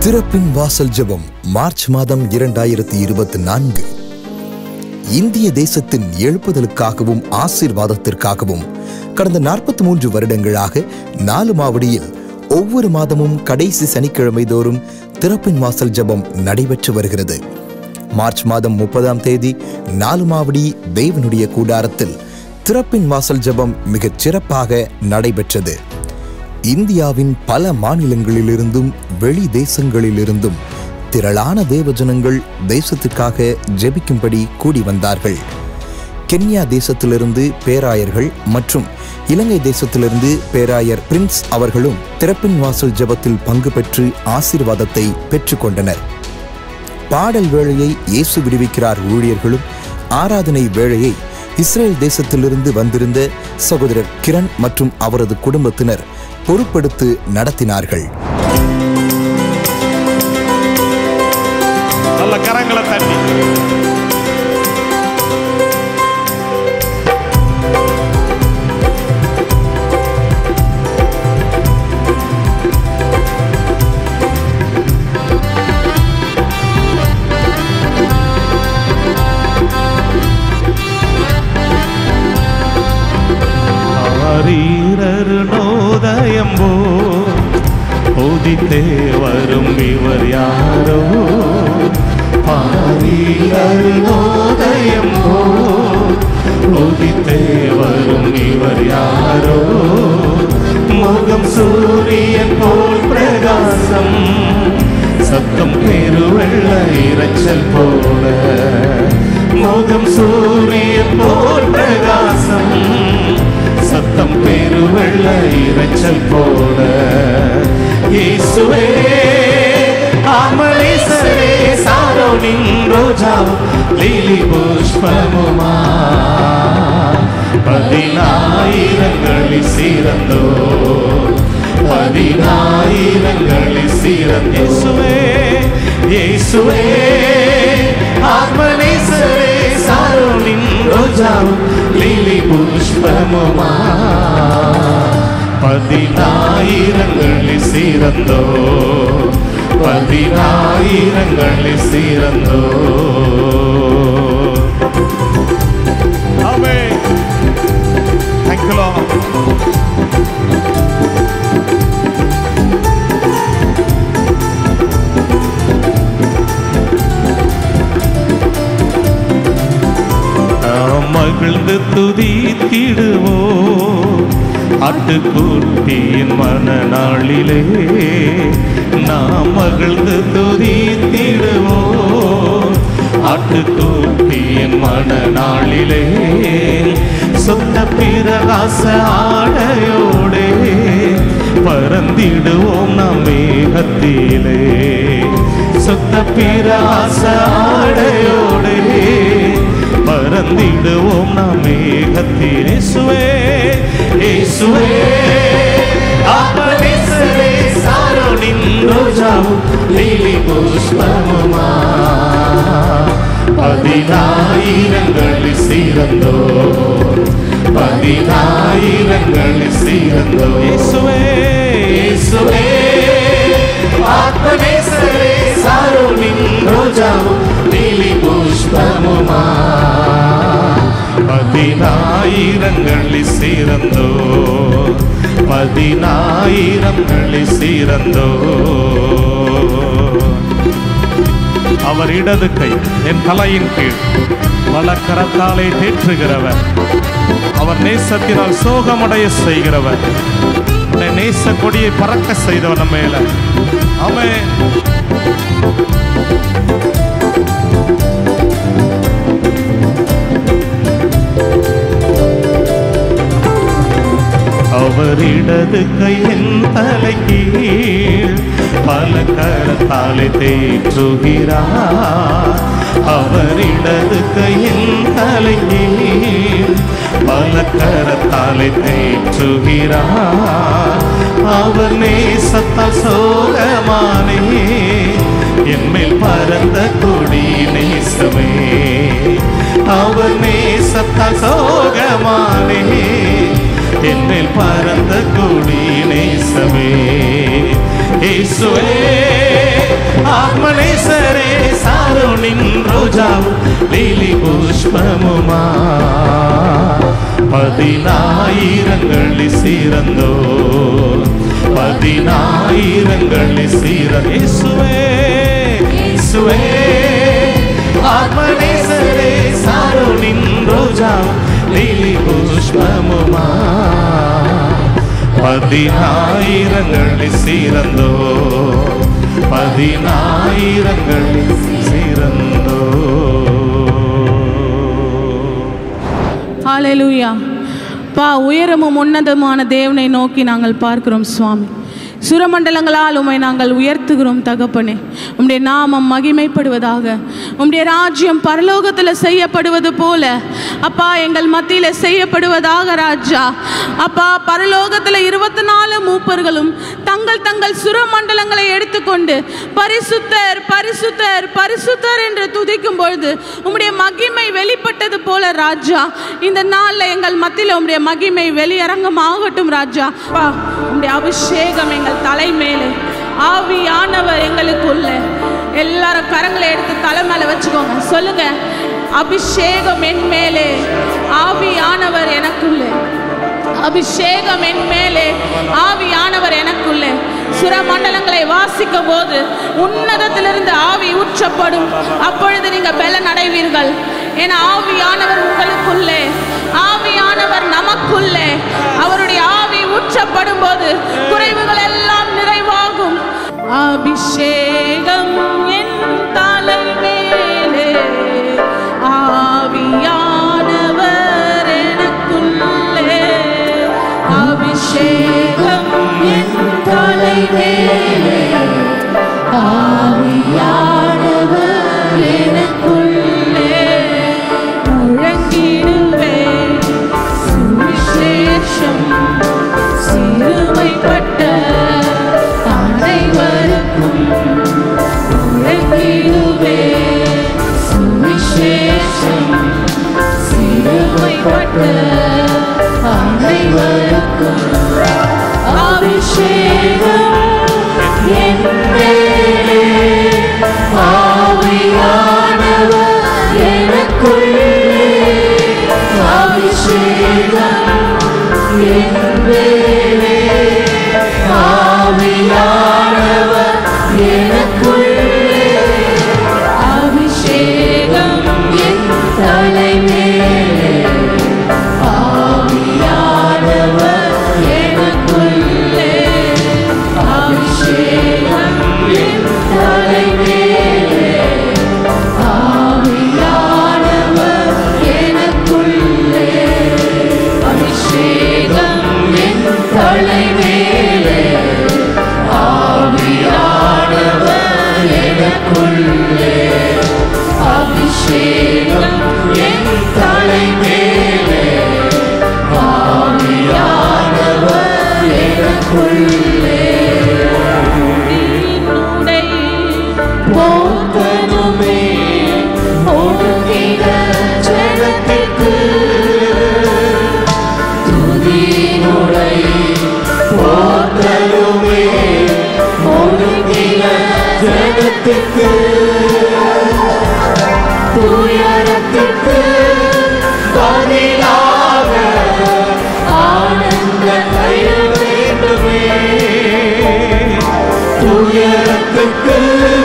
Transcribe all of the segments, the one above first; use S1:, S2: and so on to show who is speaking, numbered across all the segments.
S1: திறப்பின் வாசல் ஜெபம் மார்ச் மாதம் 2024. இந்திய தேசத்தின் எழுப்புதலுக்காகவும் ஆசீர்வாதத்திற்காகவும் கடந்த 43 வருடங்களாக 4 மாவடியில் ஒவ்வொரு மாதமும் கடைசி சனிக்கிழமை தோறும் திறப்பின் வாசல் ஜெபம் நடைபெற்று வருகிறது. மார்ச் மாதம் 30ஆம் தேதி 4 மாவடி தேவனுடைய கூடாரத்தில் திறப்பின் வாசல் ஜெபம் மிகச் சிறப்பாக நடைபெற்றது. இந்தியாவின் பல மாநிலங்களிலிருந்தும் வெளி தேசங்களிலிருந்தும் திரளான தேவஜனங்கள் தேசத்திற்காக ஜெபிக்கும்படி கூடி வந்தார்கள். கென்யா தேசத்திலிருந்து பேராயர்கள் மற்றும் இலங்கை தேசத்திலிருந்து பேராயர் பிரின்ஸ் அவர்களும் திறப்பின் வாசல் ஜெபத்தில் பங்கு பெற்று ஆசீர்வாதத்தை பெற்றுக்கொண்டனர். பாடல் வேளையை இயேசு விடுவிக்கிறார் ஊழியர்களும் ஆராதனை வேளையை இஸ்ரேல் தேசத்திலிருந்து வந்திருந்த சகோதரர் கிரண் மற்றும் அவரது குடும்பத்தினர் பொறுப்பெடுத்து நடத்தினார்கள்.
S2: நல்ல கரங்களை தட்டி நோதயம்போ உதித்தே வரும் இவர் யாரோ, நோதயம்போ உதித்தே வரும் இவர் யாரோ, முகம் சூரியன் போல் பிரகாசம், சத்தம் பெருவெள்ள இரைச்சல் போல, முகம் சூரியன் போல் பிரகாசம், சத்தம் பெருவெள்ள இரைச்சல் போல, இயேசுவே ஆமலேசரே சாரோனின் ரோஜாவும் லீலி புஷ்பமுமா, 10,000 சிறந்தோ, 10,000 சிறந்தோ, இயேசுவே இயேசுவே ஆமலேசரே சாரோனின் ரோஜாவும் லீலி புஷ்பமுமா, 10,000 சிறந்தோ, 10,000 சிறந்தோ. ஆமென். Thank you Lord. மகிழ்ந்து துதித்திடுவோ ஆட்டுக்குட்டியின் மனநாளிலே, நாம் மகிழ்ந்து துதித்திடுவோ ஆட்டுக்குட்டியின் மனநாளிலே, சொந்த பிரகாச ஆடையோடே பறந்திடுவோம் நாம் மேகத்திலே, சொந்த பிரகாச ஆடையோடே பறந்திடுவோம் நாம் மேகத்தில், இயேசுவே இயேசுவே ஆமலேசரே சாரோனின் ரோஜாவும் லீலி புஷ்பமுமா, 10,000 சிறந்தோ, 10,000 சிறந்தோ, இயேசுவே இயேசுவே ஆமலேசரே சாரோனின் ரோஜாவும் லீலி புஷ்பமுமா, 10,000 சிறந்தோ, 10,000 சிறந்தோ. அவர் இடது கை என் தலையின் கீழ் வலக்கரத்தாலே தேற்றுகிறவர், அவர் நேசத்தினால் சோகமடைய செய்கிறவர், நேச கொடியை பறக்க செய்தவர் நம்ம மேல. ஆமென். அவர் இடது கையின் தலைக்கீழ் பல கரத்தாலே தேற்றுகிறார், அவர் இடது கையின் தலைக்கீழ் பல கரத்தாலே தேற்றுகிறார், அவர் நேசத்தால் சோகமானே என்மேல் பறந்த கொடி நேசமே, அவர் நேசத்தால் சோகமானே என்னில் பறந்த கொடி நேசமே, இயேசுவே ஆத்மநேசரே சாரோனின் ரோஜாவும் லீலி புஷ்பமுமா பதினாயிரங்களில் சிறந்தோ பதினாயிரங்களில் இயேசுவே இயேசுவே ஆத்மநேசரே சாரோனின் ரோஜாவும் லீலி புஷ்பமுமா பதினாயிரங்களில் சிறந்தோ பதினாயிரங்களில் சிறந்தோ.
S3: ஹல்லேலூயா. உயரமும் உன்னதமான தேவனை நோக்கி நாங்கள் பார்க்கிறோம் சுவாமி. சுரமண்டலங்களால் உம்மை நாங்கள் உயர்த்துகிறோம் தகப்பனே. உம்முடைய நாமம் மகிமைப்படுவதாக. உம்முடைய ராஜ்யம் பரலோகத்தில் செய்யப்படுவது போல அப்பா எங்கள் மத்தியில் செய்யப்படுவதாக ராஜா. அப்பா பரலோகத்தில் 24 மூப்பர்களும் தங்கள் தங்கள் சுரமண்டலங்களை எடுத்துக்கொண்டு பரிசுத்தர் பரிசுத்தர் பரிசுத்தர் என்று துதிக்கும் பொழுது உம்முடைய மகிமை வெளிப்பட்டது போல ராஜா இந்த நாளில் எங்கள் மத்தியில் உம்முடைய மகிமை வெளியரங்கமாகட்டும் ராஜா. உம்முடைய அபிஷேகம் எங்கள் தலை மேலே, ஆவியானவர் எங்களுக்குள்ள. எல்லாரும் கரங்களை எடுத்து தலை மேல வச்சுக்கோங்க. சொல்லுங்க, அபிஷேகம் என் மேலே, ஆவியானவர் எனக்குள்ளே. அபிஷேகம் என் மேலே, ஆவியானவர் எனக்குள்ளே. சுரமண்டலங்களை வாசிக்கும் போது உன்னதத்திலிருந்து ஆவி ஊற்றப்படும். அப்பொழுது நீங்க பலன் அடைவீர்கள். என ஆவியானவர் உங்களுக்குள்ளே, ஆவியானவர் நமக்குள்ளே. அவருடைய ஆவி ஊற்றப்படும் போது குறைவுகள் எல்லாம் நிறைவாகும். அபிஷேகம் என் தலை மேலே, ஆவியானவர் எனக்குள்ளே. அபிஷேகம் என் தலை மேலே, ஆவியானவர் எனக்குள்ளே. முழங்கிடுவேன் சுவிசேஷம் சிறுமைப்பட்ட அனைவருக்கும். முழங்கிடுவேன் சுவிசேஷம் சிறுமைப்பட்ட அனைவருக்கும். அபிஷேகம் என் மேலே, ஆவியானவர் எனக்குள்ளே. அபிஷேகம் என் மேலே, ஆவியானவர் எனக்குள்ளே. அபிஷேகம் என் தலை மேலே, ஆவியானவர் எனக்குள்ளே. அபிஷேகம் என் தலை மேலே, ஆவியானவர் எனக்குள்ளே. அபிஷேகம் என் தலை மேலே, ஆவியானவர் எனக்குள்ளே. அபிஷேகம் என் தலை மேலே, ஆவியானவர் எனக்குள்ளே. உன்னுடைய போதனுமே ஒடுங்கின ஜனத்திற்கு, துதியினுடைய போதனுமே ஒடுங்கின ஜனத்திற்கு, துயரத்திற்கு பதிலாக ஆனந்த தைலம் வேண்டுமே. துயரத்திற்கு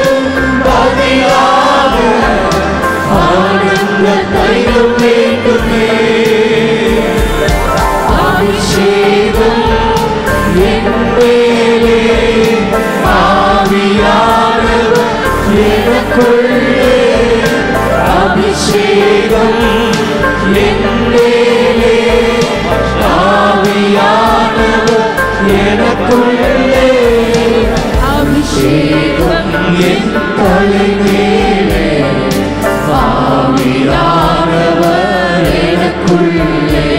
S3: பதிலாக ஆனந்த தைலம் வேண்டுமே. அபிஷேகம் என் மேலே, ஆவியானவர் எனக்குள்ளே. அபிஷேகம் என் மேலே, ஆவியானவர் எனக்குள்ளே. அபிஷேகம் என் தலை மேலே, ஆவியானவர் எனக்குள்ளே.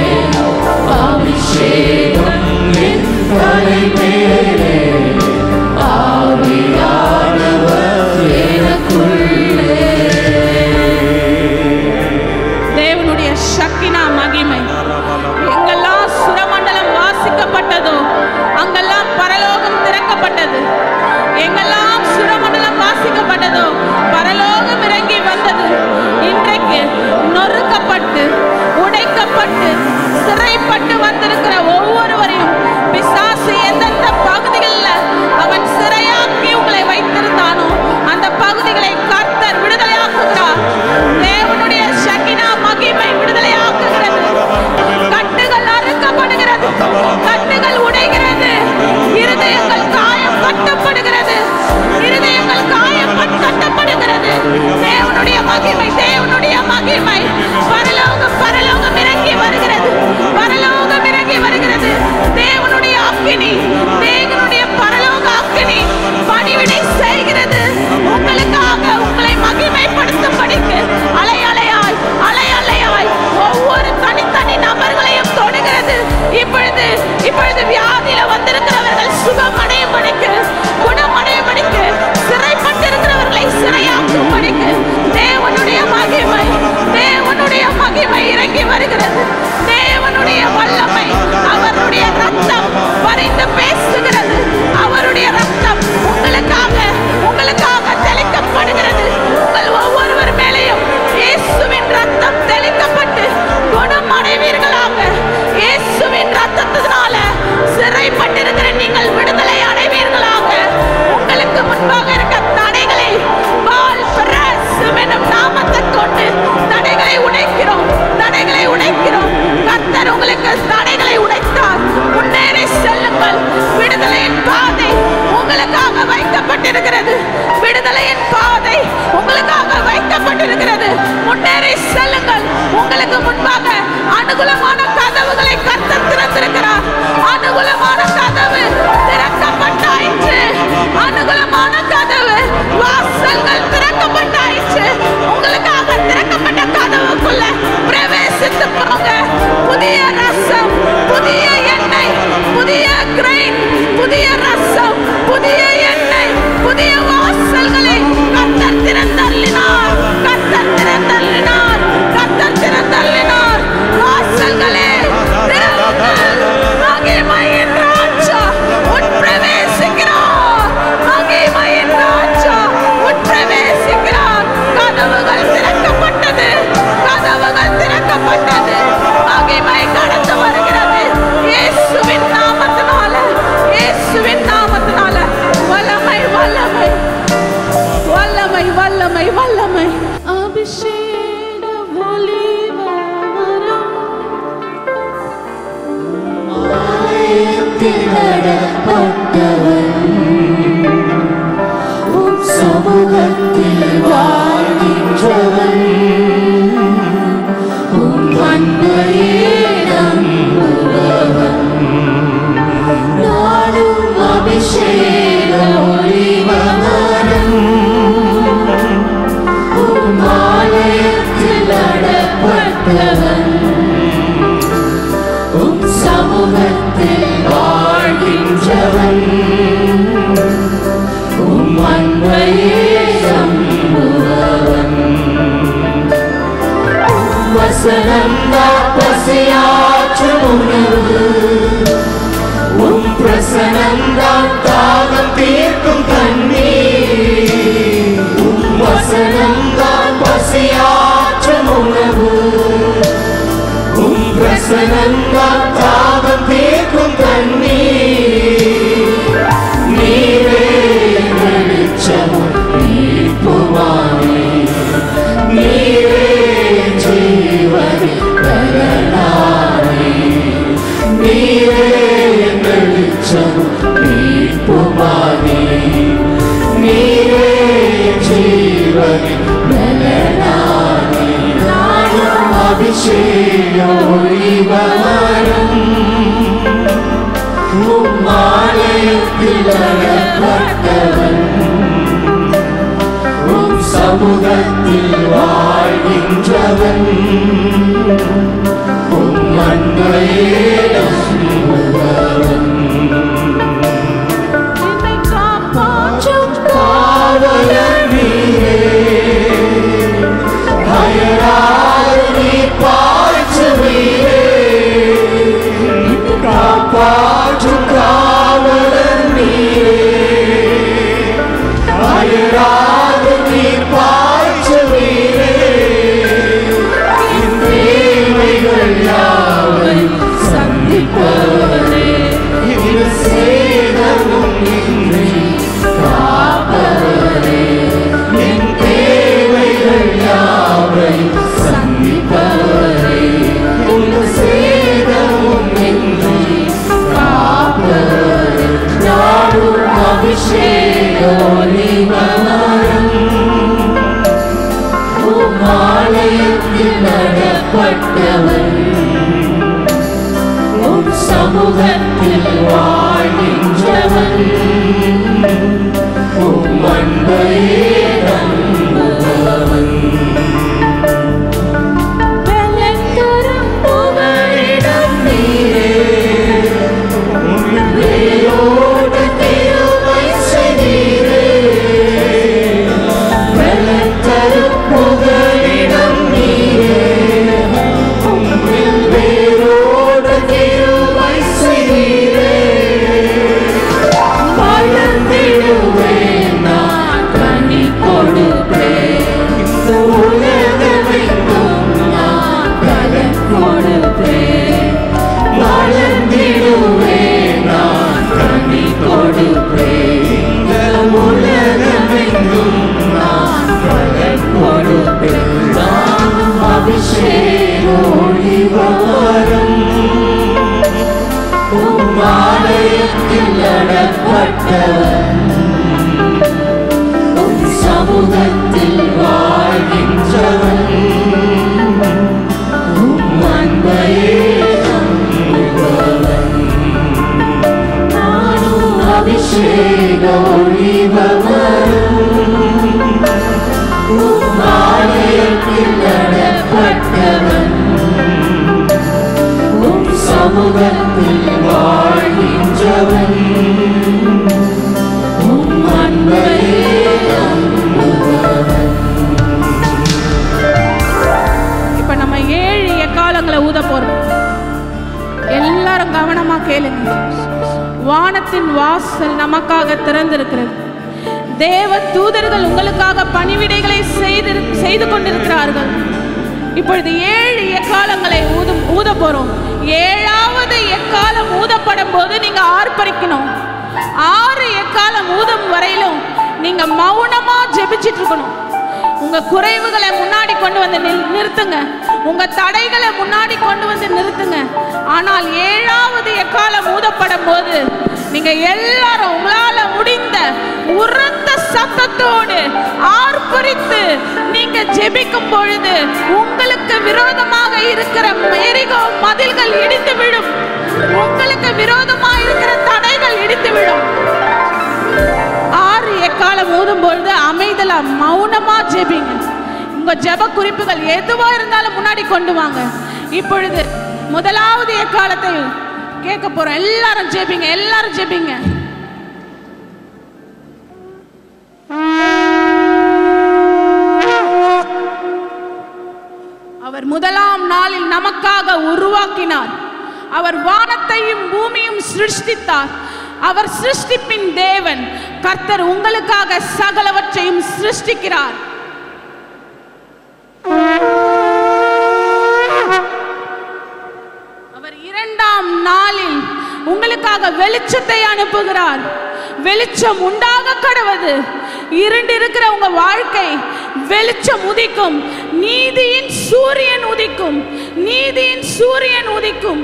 S3: அபிஷேகம் என் தலை மேலே, ஆவியானவர் எனக்குள்ளே. தேவனுடைய சக்தினா மகிமை எங்கெல்லாம் சுரமண்டலம் வாசிக்கப்பட்டதோ அங்கெல்லாம் பரலோக இறங்கி வருகிறது. தேவனுடைய வல்லமை, அவருடைய ரத்தம் பரிந்து பேசுகிறது. அவருடைய ரத்தம் உங்களுக்காக தெளிக்கப்படுகிறது. உங்கள் ஒவ்வொருவர் மேலேயும் இயேசுவின் ரத்தம் தெளிக்கப்பட்டு குணம் அடைவீர்களாக. இயேசுவின் ரத்தத்தினால சிறைப்பட்டிருக்கிற நீங்கள் விடுதலை அடைவீர்களாக. உங்களுக்கு முன்பாக இருக்க தடைகளை பால் பிரசம் எனும் நாமத்தை கொண்டு தடைகளை உடைக்கிறோம். கர்த்தர் உங்களுக்கு தடைகளை உடைத்தார். முன்னேறி செல்லுங்கள். விடுதலையின் பாதை உங்களுக்காக வைக்கப்பட்டிருக்கிறது. விடுதலையின் பாதை உங்களுக்காக வைக்கப்பட்டிருக்கிறது. முன்னேறி செல்லுங்கள். உங்களுக்கு முன்பாக அனுகூலமான கதவுகளை கர்த்தர் திறந்திருக்கிறார். அனுகூலமான கதவு திறக்கப்பட்டாயிற்று. அனுகூலமான கதவு வாசல்கள் திறக்கப்பட்டாயிற்று. உங்களுக்காக திறக்கப்பட்ட கதவுக்குள்ள பிரவேசித்து போங்க. புதிய ரசம், புதிய எண்ணெய், புதிய கிரைன், புதிய ரசம், புதிய எண்ணெய், புதிய வாசல்களை கர்த்தர் திறந்தள்ளினார். கர்த்தர் திறந்தள்ளினார். கர்த்தர் திறந்தள்ளினார். வாசல்களே திறங்கள். மகிமையின் ராஜா உட்பிரவேசிக்கிறார். மகிமையின் ராஜா உட்பிரவேசிக்கிறார். கதவுகள் திறக்கப்பட்டது. கதவுகள் திறக்கப்பட்டது. மகிமை கடந்து வருகிறது. இயேசுவின் நாமத்தினால, இயேசுவின் நாமத்தினால வல்லமை, வல்லமை, வல்லமை, வல்லமை, வல்லமை. அபிஷேக ஒளிவரம்
S4: ஆலயத்தில் நடப்பட்டவன், உம் சமூகத்தில் வாழ்கின்றவன், உம் அன்பையே நம்புபவன். நாடும் அபிஷேக ஒளிவரம், உம் ஆலயத்தில் நடப்பட்டவன், உம் சமூகத்தில் வாழ்கின்றவன், உம் அன்பையே நம்புபவன். உம் வசனம் பசியாற்றும் உணவு, உம் பிரசனம் தாகம் தீர்க்கும் தண்ணீர். உம் வசனம் பசியாற்றும் உணவு, உம் பிரசனம் தாகம் தீர்க்கும் தண்ணீர். நீரே வெளிச்சமும் நீர்ப்புமானே, நீரே ஜீவனின் பலனானே. நீரே வெளிச்சமும் நீர்ப்புமானே, நீரே ஜீவனின் பலனானே. நாடும் அபிஷேக ஒளிவரம், உம் ஆலயத்தில் நடப்பட்டவன், உம் சமூகத்தில் வாழ்கின்றவன், உம் அன்பையே நம்புபவன்.
S3: என்னை காப்பாற்றும்
S4: காவலர் நீரே, அயராது நீர் பாய்ச்சுவீரே. காப்பாற்றும் காவலர் நீரே, அயராது நீர் பாய்ச்சுவீரே. என் தேவைகள் யாவையும் சந்திப்பவரே, என் சேதமும் இன்றி காப்பவரே. என் தேவைகள் யாவையும் சந்திப்பவரே, என் சேதமும் இன்றி காப்பவரே. நாடும் அபிஷேக ஒளிவரம், உம் ஆலயத்தில் நடப்பட்டவன், உம் சமூகத்தில் வாழ்கின்றவன், உம் அன்பையே நம்புபவன். பலன் தரும் புகழிடம் நீரே, வேரோடு திருமை செய்தீரே. பலன் தரும் புகழிடம் நீரே, உம் கொடுப்பேன் இந்த உலகமெங்கும் நான் பலன் கொடுப்பேன் நானும் அபிஷேக ஒளிவரம் ஆலயத்தில் நடப்பட்டவன் உன் சமூகத்தில் வாழ்கின்றவன் உம் அன்பையே நம்புபவன் நானும் அபிஷேக ஒளிவரம் உம் ஆலயத்தில் நடப்பட்டவன் உம் சமூகத்தில் வாழ்கின்றவன் உம் அன்பையே நம்புபவன்.
S3: இப்ப நம்ம 7 எக்காலங்களை ஊத போறோம். எல்லாரும் கவனமா கேளுங்க. வானத்தின் வாசல் நமக்காக திறந்திருக்கிறது. தேவ தூதர்கள் உங்களுக்காக பணிவிடைகளை செய்து கொண்டிருக்கிறார்கள். இப்பொழுது 7 எக்காலங்களை ஊத போறோம். 7வது எக்காலம் ஊதப்படும் போது நீங்க ஆர்ப்பரிக்கணும். 6 எக்காலம் ஊதும் வரையிலும் நீங்க மௌனமா ஜெபிச்சிட்டு இருக்கணும். உங்க குறைவுகளை முன்னாடி கொண்டு வந்து நிறுத்துங்க. உங்க தடைகளை முன்னாடி கொண்டு வந்து நிறுத்துங்க. ஆனால் 7வது எக்காலம் ஊதப்படும் போது நீங்க எல்லாரும் உங்களால முடிந்த உரத்த சத்தத்தோடு ஆர்ப்பரித்து நீங்க ஜெபிக்கும் பொழுது உங்களுக்கு விரோதமாக இருக்கிற எரிகோ மதில்கள் இடித்து விடும். உங்களுக்கு விரோதமாக இருக்கிற தடைகள் இடித்து விடும். 6 எக்காலம் ஊதும் பொழுது அமைதலா மௌனமா ஜெபிங்க. உங்க ஜெப குறிப்புகள் எதுவா இருந்தாலும் முன்னாடி கொண்டு வாங்க. இப்பொழுது முதலாவது எக்காலத்தை கேட்க போறோம். எல்லாரும் ஜெபிங்க, எல்லாரும் ஜெபிங்க. அவர் முதலாம் நாளில் நமக்காக உருவாக்கினார். அவர் வானத்தையும் பூமியும் சிருஷ்டித்தார். அவர் சிருஷ்டிப்பின் தேவன். கர்த்தர் உங்களுக்காக சகலவற்றையும் சிருஷ்டிக்கிறார். அவர் 2ஆம் நாளில் உங்களுக்காக வெளிச்சத்தை அனுப்புகிறார். வெளிச்சம் உண்டாக கடவது. இருண்டு இருக்கிற உங்க வாழ்க்கை வெளிச்சம் உதிக்கும். நீதியின் சூரியன் உதிக்கும். நீதியின் சூரியன் உதிக்கும்.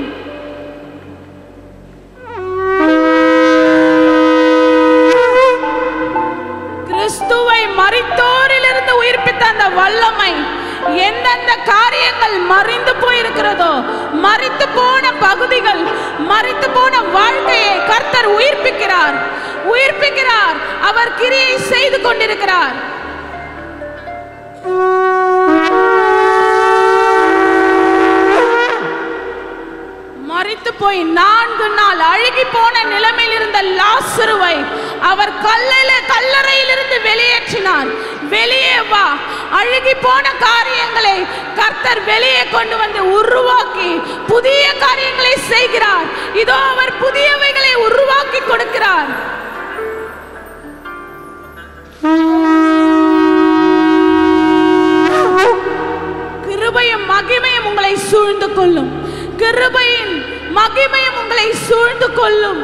S3: கிறிஸ்துவை மரித்தோரிலிருந்து உயிர்ப்பித்த அந்த வல்லமை எந்தெந்த காரியங்கள் மறைந்து போயிருக்கிறதோ, மரித்து போன பகுதிகள், மரித்து போன வாழ்க்கையை கர்த்தர் உயிர்ப்பிக்கிறார். உயிர்ப்பிக்கிறார். அவர் கிரியை செய்து கொண்டிருக்கிறார். மரித்து போய் 4 நாள் அழுகி போன நிலைமையில் இருந்த லாசருவை அவர் கல்லறையிலிருந்து வெளியேற்றினார். வெளியே வா. அழுகி போன காரியங்களை கர்த்தர் வெளியே கொண்டு வந்து உருவாக்கி புதிய காரியங்களை செய்கிறார். இதோ அவர் புதியவைகளை உருவாக்கி கொடுக்கிறார். கிருபையும் மகிமையும் உங்களை சூழ்ந்து கொள்ளும். கிருபையின் மகிமையும் உங்களை சூழ்ந்து கொள்ளும்.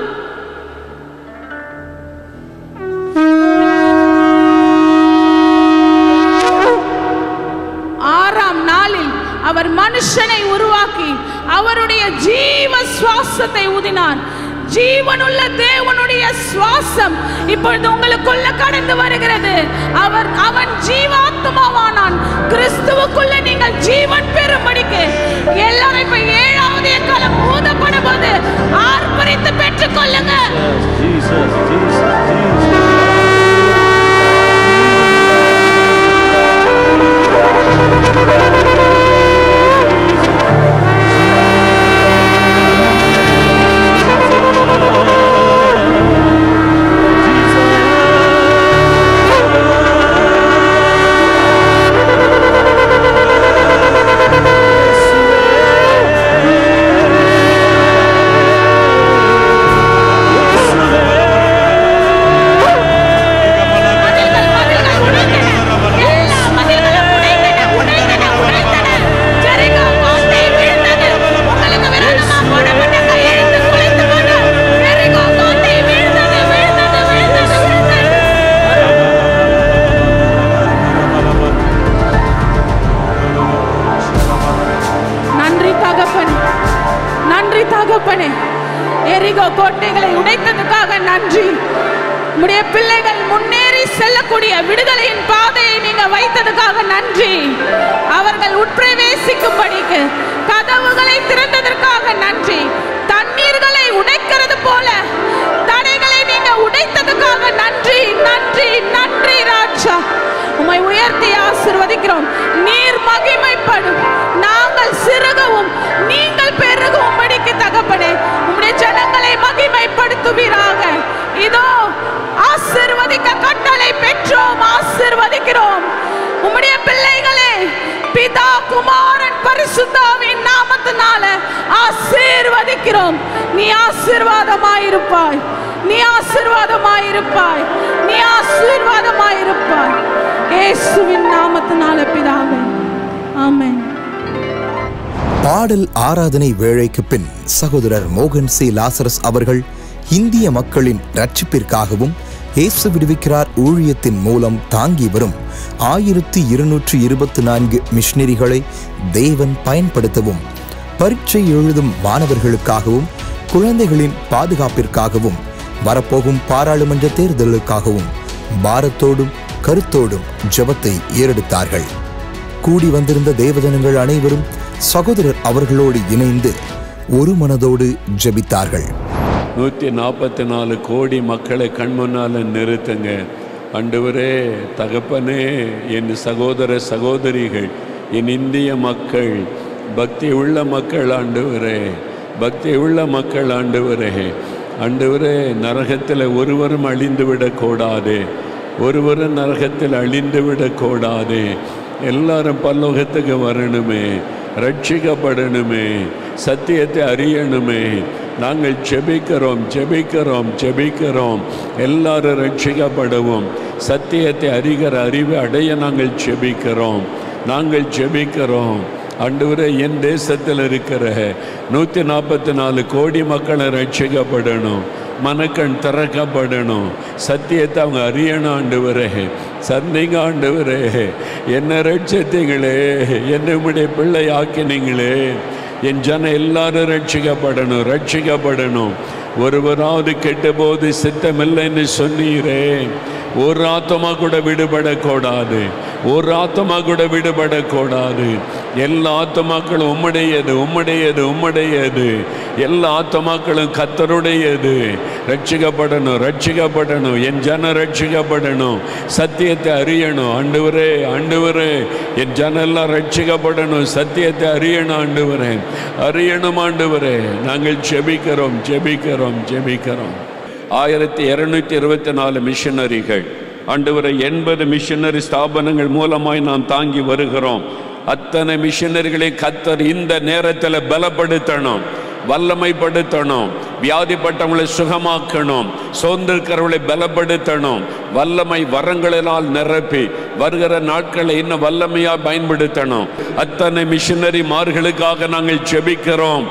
S3: ஆறாம் நாளில் அவர் மனுஷனை உருவாக்கி அவருடைய ஜீவ சுவாசத்தை ஊதினார். ஜீவனுள்ள தேவனுடைய சுவாசம் இப்பொழுது உங்களுக்குள்ள கடந்து வருகிறது. அவன் ஜீவாத்மாவானான். கிறிஸ்துவுக்குள்ள நீங்கள் ஜீவன் பெறும்படிக்கு எல்லாரும் இப்ப 7வது எக்காலம் ஊதப்படும் போது ஆர்ப்பரித்து பெற்றுக் கொள்ளுங்க. உம்முடைய பிள்ளைகள் முன்னேறி செல்லக்கூடிய விடுதலையின் பாதையை நீங்க வைத்ததுக்காக நன்றி. அவர்கள் உட்பிரவேசிக்கும்படிக்கு கதவுகளை திறந்ததற்காக நன்றி. தண்ணீர்களை உடைக்கிறது போல தடைகளை நீங்க உடைத்ததுக்காக நன்றி, நன்றி, நன்றி ராஜா. உம்மை உயர்த்தி ஆசீர்வதிக்கிறோம். நீர் மகிமைப்படும், நாங்கள் சிறுகவும் நீங்கள் பெருகும்படிக்கு தகப்பனே உம்முடைய ஜனங்களை மகிமைப்படுத்துவீராக. இதோ ஆசீர்வதிக்க கட்டளை பெற்றோம், ஆசீர்வதிக்கிறோம். உம்முடைய பிள்ளைகளே பிதா குமாரன் பரிசுத்தாவின் நாமத்தினால ஆசீர்வதிக்கிறோம். நீ ஆசீர்வாதமாயிருப்பாய், நீ ஆசீர்வாதமாயிருப்பாய், நீ ஆசீர்வாதமாயிருப்பாய். இயேசுவின் நாமத்தினால பிதாவே, ஆமென்.
S1: பாடல் ஆராதனை வேளைக்கு பின் சகோதரர் மோகன் சி லாசரஸ் அவர்கள் இந்திய மக்களின் ரட்சிப்பிற்காகவும் இயேசு விடுவிக்கிறார் ஊழியத்தின் மூலம் தாங்கி வரும் 1224 மிஷனரிகளை தேவன் பயன்படுத்தவும், பரீட்சை எழுதும் மாணவர்களுக்காகவும், குழந்தைகளின் பாதுகாப்பிற்காகவும், வரப்போகும் பாராளுமன்ற தேர்தலுக்காகவும் பாரத்தோடும் கருத்தோடும் ஜெபத்தை ஏறெடுத்தார்கள். கூடி வந்திருந்த தேவஜனங்கள் அனைவரும் சகோதரர் அவர்களோடு இணைந்து ஒரு மனதோடு ஜெபித்தார்கள்.
S5: 144 கோடி மக்களை கண்முன்னால் நிறுத்துங்க. ஆண்டவரே, தகப்பனே, என் சகோதர சகோதரிகள், என் இந்திய மக்கள், பக்தி உள்ள மக்கள் ஆண்டவரே, பக்தி உள்ள மக்கள் ஆண்டவரே, ஆண்டவரே, நரகத்தில் ஒருவரும் அழிந்து விடக்கூடாது, ஒருவரும் நரகத்தில் அழிந்து விடக்கூடாது. எல்லாரும் பரலோகத்துக்கு வரணுமே, ரட்சிக்கப்படணுமே, சத்தியத்தை அறியணுமே. நாங்கள் ஜெபிக்கிறோம், ஜெபிக்கிறோம், ஜெபிக்கிறோம். எல்லாரும் ரட்சிக்கப்படவும், சத்தியத்தை அறிகிற அறிவை அடைய நாங்கள் ஜெபிக்கிறோம், நாங்கள் ஜெபிக்கிறோம். ஆண்டவரே, என் தேசத்தில் இருக்கிற 144 கோடி மக்களை ரட்சிக்கப்படணும், மனக்கண் திறக்கப்படணும், சத்தியத்தை அவங்க அறியணும். ஆண்டவரே, சந்திங்க ஆண்டவரே, என்ன ரட்சித்தீங்களே, என்னுடைய பிள்ளை ஆக்கினீங்களே. என் ஜனம் எல்லாரும் ரட்சிக்கப்படணும், ரட்சிக்கப்படணும். ஒருவராவது கெட்டபோது சித்தமில்லைன்னு சொன்னீரே. ஒரு ஆத்மா கூட விடுபடக்கூடாது, ஒரு ஆத்மா கூட விடுபடக்கூடாது. எல்லா ஆத்மாக்களும் உம்முடையது, உம்முடையது, உம்முடையது. எல்லா ஆத்மாக்களும் கர்த்தருடையது. ரட்சிக்கப்படணும், ரட்சிக்கப்படணும். என் ஜனம் ரட்சிக்கப்படணும், சத்தியத்தை அறியணும். ஆண்டவரே, ஆண்டவரே, என் ஜனம் எல்லாம் ரட்சிக்கப்படணும், சத்தியத்தை அறியணும். ஆண்டவரே, அறியணும். ஆண்டவரே, நாங்கள் ஜெபிக்கிறோம், ஜெபிக்கிறோம், ஜெபிக்கிறோம். 1224 மிஷனரிகள் ஆண்டவரை 80 மிஷனரி ஸ்தாபனங்கள் மூலமாய் நாம் தாங்கி வருகிறோம். அத்தனை மிஷனரிகளை கர்த்தர் இந்த நேரத்தில் பலப்படுத்தணும், வல்லமைப்படுத்தணும். வியாதிப்பட்டவங்களை சுகமாக்கணும், சோர்ந்திருக்கிறவர்களை பலப்படுத்தணும். வல்லமை வரங்களினால் நிரப்பி வருகிற நாட்களை இன்னும் வல்லமையாக பயன்படுத்தணும். அத்தனை மிஷனரிமார்களுக்காக நாங்கள் ஜெபிக்கிறோம்.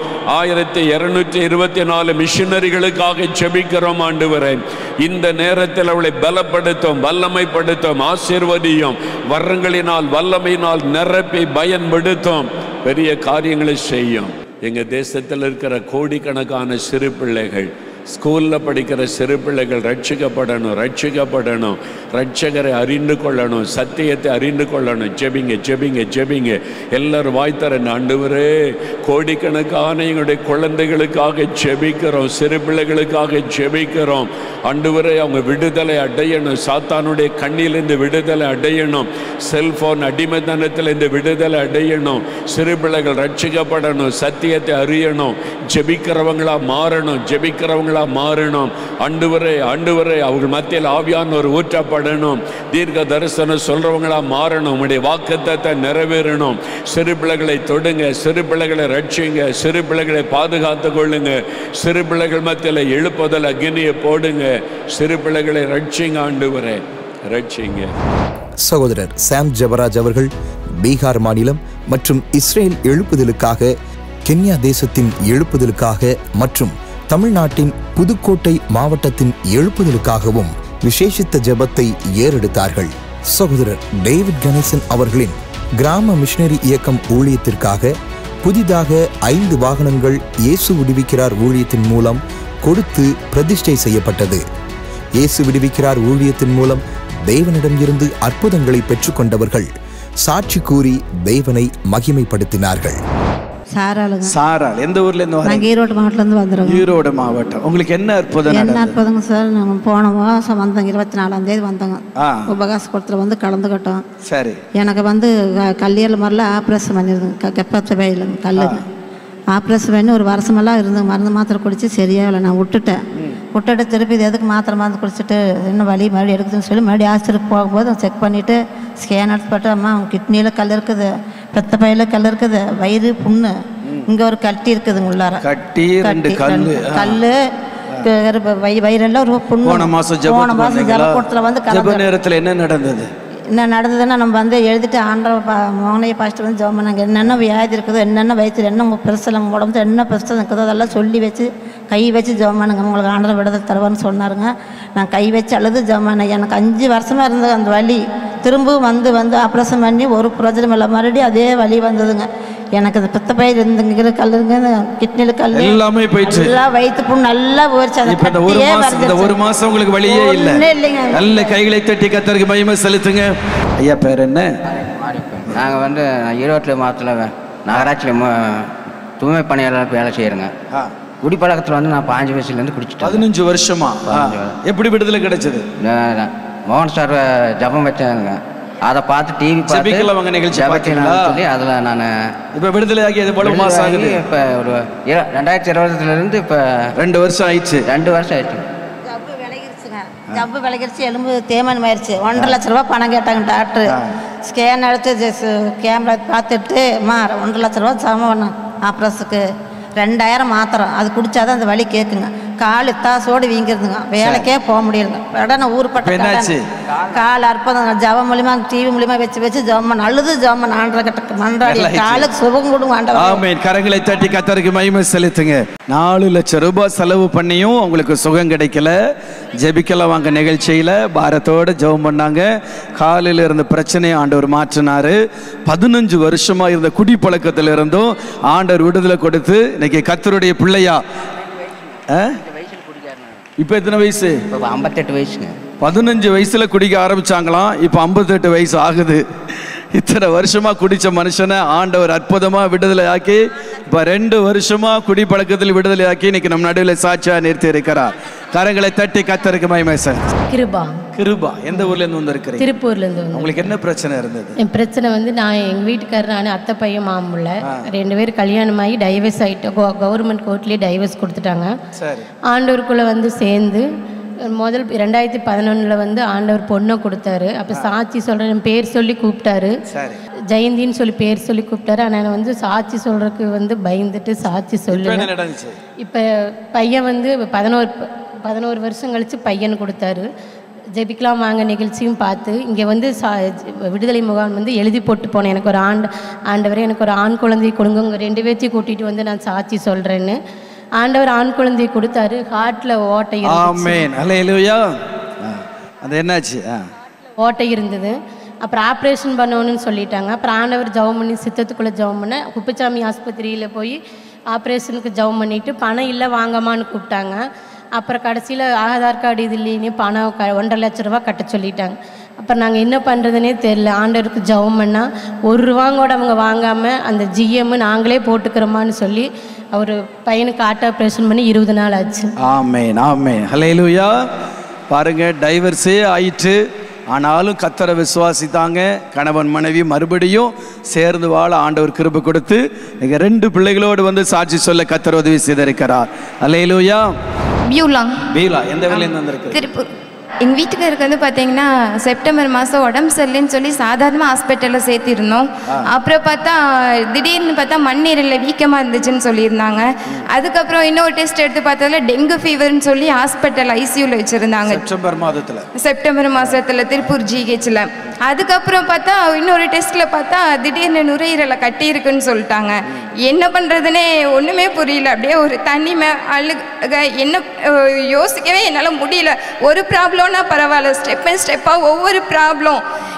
S5: 1224 மிஷனரிகளுக்காக ஜெபிக்கிறோம். ஆண்டவரே, இந்த நேரத்தில் அவளை பலப்படுத்தும், வல்லமைப்படுத்தும், ஆசீர்வதியும். வரங்களினால் வல்லமையினால் நிரப்பி பயன்படுத்தும், பெரிய காரியங்களை செய்யும். எங்கள் தேசத்தில் இருக்கிற கோடிக்கணக்கான சிறு பிள்ளைகள், ஸ்கூலில் படிக்கிற சிறு பிள்ளைகள் ரட்சிக்கப்படணும், ரட்சிக்கப்படணும். ரட்சகரை அறிந்து கொள்ளணும், சத்தியத்தை அறிந்து கொள்ளணும். ஜெபிங்க, ஜெபிங்க, ஜெபிங்க. எல்லாரும் வாய்த்தரன். ஆண்டவரே, கோடிக்கணக்கான எங்களுடைய குழந்தைகளுக்காக ஜெபிக்கிறோம், சிறு பிள்ளைகளுக்காக ஜெபிக்கிறோம். ஆண்டவரே, அவங்க விடுதலை அடையணும், சாத்தானுடைய கண்ணிலிருந்து விடுதலை அடையணும், செல்போன் அடிமைத்தனத்திலிருந்து விடுதலை அடையணும். சிறு பிள்ளைகள் ரட்சிக்கப்படணும், சத்தியத்தை அறியணும், ஜெபிக்கிறவங்களா மாறணும், ஜெபிக்கிறவங்களா மாறணும். ஆண்டவரே, ஆண்டவரே, அவர்கள் மத்தியில் ஆவியானவர் ஊற்றப்படணும், தீர்க்க தரிசனம் சொல்றவங்களா மாறணும், உங்களுடைய வாக்குத்தத்தத்தை நிறைவேறணும். சிறு பிள்ளைகளை தொடுங்க, சிறு பிள்ளைகளை ரட்சிங்க, சிறு பிள்ளைகளை பாதுகாத்து கொள்ளுங்க. சிறு பிள்ளைகள் மத்தியில் எழுப்புதல் அக்னியை போடுங்க. சிறு பிள்ளைகளை ரட்சிங்க, ஆண்டவரே, ரட்சிங்க.
S1: சகோதரர் சாம் ஜெபராஜ் அவர்கள் பீகார் மாநிலம் மற்றும் இஸ்ரேல் எழுப்புதலுக்காக, கென்யா தேசத்தின் எழுப்புதலுக்காக மற்றும் தமிழ்நாட்டின் புதுக்கோட்டை மாவட்டத்தின் எழுப்புதலுக்காகவும் விசேஷித்த ஜெபத்தை ஏறெடுத்தார்கள். சகோதரர் டேவிட் கணேசன் அவர்களின் கிராம மிஷனரி இயக்கம் ஊழியத்திற்காக புதிதாக 5 வாகனங்கள் இயேசு விடுவிக்கிறார் ஊழியத்தின் மூலம் கொடுத்து பிரதிஷ்டை செய்யப்பட்டது. இயேசு விடுவிக்கிறார் ஊழியத்தின் மூலம் தேவனிடம் இருந்து அற்புதங்களை பெற்றுக்கொண்டவர்கள் சாட்சி கூறி தேவனை மகிமைப்படுத்தினார்கள்.
S6: சாராளுங்க.
S7: சாராள் எந்த ஊர்ல இருந்து
S6: நாங்கள் ஈரோடு மாவட்டத்துலேருந்து வந்துடுவோம்.
S7: ஈரோடு மாவட்டம். உங்களுக்கு என்ன அற்புதம்?
S6: என்ன அற்புதங்க சார், நாங்கள் போன மாதம் வந்தோங்க, 24ஆம் தேதி வந்தோங்க. உபகாச கூட்டத்தில் வந்து கலந்துக்கிட்டோம்.
S7: சரி.
S6: எனக்கு வந்து கல்லியல் மாதிரில ஆப்ரேஷன் பண்ணியிருந்தேங்க, கெப்பத்த வயலுங்க கல்லுங்க. ஆப்ரேஷன் பண்ணி ஒரு வருஷமெல்லாம் இருந்தேங்க. மருந்து மாத்திரை குடிச்சு சரியாக இல்லை, நான் விட்டுட்டு திருப்பி இது எதுக்கு மாத்திரை மருந்து குடிச்சிட்டு இன்னும் வலி மறுபடியும் எடுக்குதுன்னு சொல்லி மறுபடியும் ஆஸ்பத்திரிக்கு போகும்போது செக் பண்ணிவிட்டு ஸ்கேன் எடுத்து போட்டு, அம்மா அவங்க கிட்னியில் கல் இருக்குது, பெத்த பையில கல் இருக்குது, வயிறு புண்ணு, இங்கே ஒரு கட்டி இருக்குதுங்க, உள்ளார கட்டி கல் வயிறெல்லாம் ஒரு புண்ணு.
S7: போன மாதம்
S6: ஜபக்கூடத்தில் வந்து
S7: ஜப நேரத்தில் என்ன நடந்தது?
S6: என்ன நடந்ததுன்னா, நம்ம வந்து எழுதிட்டு மோகனையை ஃபஸ்ட்டு வந்து ஜெபம் பண்ணாங்க. என்னென்ன வியாதி இருக்குதோ, என்னென்ன வயிற்று என்ன பெருசில் நம்ம உடம்புல என்ன பெருசாக இருக்குதோ அதெல்லாம் சொல்லி வச்சு கை வச்சு ஜெபம் பண்ணுங்க, உங்களுக்கு ஆண்டவர் விடுதலை தருவான்னு சொன்னாருங்க. நான் கை வச்சு அழுது ஜெபம் பண்ணேன். எனக்கு 5 வருஷமாக இருந்தது அந்த வலி. திரும்பவும் வந்து ஆப்ரேஷன் பண்ணி ஒரு பிரயோஜனம் இல்லை, மறுபடியும் அதே வலி வந்ததுங்க. எனக்கு இந்த பித்த பயிர் இருந்துங்கிற கல்லுங்க, கிட்னியில் கல் எல்லாமே போயிடுச்சு, எல்லாம் வயிற்று புண்ணு நல்லா போயிடுச்சு.
S7: அந்த ஒரு மாசம் உங்களுக்கு வலியே இல்லை. இல்லைங்க. நல்ல கைகளை தட்டி கர்த்தருக்கு மகிமை செலுத்துங்க. ஐயா பேர் என்ன?
S8: நாங்கள் வந்து ஈரோட்டில் மாவட்டத்தில் நகராட்சியில் தூய்மை பணியாளர் வேலை செய்கிறேங்க. குடிப்பழக்கத்தில் வந்து நான் 5 வயசுலேருந்து குடிச்சிட்டேன்.
S7: 15 வருஷமா? எப்படி விடுதலை கிடைச்சது?
S8: மோகன் சார் ஜபம் வச்சாங்க, அதை பார்த்து டிவி பார்த்து
S7: நிகழ்ச்சி
S8: சொல்லி அதில் நான்
S7: இப்போ விடுதலை ஆகி அது போல மாதம் ஆகுது.
S8: இப்போ ஒரு 2020 இப்போ
S7: 2 வருஷம் ஆயிடுச்சு.
S8: 2 வருஷம் ஆயிடுச்சு.
S6: ஜப்பு விளைகிடுச்சு, எலும்பு தேய்மானம் ஆயிடுச்சு. 1.5 லட்ச ரூபா பணம் கேட்டாங்க டாக்டர். ஸ்கேன் எடுத்து கேமரா பார்த்துட்டு 1.5 லட்ச ரூபா சமம் ஆப்ரஸுக்கு 2000 மாத்திரம், அது குடிச்சாதான் அந்த வலி கேட்குங்க. கால் இத்தாசோடு வீங்கிருதுங்க, வேலைக்கே போக முடியுங்க. உடனே ஊருப்பட்ட கால் அற்புதம். ஜபம் மூலியமா டிவி மூலியமா வச்சு ஜபம் அழுது ஜபம் ஆண்டவர்கிட்ட மன்றாடி காலுக்கு சுகம் கொடுங்க ஆண்டவர்.
S7: ஆமென். கரங்களை தட்டி கர்த்தருக்கு மகிமை செலுத்துங்க. 4 லட்சம் ரூபாய் செலவு பண்ணியும் உங்களுக்கு சுகம் கிடைக்கல. ஜெபிக்கலாம் வாங்க நிகழ்ச்சியில பாரத்தோட ஜெபம் பண்ணாங்க. காலில் இருந்த பிரச்சனையை ஆண்டவர் மாற்றினாரு. 15 வருஷமா இருந்த குடிப்பழக்கத்தில் இருந்தும் ஆண்டவர் விடுதலை கொடுத்து இன்னைக்கு கர்த்தருடைய பிள்ளையா. இப்ப எத்தனை வயசு?
S8: 58 வயசுங்க.
S7: 15 வயசுல குடிக்க ஆரம்பிச்சாங்களாம், இப்ப 58 வயசு ஆகுது. இத்தனை வருஷமா குடிச்ச மனுஷனை ஆண்டவர் அற்புதமா விடுதலை ஆக்கி இப்ப 2 வருஷமா குடிப்பழக்கத்தில் விடுதலை ஆக்கி இன்னைக்கு நம்ம நடுவில் சாட்சியா நிறுத்தி இருக்கிறார். கரங்களை தட்டி கர்த்தருக்கு மகிமை சார். கிருபா எந்த ஊர்ல இருந்து வந்திருக்கிறீங்க?
S9: திருப்பூர்ல இருந்து.
S7: உங்களுக்கு என்ன பிரச்சனை இருந்தது?
S9: என் பிரச்சனை வந்து நான் எங்க வீட்டுக்காரர், நான் அத்தை பையன் மாமுள்ள 2 பேர் கல்யாணமாகி டைவர்ஸ் ஆகிட்டு கவர்மெண்ட் கோர்ட்லேயே டைவர்ஸ் கொடுத்துட்டாங்க. ஆண்டவருக்குள்ளே வந்து சேர்ந்து முதல் 2011 வந்து ஆண்டவர் பொண்ணை கொடுத்தாரு. அப்போ சாட்சி சொல்கிறேன் பேர் சொல்லி கூப்பிட்டாரு, ஜெயந்தின்னு சொல்லி பேர் சொல்லி கூப்பிட்டாரு. ஆனால் வந்து சாட்சி சொல்கிறதுக்கு வந்து பயந்துட்டு சாட்சி சொல்லுங்க. இப்போ பையன் வந்து 11 வருஷம் கழித்து பையன் கொடுத்தாரு. ஜெபிக்கலாம் வாங்க நிகழ்ச்சியும் பார்த்து இங்கே வந்து விடுதலை முகாம் வந்து எழுதி போட்டு போனேன். எனக்கு ஒரு ஆண்டவரே எனக்கு ஒரு ஆண் குழந்தையை கொடுங்க, உங்கள் 2 பேர்த்தையும் கூட்டிகிட்டு வந்து நான் சாட்சி சொல்கிறேன்னு. ஆண்டவர் ஆண் குழந்தையை கொடுத்தாரு. ஹார்ட்டில் ஓட்டை ஓட்டை இருந்தது. அப்புறம் ஆப்ரேஷன் பண்ணணும்னு சொல்லிட்டாங்க. அப்புறம் ஆண்டவர் ஜெபம் பண்ணி சித்தத்துக்குள்ளே ஜெபம் பண்ண குப்புச்சாமி ஆஸ்பத்திரியில் போய் ஆப்ரேஷனுக்கு ஜெபம் பண்ணிவிட்டு பணம் இல்லை வாங்கம்மான்னு கூப்பிட்டாங்க. அப்புறம் கடைசியில் ஆதார் கார்டு இது இல்லைன்னு பணம் 1.5 லட்ச ரூபா கட்ட சொல்லிட்டாங்க. அப்புறம் நாங்கள் என்ன பண்ணுறதுனே தெரில. ஆண்டவருக்கு ஜெபம் பண்ணால் 1 ரூபாங்கூட அவங்க வாங்காமல் அந்த ஜிஎம் நாங்களே போட்டுக்கிறோமான்னு சொல்லி அவர் பையனுக்கு ஹார்ட் ஆப்ரேஷன் பண்ணி 20 நாள் ஆச்சு.
S7: ஆமென் ஆமென் ஹல்லேலூயா. பாருங்க, டைவர்ஸே ஆயிற்று, ஆனாலும் கர்த்தரை விசுவாசித்தாங்க. கணவன் மனைவி மறுபடியும் சேர்ந்து வாழ ஆண்டவர் கிருபை கொடுத்து நீங்க 2 பிள்ளைகளோடு வந்து சாட்சி சொல்ல கர்த்தர் உதவி செய்திருக்கிறார். ஹல்லேலூயா. பியூலா எந்த வேலையில வந்திருக்கு?
S10: திருப்பூர். எங்கள் வீட்டுக்காருக்கு வந்து பார்த்தீங்கன்னா செப்டம்பர் மாதம் உடம்பு சரியில்லைன்னு சொல்லி சாதாரணமாக ஹாஸ்பிட்டலில் சேர்த்திருந்தோம். அப்புறம் பார்த்தா திடீர்னு பார்த்தா மண்ணீரலில் வீக்கமாக இருந்துச்சுன்னு சொல்லியிருந்தாங்க. அதுக்கப்புறம் இன்னொரு டெஸ்ட் எடுத்து பார்த்ததுல டெங்கு ஃபீவர்னு சொல்லி ஹாஸ்பிட்டல் ஐசியூவில் வச்சுருந்தாங்க செப்டம்பர் மாதத்தில் திருப்பூர் ஜிஹெச்சில். அதுக்கப்புறம் பார்த்தா இன்னொரு டெஸ்ட்டில் பார்த்தா திடீர்னு நுரையீரலை கட்டியிருக்குன்னு சொல்லிட்டாங்க. என்ன பண்ணுறதுனே ஒன்றுமே புரியல. அப்படியே ஒரு தனிமை அழுக, என்ன யோசிக்கவே என்னால் முடியல. ஒரு ப்ராப்ளம்னா பரவாயில்ல, ஸ்டெப் பை ஸ்டெப்பாக ஒவ்வொரு ப்ராப்ளம்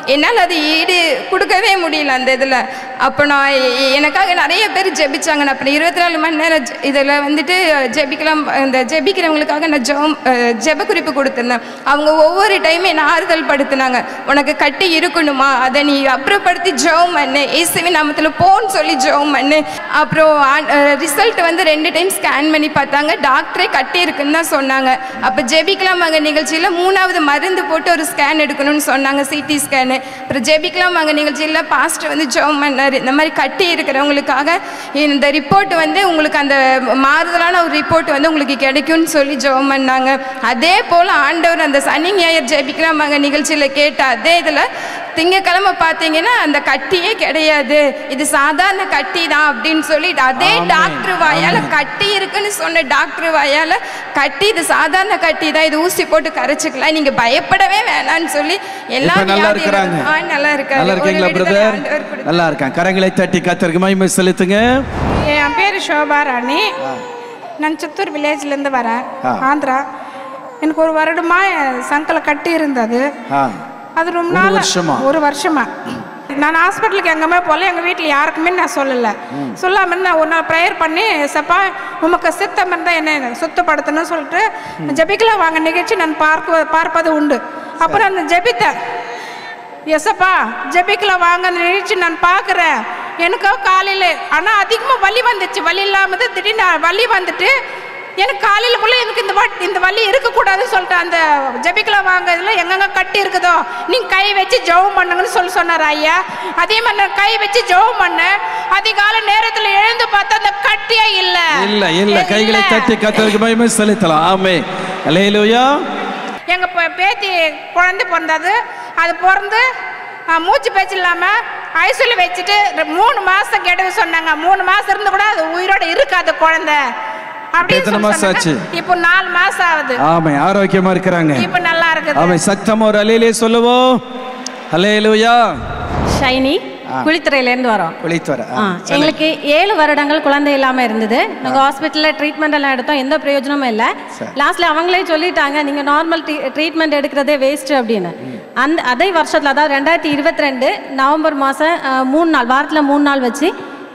S10: என்னால் அது ஈடு கொடுக்கவே முடியல அந்த இதில். அப்போ நான் எனக்காக நிறைய பேர் ஜெபிச்சாங்க. நான் அப்புறம் 24 மணி நேரம் இதில் வந்துட்டு ஜெபிக்கலாம், இந்த ஜெபிக்கிறவங்களுக்காக நான் ஜெப குறிப்பு கொடுத்துருந்தேன். அவங்க ஒவ்வொரு டைமும் என்னை ஆறுதல் படுத்தினாங்க. உனக்கு கட்டி இருக்கணுமா, அதை நீ அப்புறப்படுத்தி ஜெபம் பண்ணு, இயேசுவின் நாமத்தில் போன்னு சொல்லி ஜெபம் பண்ணு. அப்புறம் ரிசல்ட் வந்து 2 டைம் ஸ்கேன் பண்ணி பார்த்தாங்க, டாக்டரே கட்டி இருக்குன்னு தான் சொன்னாங்க. அப்போ ஜெபிக்கலாம் வாங்க நிகழ்ச்சியில் 3வது மருந்து போட்டு ஒரு ஸ்கேன் எடுக்கணும்னு சொன்னாங்க, சிடி ஸ்கேனு. அப்புறம் ஜெபிக்கலாம் வாங்க நிகழ்ச்சியில் பாஸ்டர் வந்து ஜெபம் பண்ணார், இந்த மாதிரி கட்டி இருக்கிறவங்களுக்காக இந்த ரிப்போர்ட் வந்து உங்களுக்கு அந்த மாறுதலான ஒரு ரிப்போர்ட் வந்து உங்களுக்கு கிடைக்கும்னு சொல்லி ஜெபம் பண்ணாங்க. அதே போல் ஆண்டவர் அந்த சனி ஞாயிறு ஜெபிக்கலாம் வாங்க நிகழ்ச்சியில் கேட்ட அதே இதில் திங்கக்கிழமை பார்த்தீங்கன்னா அந்த கட்டியே கிடையாது, இது சாதாரண கட்டி தான் அப்படின்னு சொல்லிட்டு அதே டாக்டர் வாயால் கட்டி இருக்குன்னு சொன்ன டாக்டர் வாயால் கட்டி இது சாதாரண கட்டி தான், இது ஊசி போட்டு கரைச்சிக்கலாம், நீங்கள் பயப்படவே வேணான்னு சொல்லி எல்லாரும்
S7: நல்லா இருக்கிறாங்க.
S10: நல்லா இருக்காங்க.
S7: நல்லா இருக்கீங்களா பிரதர்? நல்லா இருக்காங்க. கரங்களை தட்டி கர்த்தருக்கு மகிமை செலுத்துங்க.
S11: என் பேர் சோபா ராணி. நான் சித்தூர் வில்லேஜ்லேருந்து வரேன், ஆந்திரா. எனக்கு ஒரு வருடமாக சங்கலை கட்டி இருந்தது. அது ரொம்ப நாள், ஒரு வருஷமா நான் ஹாஸ்பிட்டலுக்கு எங்கேயுமே போகல, எங்கள் வீட்டில் யாருக்குமே நான் சொல்லலை. சொல்லாமல் நான் ஒரு நாள் ப்ரேயர் பண்ணி, சப்பா உமக்கு சித்தம் இருந்தால் என்ன சுத்தப்படுத்தணும்னு சொல்லிட்டு ஜெபிக்கலாம் வாங்க நிகழ்ச்சி நான் பார்ப்பது உண்டு. அப்புறம் அந்த ஜெபித்தேன், எஸ்ப்பா ஜெபிக்கலாம் வாங்க நிகழ்ச்சி நான் பார்க்குறேன். எனக்கு காலையில் ஆனால் அதிகமாக வலி வந்துச்சு, வலி இல்லாமல் திடீர்னு வலி வந்துட்டு எனக்கு காலையிலுக்குள்ளே எனக்கு இந்த வலி இருக்கக்கூடாதுன்னு சொல்லிட்டு அந்த ஜெபிக்கலாம் வாங்க இதில் எங்கெங்க கட்டி இருக்குதோ நீங்கள் கை வச்சு ஜெபம் பண்ணுங்கன்னு சொன்னார் ஐயா. அதே மாதிரி நான் கை வச்சு ஜெபம் பண்ணேன். அதிகாலை நேரத்தில் எழுந்து பார்த்தா அந்த கட்டியே இல்லை.
S7: இல்லை இல்லை, கைகளை தட்டி கர்த்தருக்கு மகிமை செலுத்தலாம். ஆமென், அல்லேலூயா.
S11: எங்கள் பேத்தி குழந்தை பிறந்தது. அது பிறந்து மூச்சு பேச்சு இல்லாமல் ஐசியூல வச்சுட்டு 3 மாதம் கெடவு சொன்னாங்க. 3 மாதம் இருந்து கூட அது உயிரோடு இருக்காது குழந்தை.
S7: எத்தனை மாசம் ஆச்சு?
S11: இப்போ 4 மாசம் ஆகுது.
S7: ஆமென், ஆரோக்கியமா இருக்கிறாங்க.
S11: இப்போ நல்லா இருக்குது.
S7: ஆமென், சத்தமா ஒரு அல்லேலூயா சொல்லுவோம். அல்லேலூயா.
S12: ஷைனி, குளித்துறையிலேருந்து வரோம்.
S7: குளித்துறை.
S12: எங்களுக்கு 7 வருடங்கள் குழந்தை இல்லாமல் இருந்தது. நாங்கள் ஹாஸ்பிட்டலில் ட்ரீட்மெண்ட் எல்லாம் எடுத்தோம், எந்த பிரயோஜனமும் இல்லை. லாஸ்ட்டில் அவங்களே சொல்லிட்டாங்க, நீங்கள் நார்மல் ட்ரீட்மெண்ட் எடுக்கிறதே வேஸ்ட்டு அப்படின்னு. அதே வருஷத்தில், அதாவது 2022 நவம்பர் மாதம் 3 நாள், வாரத்தில் 3 நாள் வச்சு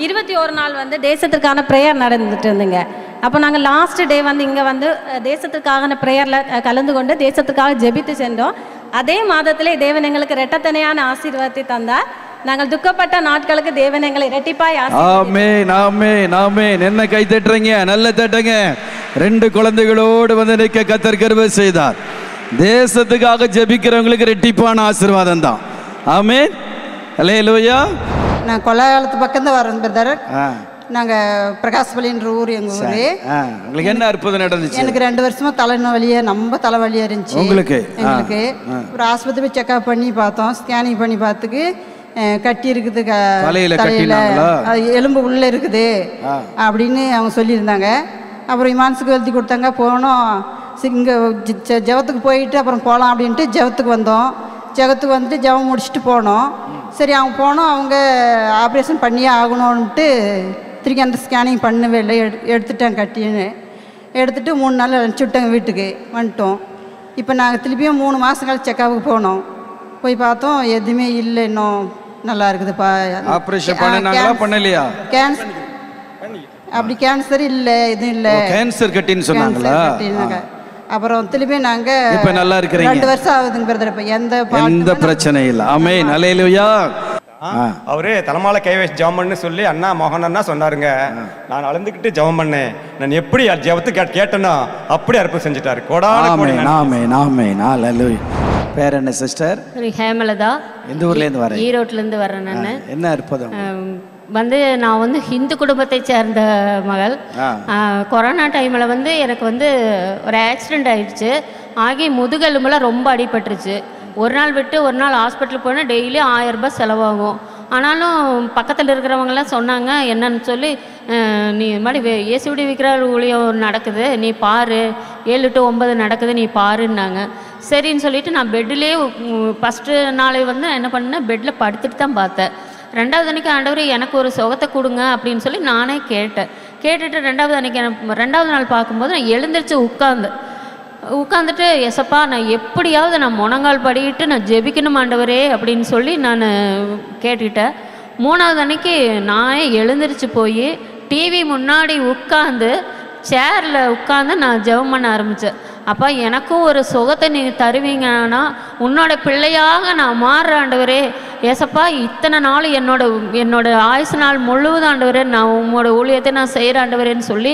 S12: 21 நாள் வந்து தேசத்திற்கான ப்ரேயர் நடந்துட்டு இருந்துங்க. அப்போ நாங்கள் லாஸ்ட் டே வந்து இங்கே வந்து தேசத்திற்கான ப்ரேயரில் கலந்து கொண்டு தேசத்துக்காக ஜெபித்து சென்றோம். அதே மாதத்திலே தேவன் எங்களுக்கு இரட்டத்தனையான ஆசீர்வாதத்தை தந்தார். நாங்கள் துக்கப்பட்ட நாட்களுக்கு தேவன் எங்களை இரட்டிப்பாய்
S7: ஆமென் ஆமென் ஆமென். என்ன கை தட்டுறீங்க? நல்ல தட்டுங்க. 2 குழந்தைகளோடு வந்து நிற்க கர்த்தர் கிருபை செய்தார். தேசத்துக்காக ஜெபிக்கிறவங்களுக்கு இரட்டிப்பான ஆசீர்வாதம் தான். ஆமென், அல்லேலூயா.
S13: நான் கொல்லாகாலத்து பக்கம் தான் வரேன் பிரதர். நாங்கள் பிரகாஷ்பலின்ற ஊர் எங்கள் ஊர்.
S7: உங்களுக்கு என்ன அற்புதம் நடந்துச்சு?
S13: எனக்கு 2 வருஷமா தலைவலியே, ரொம்ப தலைவலியாக இருந்துச்சு எங்களுக்கு. ஒரு ஆஸ்பத்திரி போய் செக்அப் பண்ணி பார்த்தோம், ஸ்கேனிங் பண்ணி பார்த்துக்கு கட்டி இருக்குது தலையில், எலும்பு உள்ளே இருக்குது அப்படின்னு அவங்க சொல்லியிருந்தாங்க. அப்புறம் இமான்ஸுக்கு எழுதி கொடுத்தாங்க. போனோம், இங்கே ஜெபத்துக்கு போயிட்டு அப்புறம் போகலாம் அப்படின்ட்டு ஜெபத்துக்கு வந்தோம். ஜெபத்துக்கு வந்துட்டு ஜெபம் முடிச்சுட்டு போனோம். சரி அவங்க போனோம், அவங்க ஆப்ரேஷன் பண்ணியே ஆகணும்ன்ட்டு திருப்பி அந்த ஸ்கேனிங் பண்ணவே இல்லை. எடுத்துட்டேன் கட்டின்னு. எடுத்துகிட்டு 3 நாள் அனுப்பிச்சுட்டேங்க, வீட்டுக்கு வந்துட்டோம். இப்போ நாங்கள் திருப்பியும் 3 மாதம் கழிச்சு செக்கப்புக்கு போனோம். போய் பார்த்தோம், எதுவுமே இல்லை, இன்னும் நல்லா இருக்குதுப்பா.
S7: ஆப்ரேஷன் பண்ணனாங்களா பண்ணலையா?
S13: கேன்சர், அப்படி கேன்சர் இல்லை, எதுவும் இல்லை.
S7: கேன்சர் கட்டின்னு சொன்னாங்களா?
S13: அப்புறம் திருப்பி நாங்கள்
S7: இப்போ நல்லா இருக்கிறீங்க.
S13: 2 வருஷம் ஆகுதுங்க பிரதர். இப்போ
S7: எந்த பிரச்சனை இல்லை. ஆமென், அல்லேலூயா.
S14: அவரு தலைமால கை வச்சு ஜெபம் பண்ணு சொல்லி அண்ணா மோகன் அண்ணா சொன்னாருங்க. நான் அழுந்துக்கிட்டு ஜெபம் பண்ணேன். நான் எப்படி ஜெபத்துக்கு கேட்டேனோ அப்படி அற்புதம் செஞ்சுட்டாரு.
S7: பேர் என்ன சிஸ்டர்?
S15: ஹேமலதா.
S7: எந்த ஊர்லேருந்து வரேன்?
S15: ஈரோட்லேருந்து வரேன் நான்.
S7: என்ன அற்புதம்?
S15: வந்து நான் வந்து ஹிந்து குடும்பத்தை சேர்ந்த மகள். கொரோனா டைமில் வந்து எனக்கு வந்து ஒரு ஆக்சிடெண்ட் ஆயிடுச்சு. ஆகி முதுகெலும்புல ரொம்ப அடிபட்டுருச்சு. ஒரு நாள் விட்டு ஒரு நாள் ஹாஸ்பிட்டல் போனால் டெய்லி 1000 ரூபாய் செலவாகும். ஆனாலும் பக்கத்தில் இருக்கிறவங்களாம் சொன்னாங்க, என்னன்னு சொல்லி, நீ இது மாதிரி இயேசுடி விற்கிற ஊழியம் நடக்குது, நீ பாரு, 7 to 9 நடக்குது, நீ பாருன்னாங்க. சரின்னு சொல்லிட்டு நான் பெட்டிலே ஃபஸ்ட்டு நாளை வந்து என்ன பண்ணேன், பெட்டில் படுத்துட்டு தான் பார்த்தேன். 2வது அன்றைக்கி ஆண்டவர் எனக்கு ஒரு சுகத்தை கொடுங்க அப்படின்னு சொல்லி நானே கேட்டேன். கேட்டுட்டு 2வது அன்றைக்கி 2வது நாள் பார்க்கும்போது நான் எழுந்திரிச்சு உட்காந்து உட்காந்துட்டு எசப்பா நான் எப்படியாவது நான் முனங்கால் படிக்கிட்டு நான் ஜெபிக்கணும் ஆண்டவரே அப்படின்னு சொல்லி நான் கேட்டுக்கிட்டேன். 3வது அன்னைக்கு நான் எழுந்திரிச்சு போய் டிவி முன்னாடி உட்காந்து சேரில் உட்காந்து நான் ஜெபம் பண்ண ஆரம்பித்தேன். அப்பா எனக்கும் ஒரு சுகத்தை நீங்கள் தருவீங்கன்னா உன்னோட பிள்ளையாக நான் மாறுற ஆண்டவரே. ஏசப்பா இத்தனை நாள் என்னோட ஆயுசு நாள் முழுவதும் ஆண்டவரே நான் உங்களோட ஊழியத்தை நான் செய்கிற ஆண்டவரேன்னு சொல்லி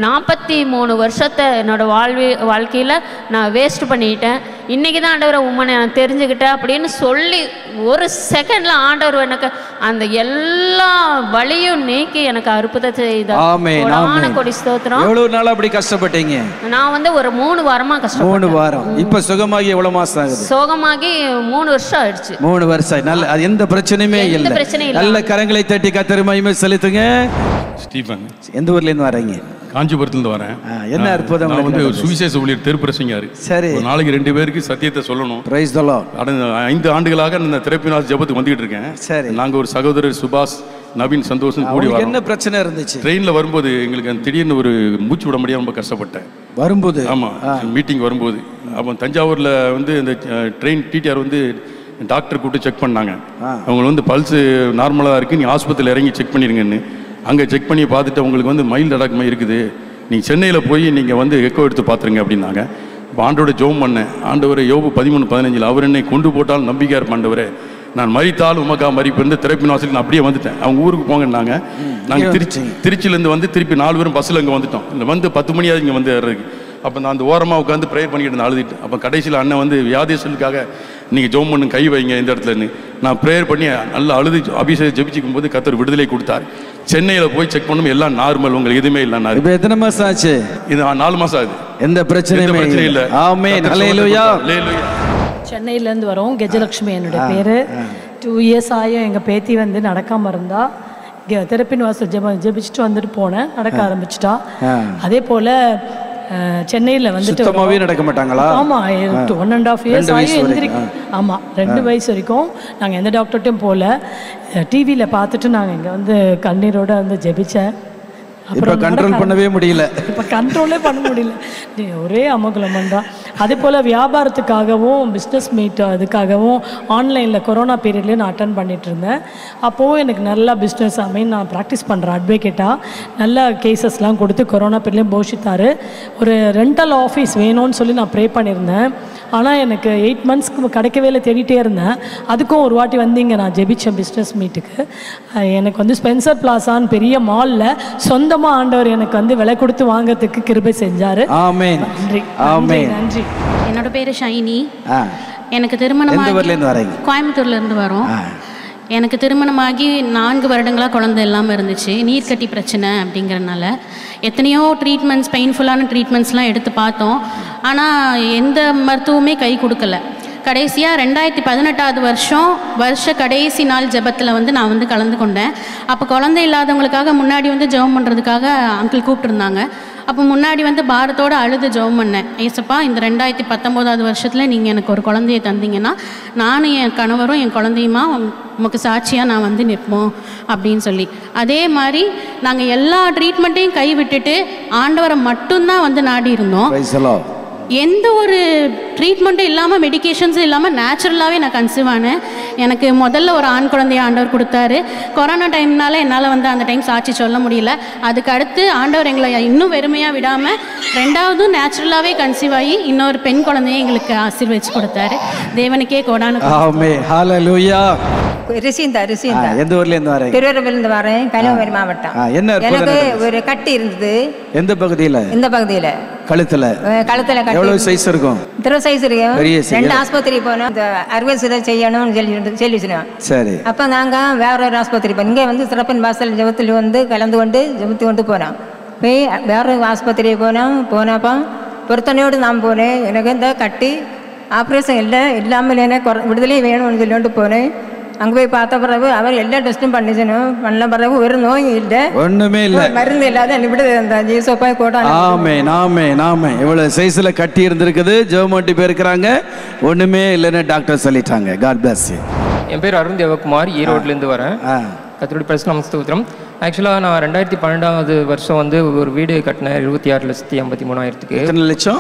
S15: 43 வருஷத்தை என்னோடய வாழ்க்கையில் நான் வேஸ்ட் பண்ணிக்கிட்டேன். இன்றைக்கி தான் ஆண்டவரை உண்மை நான் தெரிஞ்சுக்கிட்டேன் அப்படின்னு சொல்லி ஒரு செகண்டில் ஆண்டவர் எனக்கு அந்த எல்லா வழியும் நீக்கி எனக்கு அற்புதத்தை செய்தார். கொடி ஸ்தோத்திரம்.
S7: எவ்வளவு நாள் அப்படி கஷ்டப்பட்டீங்க?
S15: நான் வந்து ஒரு 3 வாரமா கஷ்டப்பட்டேன்.
S7: 3 வாரம். இப்ப சுகமாகி எவ்வளவு மாசம் ஆகுது?
S15: சுகமாகி 3 வருஷம் ஆயிடுச்சு.
S7: 3 வருஷம். நல்ல அது எந்த பிரச்சனையுமே இல்ல. நல்ல கரங்களை தட்டி கர்த்தருக்கு மகிமை செலுத்துங்க.
S16: ஸ்டீபன்.
S7: எந்த ஊர்ல இருந்து வரீங்க?
S16: காஞ்சிபுரத்துலேருந்து வரேன்.
S7: என்ன அற்புதம்.
S16: நான் வந்து சுவிசேஷ ஊழியர் தெருப்பிரசங்கர்.
S7: சரி.
S16: ஒரு நாளைக்கு 2 பேருக்கு சத்தியத்தை சொல்லணும்.
S7: Praise the Lord.
S16: கடந்த 5 ஆண்டுகளாக இந்த தெரப்பிநாள் ஜெபத்துக்கு வந்துகிட்டு இருக்கேன்.
S7: சரி.
S16: நாங்கள் ஒரு சகோதரர் சுபாஷ் நவீன் சந்தோஷம் கூடி வரோம்.
S7: என்ன பிரச்சனை இருந்துச்சு?
S16: ட்ரெயினில் வரும்போது எங்களுக்கு திடீர்னு ஒரு மூச்சு விட முடியாம ரொம்ப கஷ்டப்பட்டேன்.
S7: வரும்போது?
S16: ஆமாம், மீட்டிங் வரும்போது. அப்போ தஞ்சாவூரில் வந்து இந்த ட்ரெயின் டிடிஆர் வந்து டாக்டர் கூப்பிட்டு செக் பண்ணாங்க. அவங்க வந்து பல்ஸு நார்மலாக இருக்குது, நீங்கள் ஆஸ்பத்திரியில் இறங்கி செக் பண்ணிடுங்கன்னு. அங்கே செக் பண்ணி பார்த்துட்டு உங்களுக்கு வந்து மைல்டு அடாக்மா இருக்குது, நீங்கள் சென்னையில் போய் நீங்கள் வந்து எக்கோ எடுத்து பார்த்துருங்க அப்படின்னாங்க. இப்போ ஆண்டோட ஜெபம் பண்ணேன். ஆண்டவரை யோபு 13:15 அவர் என்னை கொண்டு போட்டால் நம்பிக்கையாக இருப்ப ஆண்டவரே, நான் மறித்தால் உமக்கா மறிப்பு தெரப்பி நாசில் நான் அப்படியே வந்துட்டேன். அவங்க ஊருக்கு போங்கன்னாங்க. நாங்கள் திருச்சியிலேருந்து வந்து திருப்பி 4 பேரும் பஸ்ஸில் இங்கே வந்துட்டோம். இந்த வந்து 10 மணியாவது இங்கே வந்து ஏறதுக்கு. அப்போ நான் அந்த ஓரமாக உட்காந்து ப்ரேயர் பண்ணிக்கிட்டு இருந்தேன், அழுதுட்டு. அப்போ கடைசியில் அண்ணன் வந்து வியாதேசலுக்காக நீங்கள் ஜெபம் பண்ணு, கை வைங்க இந்த இடத்துலன்னு. நான் ப்ரேயர் பண்ணி நல்லா அழுது அபிஷேகம் ஜெபிச்சிக்கும் போது கர்த்தர் விடுதலை கொடுத்தார். சென்னையில் போய் செக் பண்ணும், எல்லாம் நார்மல், உங்களுக்கு எதுவுமே இல்லை.
S7: இப்போ எத்தனை மாதம் ஆச்சு?
S16: இது 4 மாதம் ஆகுது.
S7: எந்த பிரச்சனையும் இல்லை. ஆமென். ஹல்லேலூயா.
S17: சென்னையிலேருந்து வரோம். கஜலட்சுமி என்னுடைய பேர். 2 இயர்ஸ் ஆகும் எங்கள் பேத்தி வந்து நடக்காமல் இருந்தா. தெரப்பி வாசல் ஜெபிச்சுட்டு வந்துட்டு போனேன், நடக்க ஆரம்பிச்சிட்டா. அதே போல் சென்னையில் வந்துட்டு
S7: சுத்தமாகவே நடக்க மாட்டாங்களா?
S17: ஆமாம், 1.5 இயர்ஸ் ஆகி எந்திரிக்கும். ஆமாம், 2 வயசு வரைக்கும் நாங்கள் எந்த டாக்டர்கிட்டையும் போகல. டிவியில் பார்த்துட்டு நாங்கள் இங்கே வந்து கண்ணீரோட வந்து ஜெபிச்சேன்.
S7: இப்போ கண்ட்ரோல் பண்ணவே முடியல.
S17: இப்போ கண்ட்ரோலே பண்ண முடியல, ஒரே அமங்கலம் தான். அதே போல் வியாபாரத்துக்காகவும் பிஸ்னஸ் மீட் அதுக்காகவும் ஆன்லைனில் கொரோனா பீரியட்லேயே நான் அட்டன் பண்ணிகிட்டு இருந்தேன். அப்போது எனக்கு நல்லா பிஸ்னஸ் நான் ப்ராக்டிஸ் பண்ணுறேன் அட்வொகேட்டாக. நல்ல கேசஸ்லாம் கொடுத்து கொரோனா பீரியட்லேயும் போஷித்தார். ஒரு ரெண்டல் ஆஃபீஸ் வேணும்னு சொல்லி நான் ப்ரே பண்ணியிருந்தேன். ஆனால் எனக்கு 8 மந்த்ஸ்க்கு கிடைக்கவே இல்லை, தேடிட்டே இருந்தேன். அதுக்கும் ஒரு வாட்டி வந்து இங்கே நான் ஜெபிச்சேன் பிஸ்னஸ் மீட்டுக்கு. எனக்கு வந்து ஸ்பென்சர் பிளாசான்னு பெரிய மாலில் சொந்தமாக ஆண்டவர் எனக்கு வந்து விலை கொடுத்து வாங்கிறதுக்கு கிருபை செஞ்சார்.
S7: ஆமென்.
S17: நன்றி.
S7: ஆமென்.
S17: நன்றி.
S18: என்னோட பேர் ஷைனி. எனக்கு திருமணமாகி கோயம்புத்தூர்லேருந்து வரோம். எனக்கு திருமணமாகி 4 வருடங்களாக குழந்தை இல்லாமல் இருந்துச்சு. நீர்க்கட்டி பிரச்சனை அப்படிங்கிறனால எத்தனையோ ட்ரீட்மெண்ட்ஸ், பெயின்ஃபுல்லான ட்ரீட்மெண்ட்ஸ்லாம் எடுத்து பார்த்தோம். ஆனால் எந்த மருத்துவமே கை கொடுக்கல. கடைசியாக 2018 வருஷ கடைசி நாள் ஜெபத்தில் வந்து நான் வந்து கலந்து கொண்டேன். அப்போ குழந்தை இல்லாதவங்களுக்காக முன்னாடி வந்து ஜெபம் பண்ணுறதுக்காக அங்கிள் கூப்பிட்டுருந்தாங்க. அப்போ முன்னாடி வந்து பாரத்தோடு அழுது ஜெபம் பண்ணேன். ஏசப்பா, இந்த 2019 வருஷத்தில் நீங்கள் எனக்கு ஒரு குழந்தைய தந்தீங்கன்னா நானும் என் கணவரும் என் குழந்தையுமா உமக்கு சாட்சியாக நான் வந்து நிற்போம் அப்படின்னு சொல்லி. அதே மாதிரி நாங்கள் எல்லா ட்ரீட்மெண்ட்டையும் கை விட்டுட்டு ஆண்டவரை மட்டும்தான் வந்து நாடி இருந்தோம். எந்த ஒரு ட்ரீட்மெண்ட்டும் இல்லாமல், மெடிக்கேஷன்ஸும் இல்லாமல் நேச்சுரலாகவே நான் கன்சீவ் ஆனேன். எனக்கு முதல்ல ஒரு ஆண் குழந்தைய ஆண்டவர் கொடுத்தாரு. கொரோனா டைம்னால என்னால் வந்து அந்த டைம் சாட்சி சொல்ல முடியல. அதுக்கு அடுத்து ஆண்டவர் எங்களை இன்னும் வெறுமையாக விடாமல் 2வது நேச்சுரலாகவே கன்சீவ் ஆகி இன்னொரு பெண் குழந்தைய எங்களுக்கு ஆசீர்வதிச்சு கொடுத்தாரு. தேவனுக்கே கோடான
S7: எந்த ஊர்ல இருந்து வரேன்?
S19: திருவரூர்லேருந்து வரேன், கன்னியாகுமரி மாவட்டம். எனக்கு ஒரு கட்டி இருந்தது.
S7: எந்த பகுதியில்?
S19: இந்த பகுதியில்
S7: கழுத்துல. கட்டி எவ்வளவு சைஸ் இருக்கும்?
S19: இத்தனை சைஸ் இருக்கும். 2 ஆஸ்பத்திரி போனோம், இந்த அறுவை சிகிச்சை செய்யணும்னு சொல்லி சொன்னோம்.
S7: சரி.
S19: அப்போ நாங்கள் வேற ஒரு ஆஸ்பத்திரி போனோம். இங்கே வந்து சிறப்பின் வாசல் ஜெபத்தில் வந்து கலந்து கொண்டு ஜெபத்து கொண்டு போனோம். போய் வேற ஒரு ஆஸ்பத்திரி போனப்போ பொருத்தனையோடு நான் போனேன். எனக்கு இந்த கட்டி ஆப்ரேஷன் இல்லாமல் எனக்கு விடுதலை வேணும்னு சொல்லிட்டு போனேன். அங்கே போய் பார்த்த பிறகு அவர் எல்லா டெஸ்ட்டும் பண்ண பிறகு ஒரு நோய் இல்லை,
S7: ஒண்ணுமே இல்லை,
S19: மருந்து இல்லாத விடுதலை கூட.
S7: ஆமென். ஆமென். ஆமென். இவ்வளவு சைஸ்ல கட்டி இருந்திருக்குது, ஜெபமாட்டி போயிருக்கிறாங்க, ஒண்ணுமே இல்லைன்னு டாக்டர் சொல்லிட்டாங்க. God bless you.
S20: என் பேர் அருண் தேவகுமார், ஈரோட்லேருந்து வரேன். கர்த்தருடைய பரிசுத்த நாமத்துக்கு ஸ்தோத்திரம். ஆக்சுவலாக நான் 2012 வருஷம் வந்து ஒரு வீடு கட்டினேன் 26,53,000க்கு.
S7: எத்தனை லட்சம்?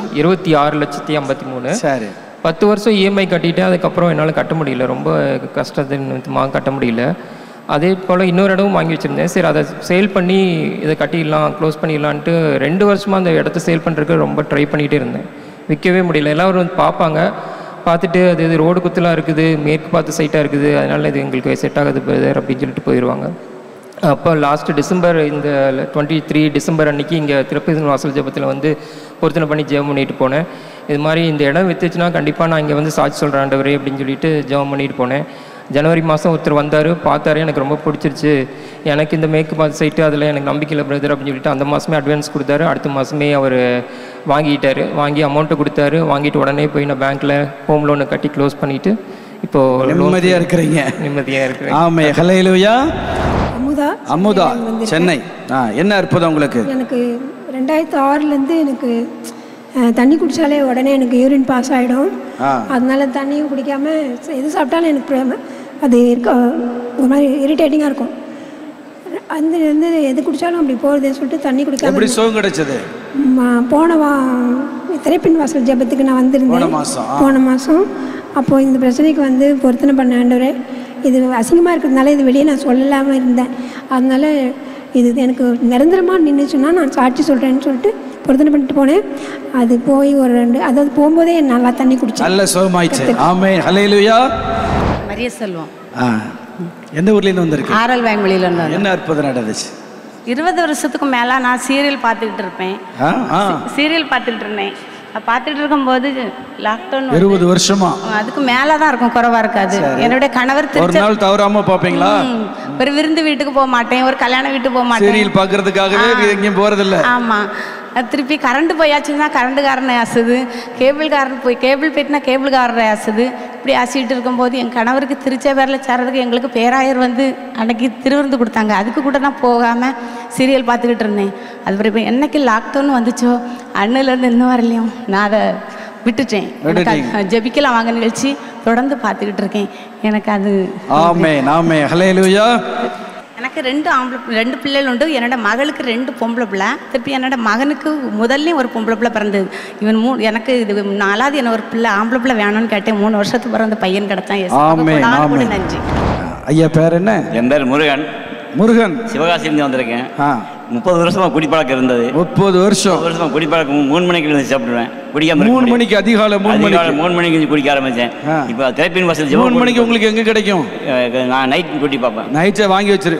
S20: 26,53,000.
S7: சரி.
S20: 10 வருஷம் இஎம்ஐ கட்டிட்டேன். அதுக்கப்புறம் என்னால் கட்ட முடியல, ரொம்ப கஷ்டத்தின் கட்ட முடியல. அதே போல் இன்னொரு இடமும் வாங்கி வச்சுருந்தேன். சரி, அதை சேல் பண்ணி இதை கட்டிடலாம், க்ளோஸ் பண்ணிடலான்ட்டு 2 வருஷமாக அந்த இடத்த சேல் பண்ணுறதுக்கு ரொம்ப ட்ரை பண்ணிகிட்டே இருந்தேன். விற்கவே முடியல. எல்லோரும் வந்து பார்ப்பாங்க, பார்த்துட்டு அது இது ரோடு குத்தலாக இருக்குது, மேற்கு பார்த்து சைட்டாக இருக்குது, அதனால் இது எங்களுக்கு செட் ஆகுது பிரதர் அப்படின்னு சொல்லிட்டு போயிடுவாங்க. அப்போ லாஸ்ட்டு டிசம்பர், இந்த 23 டிசம்பர் அன்றைக்கி இங்கே திருப்பதி வாசல் ஜெபத்தில் வந்து பொருத்தனை பண்ணி ஜெபம் பண்ணிட்டு போனேன். இது மாதிரி இந்த இடம் விற்றுச்சுன்னா கண்டிப்பாக நான் இங்கே வந்து சாட்சி சொல்கிறேன் ஆண்டவரே அப்படின்னு சொல்லிட்டு ஜெபம் பண்ணிட்டு போனேன். ஜனவரி மாதம் ஒருத்தர் வந்தார், பார்த்தாரு, எனக்கு ரொம்ப பிடிச்சிருச்சு, எனக்கு இந்த மேற்கு பார்த்து சைட்டு அதில் எனக்கு நம்பிக்கை இல்லை பிரதர் அப்படின்னு சொல்லிட்டு அந்த மாதமே அட்வான்ஸ் கொடுத்தாரு. அடுத்த மாதமே அவர் வாங்கிட்டார். வாங்கி அமௌண்ட்டை கொடுத்தாரு. வாங்கிட்டு உடனே போய் நான் பேங்க்கில் ஹோம் லோனை கட்டி க்ளோஸ் பண்ணிவிட்டு இப்போது
S7: நிம்மதியாக இருக்கிறீங்க.
S20: நிம்மதியாக இருக்கிறேன்.
S7: ஆமே. ஹல்லேலூயா.
S21: அமுதா
S7: சென்னை. என்ன அற்புதம் உங்களுக்கு?
S21: எனக்கு 2006 எனக்கு தண்ணி குடித்தாலே உடனே எனக்கு யூரின் பாஸ் ஆகிடும். அதனால தண்ணியும் குடிக்காமல் எது சாப்பிட்டாலும் எனக்கு அது இருக்க ஒரு மாதிரி இரிட்டேட்டிங்காக இருக்கும். அந்த வந்து எது குடித்தாலும் அப்படி போகிறதுன்னு சொல்லிட்டு தண்ணி குடிக்காம.
S7: எப்படி சுகம் கிடைச்சது?
S21: போன திரைப்பின் வாசல் ஜெபத்துக்கு நான் வந்திருந்தேன் போன மாதம். அப்போது இந்த பிரச்சனைக்கு வந்து பொருத்தனை பண்ண ஆண்டவரே, இது அசிங்கமாக இருக்கிறதுனால இது வெளியே நான் சொல்லலாமல் இருந்தேன். அதனால் இது எனக்கு நிரந்தரமாக நின்றுச்சுன்னா நான் சாட்சி சொல்கிறேன்னு சொல்லிட்டு பொருத்தனை பண்ணிட்டு போனேன். அது போய் ஒரு 2 அதாவது போகும்போதே நல்லா தண்ணி குடிச்சேன்.
S7: நல்ல சுகமாயிடுச்சு. ஆமென். ஹல்லேலூயா.
S22: மரிய செல்வம்.
S7: எந்த ஊர்லேருந்து வந்திருக்கு?
S22: ஆரல் வாய்மொழியில் இருந்தாங்க.
S7: என்ன அற்புதம் நடந்துச்சு?
S22: 20 வருஷத்துக்கு மேலே நான் சீரியல் பார்த்துக்கிட்டு இருப்பேன். சீரியல் பார்த்துக்கிட்டு இருந்தேன். பார்த்துட்டு இருக்கும்போது லாக்டவுன்
S7: 20 வருஷமா
S22: அதுக்கு மேலே தான் இருக்கும், குறைவா இருக்காது. என்னுடைய கணவர்
S7: ஒரு நாள் தவறாம பார்ப்பீங்களா?
S22: ஒரு விருந்து வீட்டுக்கு போக மாட்டேன், ஒரு கல்யாண வீட்டுக்கு போக மாட்டேன்.
S7: சீரியல் பார்க்கறதுக்காகவே எங்கேயும் போறதில்ல.
S22: ஆமாம். திருப்பி கரண்ட் போயாச்சுன்னா கரண்ட்டுக்காரனை ஆசுது, கேபிள்காரன் கேபிள் போயிட்டுனா கேபிள்காரரை ஆசுது. இப்படி ஆசிட்டு இருக்கும்போது என் கணவருக்கு திருச்செவேரில் சேர்றதுக்கு எங்களுக்கு பேராயர் வந்து அன்னைக்கு திருவிருந்து கொடுத்தாங்க. அதுக்கு கூட நான் போகாமல் சீரியல் பார்த்துக்கிட்டு இருந்தேன். அதுக்கப்புறம் இப்போ என்னைக்கு லாக்டவுன் வந்துச்சோ அண்ணிலேருந்து இன்னும் வரலையும் நான் அதை விட்டுட்டேன். ஜெபிக்கலாம் வாங்க நிகழ்ச்சி தொடர்ந்து பார்த்துக்கிட்டு இருக்கேன். எனக்கு அது
S7: ஆமென். ஆமென். ஹல்லேலூயா.
S22: எனக்கு 2 பிள்ளைகள் உண்டு. என்னோட மகளுக்கு 2 பொம்பளை பிள்ளை. திருப்பி என்னோட மகனுக்கு முதல்லையும் ஒரு பொம்பளை பிள்ளை பிறந்தது. இவன் எனக்கு இது 4வது என்ன ஒரு பிள்ளை ஆம்பளை பிள்ளை வேணும்னு கேட்டேன். 3 வருஷத்துக்கு பிறந்த பையன் கிடைச்சான். நன்றி.
S7: ஐயா பேர் என்ன?
S23: என் பேர் முருகன்.
S7: முருகன்.
S23: சிவகாசியிலிருந்து வந்திருக்கேன். 30 வருஷமா குடிப்பழக்கம் இருந்தது.
S7: 30 வருஷமா
S23: குடிப்பழக்கம். 3 மணிக்கு சாப்பிடுவேன், குடிக்காம
S7: 3 மணிக்கு அதிகாலை
S23: 3 மணிக்கு குடிக்க ஆரம்பிச்சேன். இப்போ திரைப்பின் வாசல்
S7: 3 மணிக்கு உங்களுக்கு எங்க கிடைக்கும்?
S23: நான் நைட் குடி பார்ப்பேன்.
S7: நைட்டே வாங்கி வச்சிரு.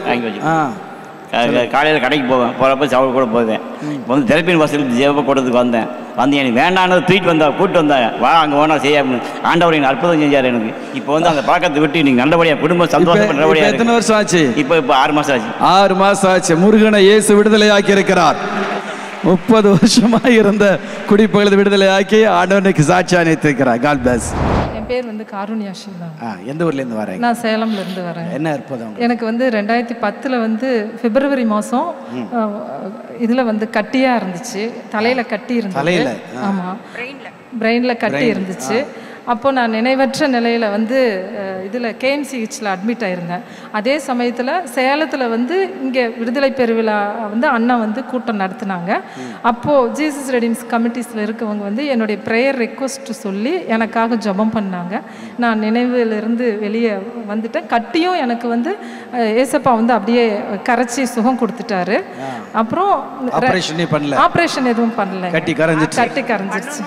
S23: காலையில் கடைக்கு போவேன், போகிறப்ப சாப்பிட கூட போவேன். இப்போ வந்து திரைப்பின் வாசல் ஜெப கூட்டத்துக்கு வந்தேன். வந்து எனக்கு வேண்டான்னு ட்ரீட் கூப்பிட்டு வந்தாங்க. வா அங்கே வேணா செய்ய ஆண்டவர் எனக்கு அற்புதம் செஞ்சார் எனக்கு. இப்போ வந்து அந்த பழக்கத்தை விட்டு நீங்கள் நல்லபடியாக குடும்பம் சந்தோஷம் பண்ணுறபடியாக.
S7: எத்தனை வருஷம் ஆச்சு?
S23: இப்போ 6 மாதம் ஆச்சு.
S7: 6 மாதம் ஆச்சு. முருகனை இயேசு விடுதலை ஆக்கி இருக்கிறார். 30 வருஷமா இருந்த குடிப்பகலத்தை விடுதலை ஆக்கி ஆண்டவனுக்கு சாட்சியா நிறுத்திருக்கிறார். God plus.
S24: என் பேர் வந்து காருண்யா ஷீலா.
S7: எந்த ஊர்லேருந்து வரேன்?
S24: நான் சேலம்லேருந்து வரேன்.
S7: என்ன அற்புதம்?
S24: எனக்கு வந்து 2010 வந்து பிப்ரவரி மாதம் இதில் வந்து கட்டியாக இருந்துச்சு, தலையில் கட்டி இருந்துச்சு. ஆமாம், பிரெயினில் கட்டி இருந்துச்சு. அப்போது நான் நினைவற்ற நிலையில் வந்து இதில் கேஎம்சிஹெச்சில் அட்மிட் ஆகிருந்தேன். அதே சமயத்தில் சேலத்தில் வந்து இங்கே விடுதலை பெருவிழா வந்து அண்ணா வந்து கூட்டம் நடத்தினாங்க. அப்போது ஜீசஸ் ரெடீம்ஸ் கமிட்டிஸில் இருக்கவங்க வந்து என்னுடைய ப்ரேயர் ரெக்வஸ்ட் சொல்லி எனக்காக ஜெபம் பண்ணாங்க. நான் நினைவிலிருந்து வெளியே வந்துட்டேன். கட்டியும் எனக்கு வந்து ஏசப்பா வந்து அப்படியே கரைச்சி சுகம் கொடுத்துட்டாரு. அப்புறம் ஆப்ரேஷன் எதுவும் பண்ணல, கட்டி கரைஞ்சிருச்சு.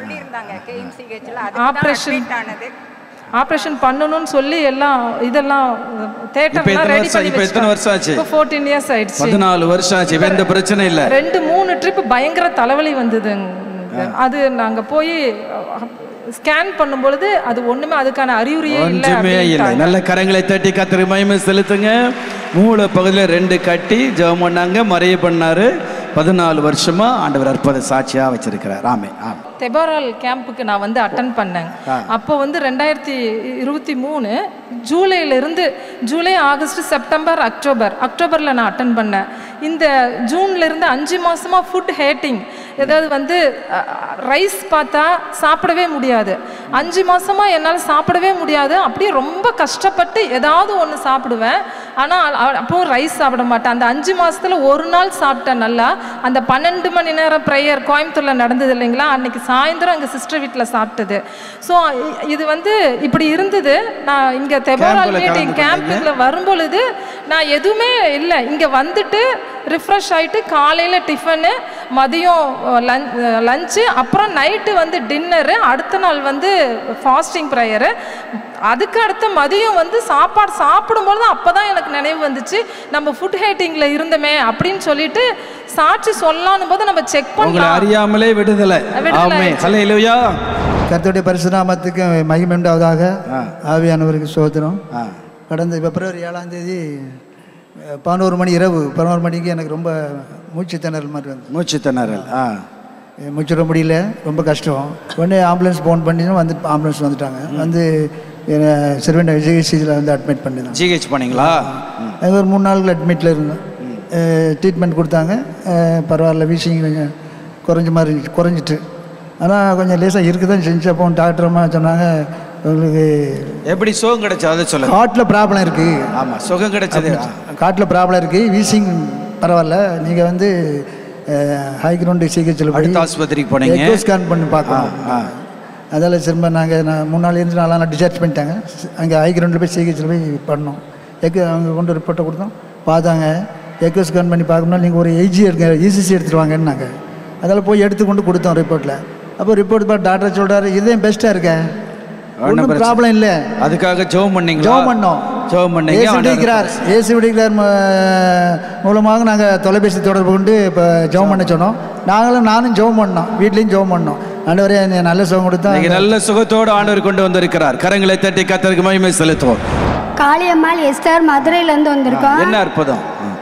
S24: ஆப்ரேஷன் பண்ணணும்னு சொல்லி எல்லாம் இதெல்லாம் தியேட்டர்லாம் ரெடி பண்ணி
S7: இப்போ எத்தனை வருஷம் ஆச்சு?
S24: 14 இயர்ஸ் ஆயிடுச்சு.
S7: 14 வருஷம் ஆச்சு. எந்த பிரச்சனை இல்ல.
S24: 2-3 ட்ரிப் பயங்கர தலைவலி வந்தது. அது நாங்க போய் ஸ்கேன் பண்ணும்பொழுது அது ஒண்ணுமே அதுக்கான அறிகுறியே
S7: இல்லை. நல்ல கரங்களை தட்டி கர்த்தருக்கு மகிமை செலுத்துங்க. மூளை பகுதியில் 2 கட்டி ஜெபம் பண்ணாங்க, மறைய பண்ணாரு. 14 வருஷமா ஆண்டவர் அற்புத சாட்சியா வச்சிருக்கிறார். ஆமே.
S24: தெபோரால் கேம்புக்கு நான் வந்து அட்டன் பண்ணேன். அப்போ வந்து 2023 ஜூலையிலிருந்து ஜூலை, ஆகஸ்ட், செப்டம்பர், அக்டோபரில் நான் அட்டன் பண்ணேன். இந்த ஜூன்லேருந்து 5 மாதமாக ஃபுட் ஹேட்டிங், ஏதாவது வந்து ரைஸ் பார்த்தா சாப்பிடவே முடியாது. 5 மாதமாக என்னால் சாப்பிடவே முடியாது. அப்படியே ரொம்ப கஷ்டப்பட்டு ஏதாவது ஒன்று சாப்பிடுவேன். ஆனால் அப்பவும் ரைஸ் சாப்பிட மாட்டேன். அந்த 5 மாதத்தில் ஒரு நாள் சாப்பிட்டேன் நல்லா. அந்த 12 மணி நேரம் ப்ரேயர் கோயம்புத்தூரில் நடந்தது இல்லைங்களா, அன்றைக்கி சாயந்தரம் எங்கள் சிஸ்டர் வீட்டில் சாப்பிட்டது. ஸோ இது வந்து இப்படி இருந்தது. நான் இங்கே தெபோரால் மீட்டிங் கேம்புக்குள்ள வரும்பொழுது நான் எதுவுமே இல்லை. இங்கே வந்துட்டு ரிஃப்ரெஷ் ஆகிட்டு காலையில் டிஃபனு, மதியம் லஞ்சு, அப்புறம் நைட்டு வந்து டின்னரு, அடுத்த நாள் வந்து ஃபாஸ்டிங் ப்ரேயரு. அதுக்கு அடுத்த மதியம் வந்து சாப்பாடு சாப்பிடும்போது அப்போ தான் எனக்கு நினைவு வந்துச்சு, நம்ம ஃபுட் ஹேட்டிங்கில் இருந்தோமே அப்படின்னு சொல்லிட்டு சாட்சி சொல்லலான்னு போது நம்ம செக் பண்ணலாம்.
S7: அறியாமலே விடுதலை. ஹல்லேலூயா.
S2: கர்த்தருடைய பரிசுநாமத்துக்கு மகிமை உண்டாவதாக. ஆவியானவருக்கு ஸ்தோத்திரம். கடந்த பிப்ரவரி 7ஆம் தேதி 11 மணி இரவு 11 மணிக்கு எனக்கு ரொம்ப மூச்சு திணறல் மாதிரி வந்து
S7: மூச்சு திணறல்
S2: மூச்சுட முடியல, ரொம்ப கஷ்டம். உடனே ஆம்புலன்ஸ் ஃபோன் பண்ணி வந்து ஆம்புலன்ஸ் வந்துட்டாங்க. வந்து சிறுவண்ட ஜிஹெச்சில் வந்து அட்மிட் பண்ணிருந்தேன்.
S7: ஜிஹெச் பண்ணிங்களா?
S2: ஒரு 3 நாளுக்கு அட்மிட்டில் இருந்தேன். ட்ரீட்மெண்ட் கொடுத்தாங்க. பரவாயில்ல, வீசிங் குறைஞ்ச மாதிரி குறைஞ்சிட்டு. ஆனால் கொஞ்சம் லேசாக இருக்குதான் செஞ்சு. அப்போ டாக்டரம்மா சொன்னாங்க, உங்களுக்கு
S7: எப்படி சுகம் கிடைச்சது அதை சொல்லுங்கள்.
S2: காட்டில் ப்ராப்ளம் இருக்குது.
S7: ஆமாம், சுகம் கிடைச்சது.
S2: காட்டில் ப்ராப்ளம் இருக்குது, வீசிங் பரவாயில்ல, நீங்கள் வந்து ஹை கிரவுண்டு சிகிச்சையில் போய்
S7: ஆஸ்பத்திரிக்கு போனீங்க,
S2: எக்கோ ஸ்கேன் பண்ணி பார்க்கணும். அதெல்லாம் திரும்ப நாங்கள் 3 நாள் இருந்து 4 நாள் டிஸ்சார்ஜ் பண்ணிட்டாங்க. அங்கே ஹை கிரவுண்டில் போய் சிகிச்சையில் போய் பண்ணோம். அவங்க கொண்டு ரிப்போர்ட்டை கொடுத்தோம், பார்த்தாங்க. எக்கோ ஸ்கேன் பண்ணி பார்க்கணும்னா நீங்கள் ஒரு இசிசி எடுத்துகிட்டு வாங்கன்னு நாங்கள் அதெல்லாம் போய் எடுத்துக்கொண்டு கொடுத்தோம் ரிப்போர்ட்டில். அப்போ ரிப்போர்ட் பார்த்து டாக்டர் சொல்கிறாரு, இதுதான் பெஸ்ட்டாக இருக்கேன், ஒன்றும் ப்ராப்ளம் இல்லை.
S7: அதுக்காக ஜெபம் பண்ணீங்க?
S2: ஜெபம் பண்ணோம்.
S7: ஜெபம் பண்ணீங்க.
S2: ஏசி விடுகிறார் மூலமாக நாங்கள் தொலைபேசி தொடர்பு கொண்டு இப்போ ஜெபம் பண்ண சொன்னோம். நானும் ஜெபம் பண்ணோம், வீட்லேயும் ஜெபம் பண்ணோம். ஆண்டவரே நல்ல சுகம் கொடுத்தா.
S7: நல்ல சுகத்தோடு ஆண்டவர் கொண்டு வந்திருக்கிறார். கரங்களை தட்டி கர்த்தருக்கு மகிமை செலுத்துவோம்.
S3: காளியம்மாள் எஸ்டர் மதுரையிலேருந்து வந்திருக்கோம்.
S7: என்ன அற்புதம்.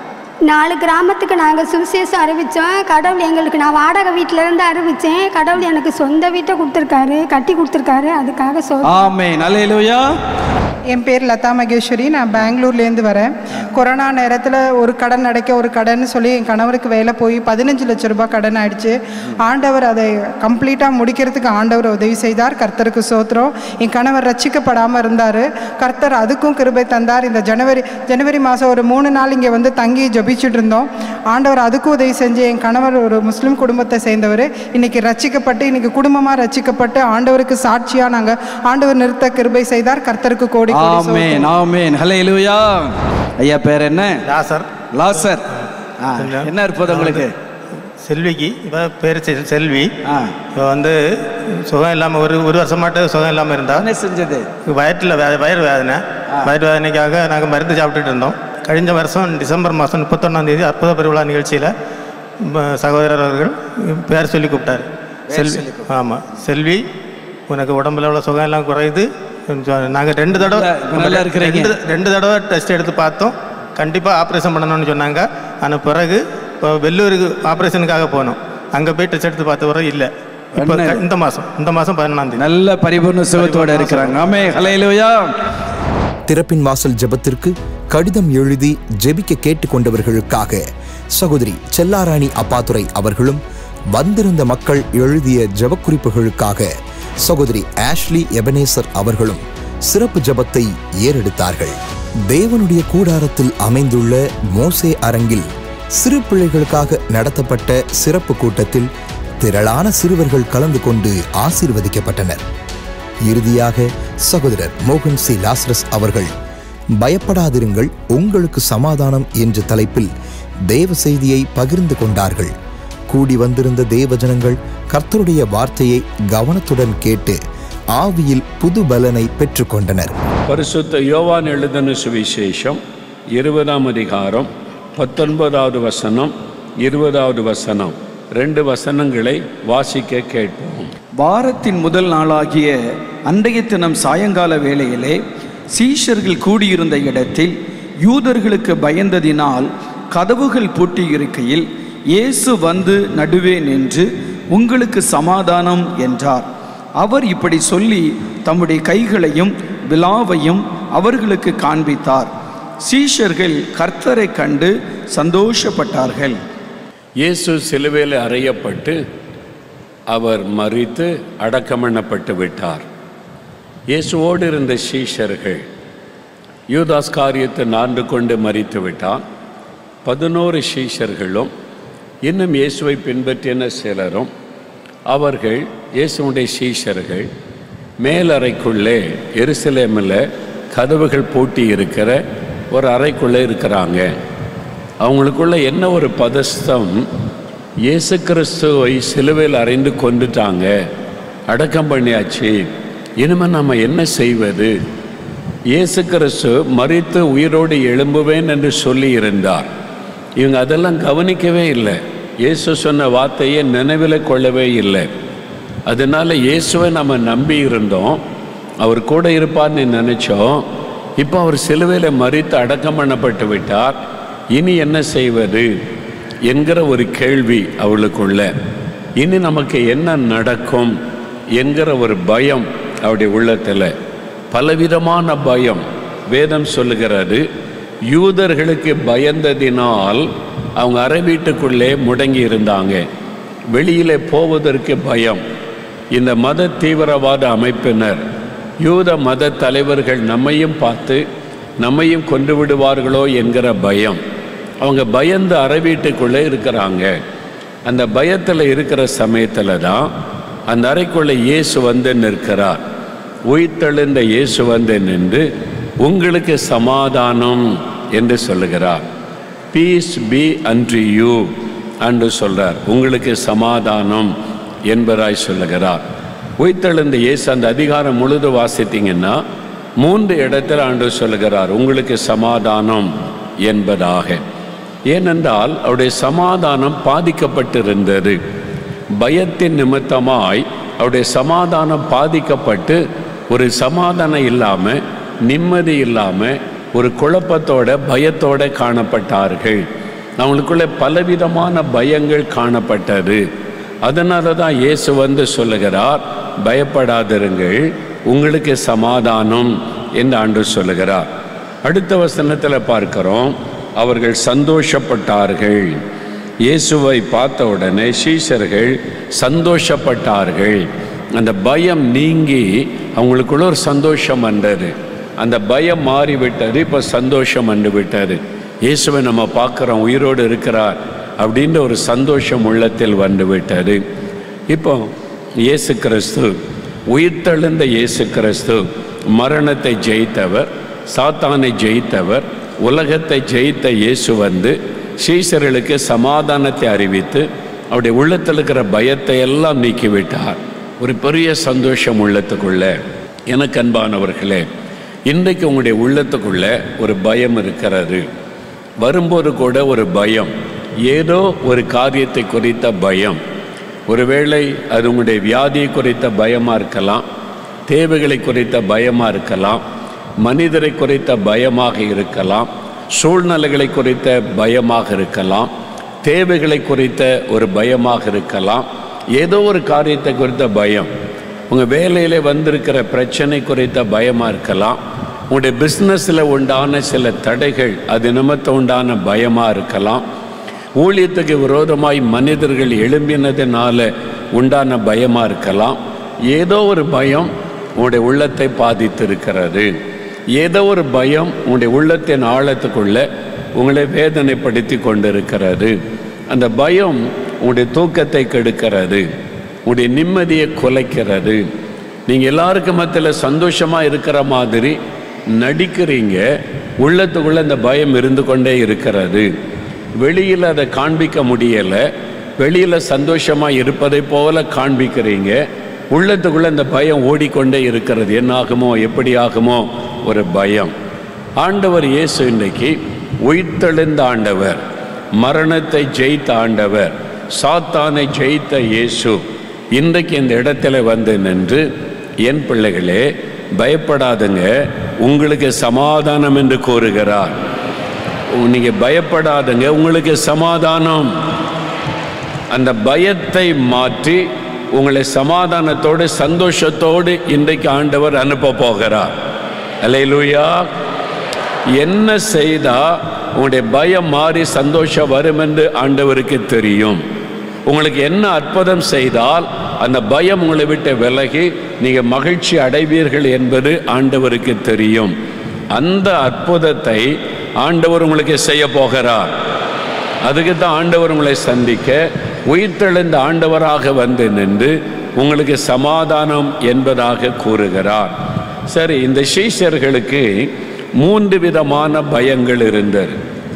S3: 4 கிராமத்துக்கு நாங்கள் சுவிசேஷம் அறிவித்தோம். கடவுள் எங்களுக்கு, நான் வாடகை வீட்டிலேருந்து அறிவித்தேன். கடவுள் எனக்கு சொந்த வீட்டை கொடுத்துருக்காரு, கட்டி கொடுத்துருக்காரு. அதுக்காக
S7: ஆமென். அல்லேலூயா.
S4: என் பேர் லதா மகேஸ்வரி. நான் பெங்களூர்லேருந்து வரேன். கொரோனா நேரத்தில் ஒரு கடன் அடைக்க ஒரு கடன் சொல்லி என் கணவருக்கு வேலை போய் 15 லட்ச ரூபாய் கடன் ஆயிடுச்சு. ஆண்டவர் அதை கம்ப்ளீட்டாக முடிக்கிறதுக்கு ஆண்டவர் உதவி செய்தார். கர்த்தருக்கு சோத்திரம். என் கணவர் ரட்சிக்கப்படாமல் இருந்தார். கர்த்தர் அதுக்கும் கிருபை தந்தார். இந்த ஜனவரி மாதம் ஒரு 3 நாள் இங்கே வந்து தங்கி ஜபிச்சுட்டு இருந்தோம். ஆண்டவர் அதுக்கும் உதவி செஞ்சு என் கணவர் ஒரு முஸ்லீம் குடும்பத்தை சேர்ந்தவர். இன்றைக்கி ரட்சிக்கப்பட்டு, இன்றைக்கி குடும்பமாக ரட்சிக்கப்பட்டு ஆண்டவருக்கு சாட்சியாக நாங்கள் ஆண்டவர் நிறுத்த கிருபை செய்தார். கர்த்தருக்கு கோடி.
S7: ஆமென், ஆமென். ஹல்லேலூயா. ஐயா பேர் என்ன?
S5: லாசர்.
S7: லாசர். என்ன அற்புதம் உங்களுக்கு?
S5: செல்விக்கு இப்போ பேர் செல்வி. இப்போ வந்து சுகம் இல்லாமல் ஒரு வருஷமாட்டு சுகம் இல்லாமல் இருந்தால்
S7: என்ன செஞ்சது?
S5: வயிறு வேதனைக்காக நாங்கள் மருந்து சாப்பிட்டுட்டு இருந்தோம். கழிஞ்ச வருஷம் டிசம்பர் மாதம் 31ஆம் தேதி அற்புத பெருவிழா நிகழ்ச்சியில் சகோதரர் அவர்கள் பேர் சொல்லி கூப்பிட்டார். செல்வி. ஆமாம், செல்வி உனக்கு உடம்புல உள்ள சுகம் எல்லாம் குறையுது. நாங்கள் 2 தடவை டெஸ்ட் எடுத்து பார்த்தோம். கண்டிப்பாக ஆப்ரேஷன் பண்ணணும்னு சொன்னாங்க. ஆனால் பிறகு இப்போ வெள்ளூருக்கு ஆப்ரேஷனுக்காக போனோம். அங்கே போய் டெஸ்ட் எடுத்து பார்த்த வரை இல்லை. இப்போ இந்த மாதம் 11ஆம் தேதி
S7: நல்ல பரிபூர்ண சுகத்தோடு இருக்கிறாங்க. ஆமென். ஹல்லேலூயா.
S1: திறப்பின் வாசல் ஜெபத்திற்கு கடிதம் எழுதி ஜெபிக்க கேட்டுக்கொண்டவர்களுக்காக சகோதரி செல்லாராணி அப்பாத்துரை அவர்களும், வந்திருந்த மக்கள் எழுதிய ஜெபக்குறிப்புகளுக்காக சகோதரி ஆஷ்லி எபனேசர் அவர்களும் சிறப்பு ஜெபத்தை ஏறெடுத்தார்கள். தேவனுடைய கூடாரத்தில் அமைந்துள்ள மோசே அரங்கில் சிறு பிள்ளைகளுக்காக நடத்தப்பட்ட சிறப்பு கூட்டத்தில் திரளான சிறுவர்கள் கலந்து கொண்டு ஆசீர்வதிக்கப்பட்டனர். இறுதியாக சகோதரர் மோகன் சி லாசரஸ் அவர்கள் பயப்படாதிருங்கள், உங்களுக்கு சமாதானம் என்ற தலைப்பில் தேவ செய்தியை பகிர்ந்து கொண்டார்கள். கூடி வந்திருந்த தேவஜனங்கள் கர்த்தருடைய வார்த்தையை கவனத்துடன் கேட்டு ஆவியில் புது பலனை பெற்றுக்கொண்டனர்.
S25: பரிசுத்த யோவான் எழுதின சுவிசேஷம் 20ஆம் அதிகாரம் 19வது வசனம் 20வது வசனம் 2 வசனங்களை வாசிக்க கேட்போம்.
S7: வாரத்தின் முதல் நாளாகிய அன்றைய தினம் சாயங்கால வேளையிலே சீஷர்கள் கூடியிருந்த இடத்தில் யூதர்களுக்கு பயந்ததினால் கதவுகள் பூட்டியிருக்கையில் இயேசு வந்து நடுவே நின்று, உங்களுக்கு சமாதானம் என்றார். அவர் இப்படி சொல்லி தம்முடைய கைகளையும் விலாவையும் அவர்களுக்கு காண்பித்தார். சீஷர்கள் கர்த்தரை கண்டு சந்தோஷப்பட்டார்கள்.
S25: இயேசு சிலுவையில் அறையப்பட்டு அவர் மரித்து அடக்கமண்ணப்பட்டு விட்டார். இயேசுவோடு இருந்த சீஷர்கள் யூதாஸ் காரியத்தை நான்கு கொண்டு மரித்து விட்டான். 11 சீஷர்களும் இன்னும் இயேசுவை பின்பற்றின சிலரும், அவர்கள் இயேசுடைய சீஷர்கள் மேலறைக்குள்ளே எருசலேமில் கதவுகள் பூட்டி இருக்கிற ஒரு அறைக்குள்ளே இருக்கிறாங்க. அவங்களுக்குள்ள என்ன ஒரு பதஸ்தம், இயேசு கிறிஸ்துவை சிலுவையில் அறைந்து கொண்டுட்டாங்க, அடக்கம் பண்ணியாச்சு, இனிமேல் நம்ம என்ன செய்வது? இயேசு கிறிஸ்து மரித்து உயிரோடு எழும்புவேன் என்று சொல்லி இருந்தார். இவங்க அதெல்லாம் கவனிக்கவே இல்லை. இயேசு சொன்ன வார்த்தையை நினைவில் கொள்ளவே இல்லை. அதனால் இயேசுவை நம்ம நம்பி இருந்தோம், அவர் கூட இருப்பார்னு நினச்சோம். இப்போ அவர் சிலுவையில் மரித்து அடக்கம் பண்ணப்பட்டு விட்டார், இனி என்ன செய்வது என்கிற ஒரு கேள்வி அவளுக்குள்ள. இனி நமக்கு என்ன நடக்கும் என்கிற ஒரு பயம் அவருடைய உள்ளத்தில், பலவிதமான பயம். வேதம் சொல்லுகிறது, யூதர்களுக்கு பயந்ததினால் அவங்க அறை வீட்டுக்குள்ளே முடங்கி இருந்தாங்க. வெளியிலே போவதற்கு பயம். இந்த மத தீவிரவாத அமைப்பினர், யூத மத தலைவர்கள் நம்மையும் பார்த்து நம்மையும் கொண்டு விடுவார்களோ என்கிற பயம். அவங்க பயந்து அறை வீட்டுக்குள்ளே இருக்கிறாங்க. அந்த பயத்தில் இருக்கிற சமயத்தில் தான் அந்த அறைக்குள்ளே இயேசு வந்து நிற்கிறார். உயிர்த்தெழுந்த இயேசு வந்து நின்று உங்களுக்கு சமாதானம் என்று சொல்லுகிறார். பீஸ் பி அன்டு யூ என்று சொல்கிறார். உங்களுக்கு சமாதானம் என்பதாய் சொல்லுகிறார். உயிர்த்தெழுந்த இயேசு அந்த அதிகாரம் முழுது வாசித்தீங்கன்னா 3 இடத்தில் ஆண்டவர் சொல்லுகிறார் உங்களுக்கு சமாதானம் என்பதாக. ஏனென்றால் அவருடைய சமாதானம் பாதிக்கப்பட்டிருந்தது. பயத்தின் நிமித்தமாய் அவருடைய சமாதானம் பாதிக்கப்பட்டு ஒரு சமாதானம் இல்லாமல், நிம்மதி இல்லாமல், ஒரு குழப்பத்தோட பயத்தோட காணப்பட்டார்கள். அவங்களுக்குள்ள பலவிதமான பயங்கள் காணப்பட்டது. அதனால தான் இயேசு வந்து சொல்லுகிறார், பயப்படாதிருங்கள், உங்களுக்கு சமாதானம் என்று ஆண்டவர் சொல்லுகிறார். அடுத்த வசனத்தில் பார்க்கிறோம், அவர்கள் சந்தோஷப்பட்டார்கள். இயேசுவை பார்த்த உடனே சீஷர்கள் சந்தோஷப்பட்டார்கள். அந்த பயம் நீங்கி அவங்களுக்குள்ள ஒரு சந்தோஷம் வந்தது. அந்த பயம் மாறிவிட்டது, இப்போ சந்தோஷம் வந்து விட்டது. இயேசுவை நம்ம பார்க்குறோம், உயிரோடு இருக்கிறார் அப்படின்ற ஒரு சந்தோஷம் உள்ளத்தில் வந்து விட்டது. இப்போ இயேசு கிறிஸ்து, உயிர்த்தெழுந்த இயேசு கிறிஸ்து மரணத்தை ஜெயித்தவர், சாத்தானை ஜெயித்தவர், உலகத்தை ஜெயித்த இயேசு வந்து சீஷர்களுக்கு சமாதானத்தை அறிவித்து அவருடைய உள்ளத்தில் இருக்கிற பயத்தை எல்லாம் நீக்கிவிட்டார். ஒரு பெரிய சந்தோஷம் உள்ளத்துக்குள்ள. எனக்கு அன்பானவர்களே, இன்றைக்கு உங்களுடைய உள்ளத்துக்குள்ள ஒரு பயம் இருக்கிறது. வரும்போது கூட ஒரு பயம், ஏதோ ஒரு காரியத்தை குறித்த பயம். ஒருவேளை அது உங்களுடைய வியாதியை குறித்த பயமாக இருக்கலாம், தேவைகளை குறித்த பயமாக இருக்கலாம், மனிதரை குறித்த பயமாக இருக்கலாம், சூழ்நிலைகளை குறித்த பயமாக இருக்கலாம், தேவைகளை குறித்த ஒரு பயமாக இருக்கலாம், ஏதோ ஒரு காரியத்தை குறித்த பயம். உங்கள் வேலையில் வந்திருக்கிற பிரச்சனை குறித்த பயமாக இருக்கலாம், உங்களுடைய பிஸ்னஸில் உண்டான சில தடைகள் அது நிமித்தம் உண்டான பயமாக இருக்கலாம், ஊழியத்துக்கு விரோதமாய் மனிதர்கள் எழும்பினதுனால உண்டான பயமாக இருக்கலாம். ஏதோ ஒரு பயம் உங்களுடைய உள்ளத்தை பாதித்திருக்கிறது. ஏதோ ஒரு பயம் உங்களுடைய உள்ளத்தின் ஆழத்துக்குள்ள உங்களை வேதனைப்படுத்தி கொண்டிருக்கிறது. அந்த பயம் உங்களுடைய தூக்கத்தை கெடுக்கிறது, உங்களுடைய நிம்மதியை குலைக்கிறது. நீங்கள் எல்லாருக்கும் மத்தியில் சந்தோஷமாக இருக்கிற மாதிரி நடிக்கிறீங்க, உள்ளத்துக்குள்ளே அந்த பயம் இருந்து கொண்டே இருக்கிறது. வெளியில் அதை காண்பிக்க முடியலை, வெளியில் சந்தோஷமாக இருப்பதை போல காண்பிக்கிறீங்க, உள்ளத்துக்குள்ளே அந்த பயம் ஓடிக்கொண்டே இருக்கிறது. என்ன ஆகுமோ, எப்படி ஆகுமோ ஒரு பயம். ஆண்டவர் இயேசு இன்றைக்கு உயிர்த்தெழுந்த ஆண்டவர், மரணத்தை ஜெயித்த ஆண்டவர், சாத்தானை ஜெயித்த இயேசு இன்றைக்கு இந்த இடத்துல வந்து நின்று, என் பிள்ளைகளே பயப்படாதுங்க, உங்களுக்கு சமாதானம் என்று கூறுகிறார். நீங்கள் பயப்படாதுங்க, உங்களுக்கு சமாதானம். அந்த பயத்தை மாற்றி உங்களை சமாதானத்தோடு சந்தோஷத்தோடு இன்றைக்கு ஆண்டவர் அனுப்ப போகிறார். அல்லேலூயா. என்ன செய்தால் உங்களுடைய பயம் மாறி சந்தோஷம் வரும் என்று ஆண்டவருக்கு தெரியும். உங்களுக்கு என்ன அற்புதம் செய்தால் அந்த பயம் உங்களை விட்டு விலகி நீங்கள் மகிழ்ச்சி அடைவீர்கள் என்பது ஆண்டவருக்கு தெரியும். அந்த அற்புதத்தை ஆண்டவர் உங்களுக்கு செய்ய போகிறார். அதுக்கு தான் ஆண்டவர் உங்களை சந்திக்க உயிர்த்தெழுந்த ஆண்டவராக வந்து நின்று உங்களுக்கு சமாதானம் என்பதாக கூறுகிறார். சரி, இந்த சீஷர்களுக்கு 3 விதமான பயங்கள் இருந்தது.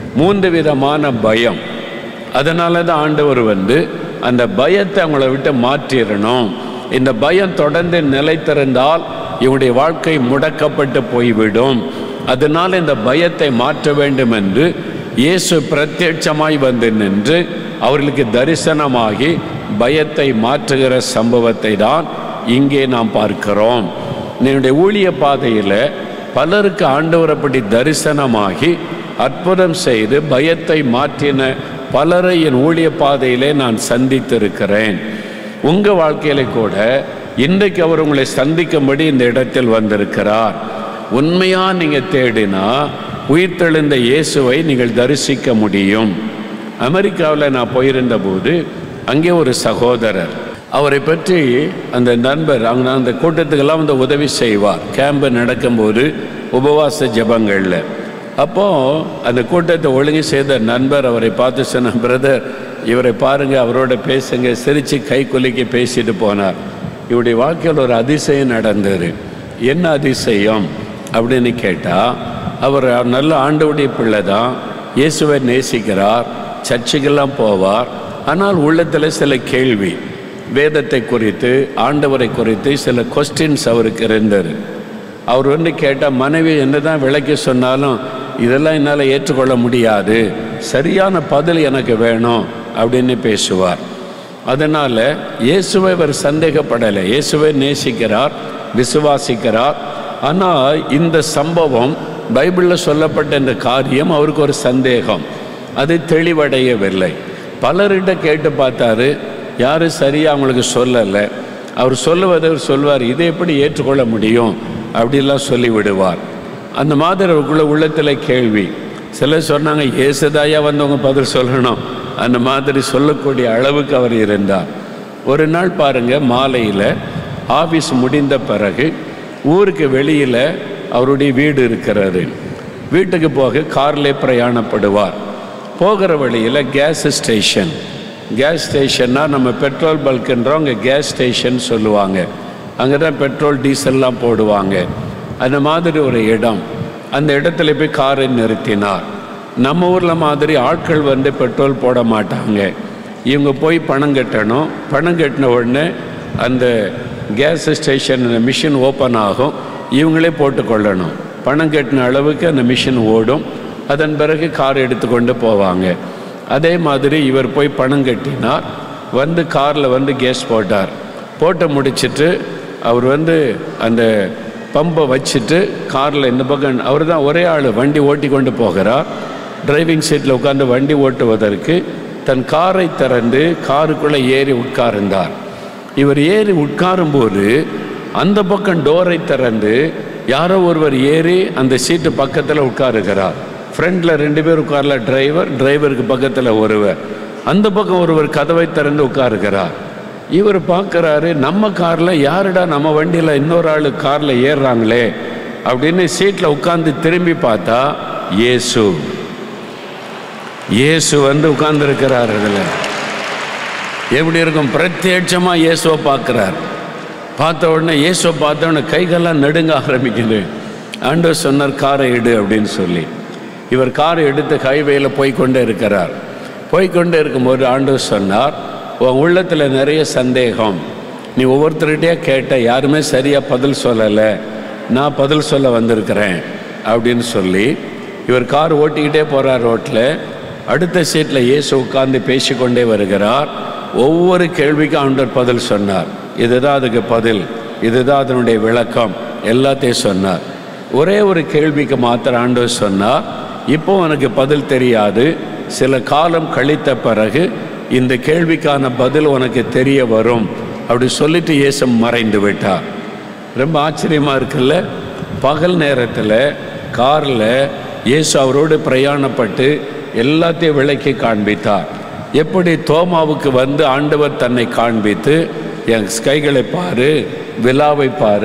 S25: 3 விதமான பயம். அதனால தான் ஆண்டவர் வந்து அந்த பயத்தை அவங்கள விட்டு மாற்றிடணும். இந்த பயம் தொடர்ந்து நிலைத்திருந்தால் இவனுடைய வாழ்க்கை முடக்கப்பட்டு போய்விடும். அதனால் இந்த பயத்தை மாற்ற வேண்டும் என்று இயேசு பிரத்யட்சமாய் வந்து நின்று அவர்களுக்கு தரிசனமாகி பயத்தை மாற்றுகிற சம்பவத்தை தான் இங்கே நாம் பார்க்கிறோம். என்னுடைய ஊழிய பாதையில் பலருக்கு ஆண்டவர் அப்படி தரிசனமாகி அற்புதம் செய்து பயத்தை மாற்றின பலரை என் ஊழிய பாதையிலே நான் சந்தித்திருக்கிறேன். உங்கள் வாழ்க்கையில கூட இன்றைக்கு அவர் உங்களை சந்திக்கும்படி இந்த இடத்தில் வந்திருக்கிறார். உண்மையாக நீங்கள் தேடினா உயிர்த்தெழுந்த இயேசுவை நீங்கள் தரிசிக்க முடியும். அமெரிக்காவில் நான் போயிருந்த போது அங்கே ஒரு சகோதரர், அவரை பற்றி அந்த நண்பர் அவங்க அந்த கூட்டத்துக்கெல்லாம் வந்து உதவி செய்வார். கேம்பு நடக்கும்போது உபவாச ஜபங்களில். அப்போது அந்த கூட்டத்தை ஒழுங்கு செய்த நண்பர் அவரை பார்த்து சொன்ன, பிரதர் இவரை பாருங்கள், அவரோட பேசுங்க, சிரித்து கை குலுக்கி பேசிட்டு போனார். இவருடைய வாழ்க்கையில் ஒரு அதிசயம் நடந்தது. என்ன அதிசயம் அப்படின்னு கேட்டால், அவர் நல்ல ஆண்டவருடைய பிள்ளை தான், இயேசுவை நேசிக்கிறார், சர்ச்சுக்கெல்லாம் போவார். ஆனால் உள்ளத்தில் சில கேள்வி, வேதத்தை குறித்து ஆண்டவரை குறித்து சில கொஸ்டின்ஸ் அவருக்கு இருந்தது. அவர் வந்து கேட்டால், மனைவி என்ன தான் விளக்கி சொன்னாலும் இதெல்லாம் என்னால் ஏற்றுக்கொள்ள முடியாது, சரியான பதில் எனக்கு வேணும் அப்படின்னு பேசுவார். அதனால் இயேசுவை அவர் சந்தேகப்படலை, இயேசுவை நேசிக்கிறார், விசுவாசிக்கிறார். ஆனால் இந்த சம்பவம் பைபிளில் சொல்லப்பட்ட இந்த காரியம் அவருக்கு ஒரு சந்தேகம், அது தெளிவடையவில்லை. பலர்கிட்ட கேட்டு பார்த்தாரு, யாரும் சரியாக அவங்களுக்கு சொல்லலை. அவர் சொல்லுவதை அவர் சொல்வார், இதை எப்படி ஏற்றுக்கொள்ள முடியும் அப்படிலாம் சொல்லிவிடுவார். அந்த மாதிரி அவருக்குள்ள உள்ளத்தில் கேள்வி. சிலர் சொன்னாங்க, இயேசுதாயா வந்தவங்க பதில் சொல்லணும், அந்த மாதிரி சொல்லக்கூடிய அளவுக்கு அவர் இருந்தார். ஒரு நாள் பாருங்கள், மாலையில் ஆஃபீஸ் முடிந்த பிறகு ஊருக்கு வெளியில் அவருடைய வீடு இருக்கிறது. வீட்டுக்கு போக கார்லே பிரயாணப்படுவார். போகிற வழியில் கேஸ் ஸ்டேஷன்னா நம்ம பெட்ரோல் பல்க்குன்றோம், அங்கே கேஸ் ஸ்டேஷன் சொல்லுவாங்க. அங்கே தான் பெட்ரோல் டீசல்லாம் போடுவாங்க. அந்த மாதிரி ஒரு இடம், அந்த இடத்துல போய் காரை நிறுத்தினார். நம்ம ஊரில் மாதிரி ஆட்கள் வந்து பெட்ரோல் போட மாட்டாங்க. இவங்க போய் பணம் கட்டணும். பணம் கட்டின உடனே அந்த கேஸ் ஸ்டேஷன் மிஷின் ஓப்பன் ஆகும், இவங்களே போட்டுக்கொள்ளணும். பணம் கட்டின அளவுக்கு அந்த மிஷின் ஓடும். அதன் பிறகு கார் எடுத்துக்கொண்டு போவாங்க. அதே மாதிரி இவர் போய் பணம் கட்டினார், வந்து காரில் வந்து கேஸ் போட்டார். போட்டு முடிச்சுட்டு அவர் வந்து அந்த பம்பை வச்சுட்டு காரில் இந்த பக்கம், அவர் தான் ஒரே ஆள் வண்டி ஓட்டி கொண்டு போகிறார். டிரைவிங் சீட்டில் உட்காந்து வண்டி ஓட்டுவதற்கு தன் காரை திறந்து காருக்குள்ளே ஏறி உட்கார்ந்தார். இவர் ஏறி உட்காரும்போது அந்த பக்கம் டோரை திறந்து யாரோ ஒருவர் ஏறி அந்த சீட்டு பக்கத்தில் உட்காருகிறார். ஃப்ரண்டில் 2 பேர் உட்காரல, டிரைவருக்கு பக்கத்தில் ஒருவர், அந்த பக்கம் ஒருவர் கதவை திறந்து உட்காருகிறார். இவர் பார்க்குறாரு, நம்ம காரில் யாருடா நம்ம வண்டியில் இன்னொரு ஆள் காரில் ஏறுறாங்களே அப்படின்னு சீட்டில் உட்காந்து திரும்பி பார்த்தா இயேசு வந்து உட்கார்ந்துருக்கிறார். அதில் எப்படி இருக்கும், பிரத்யட்சமாக இயேசுவை பார்க்குறார். பார்த்த உடனே இயேசுவை பார்த்த உடனே கைகள்லாம் நடுங்க ஆரம்பிக்குது. ஆண்டவர் சொன்னார், காரை எடு அப்படின்னு சொல்லி. இவர் காரை எடுத்து ஹைவேயில் போய்கொண்டே இருக்கிறார். போய்கொண்டே இருக்கும்போது ஆண்டவர் சொன்னார், உன் உள்ளத்தில் நிறைய சந்தேகம், நீ ஒவ்வொருத்தருகிட்டே கேட்ட, யாருமே சரியாக பதில் சொல்லலை, நான் பதில் சொல்ல வந்திருக்கிறேன் அப்படின்னு சொல்லி இவர் கார் ஓட்டிக்கிட்டே போகிறார். ரோட்டில் அடுத்த சீட்டில் இயேசு உட்கார்ந்து பேசிக்கொண்டே வருகிறார். ஒவ்வொரு கேள்விக்கும் ஆண்டவர் பதில் சொன்னார். இதுதான் அதுக்கு பதில், இதுதான் அதனுடைய விளக்கம், எல்லாத்தையும் சொன்னார். ஒரே ஒரு கேள்விக்கு மாத்திரம் ஆண்டவர் சொன்னார், இப்போ உனக்கு பதில் தெரியாது, சில காலம் கழித்த பிறகு இந்த கேள்விக்கான பதில் உனக்கு தெரிய வரும் அப்படி சொல்லிட்டு இயேசு மறைந்து விட்டார். ரொம்ப ஆச்சரியமாக இருக்குல்ல. பகல் நேரத்தில் காரில் இயேசு அவரோடு பிரயாணப்பட்டு எல்லாத்தையும் விளக்கி காண்பித்தார். எப்படி தோமாவுக்கு வந்து ஆண்டவர் தன்னை காண்பித்து, என் கைகளை பாரு, விலாவை பாரு,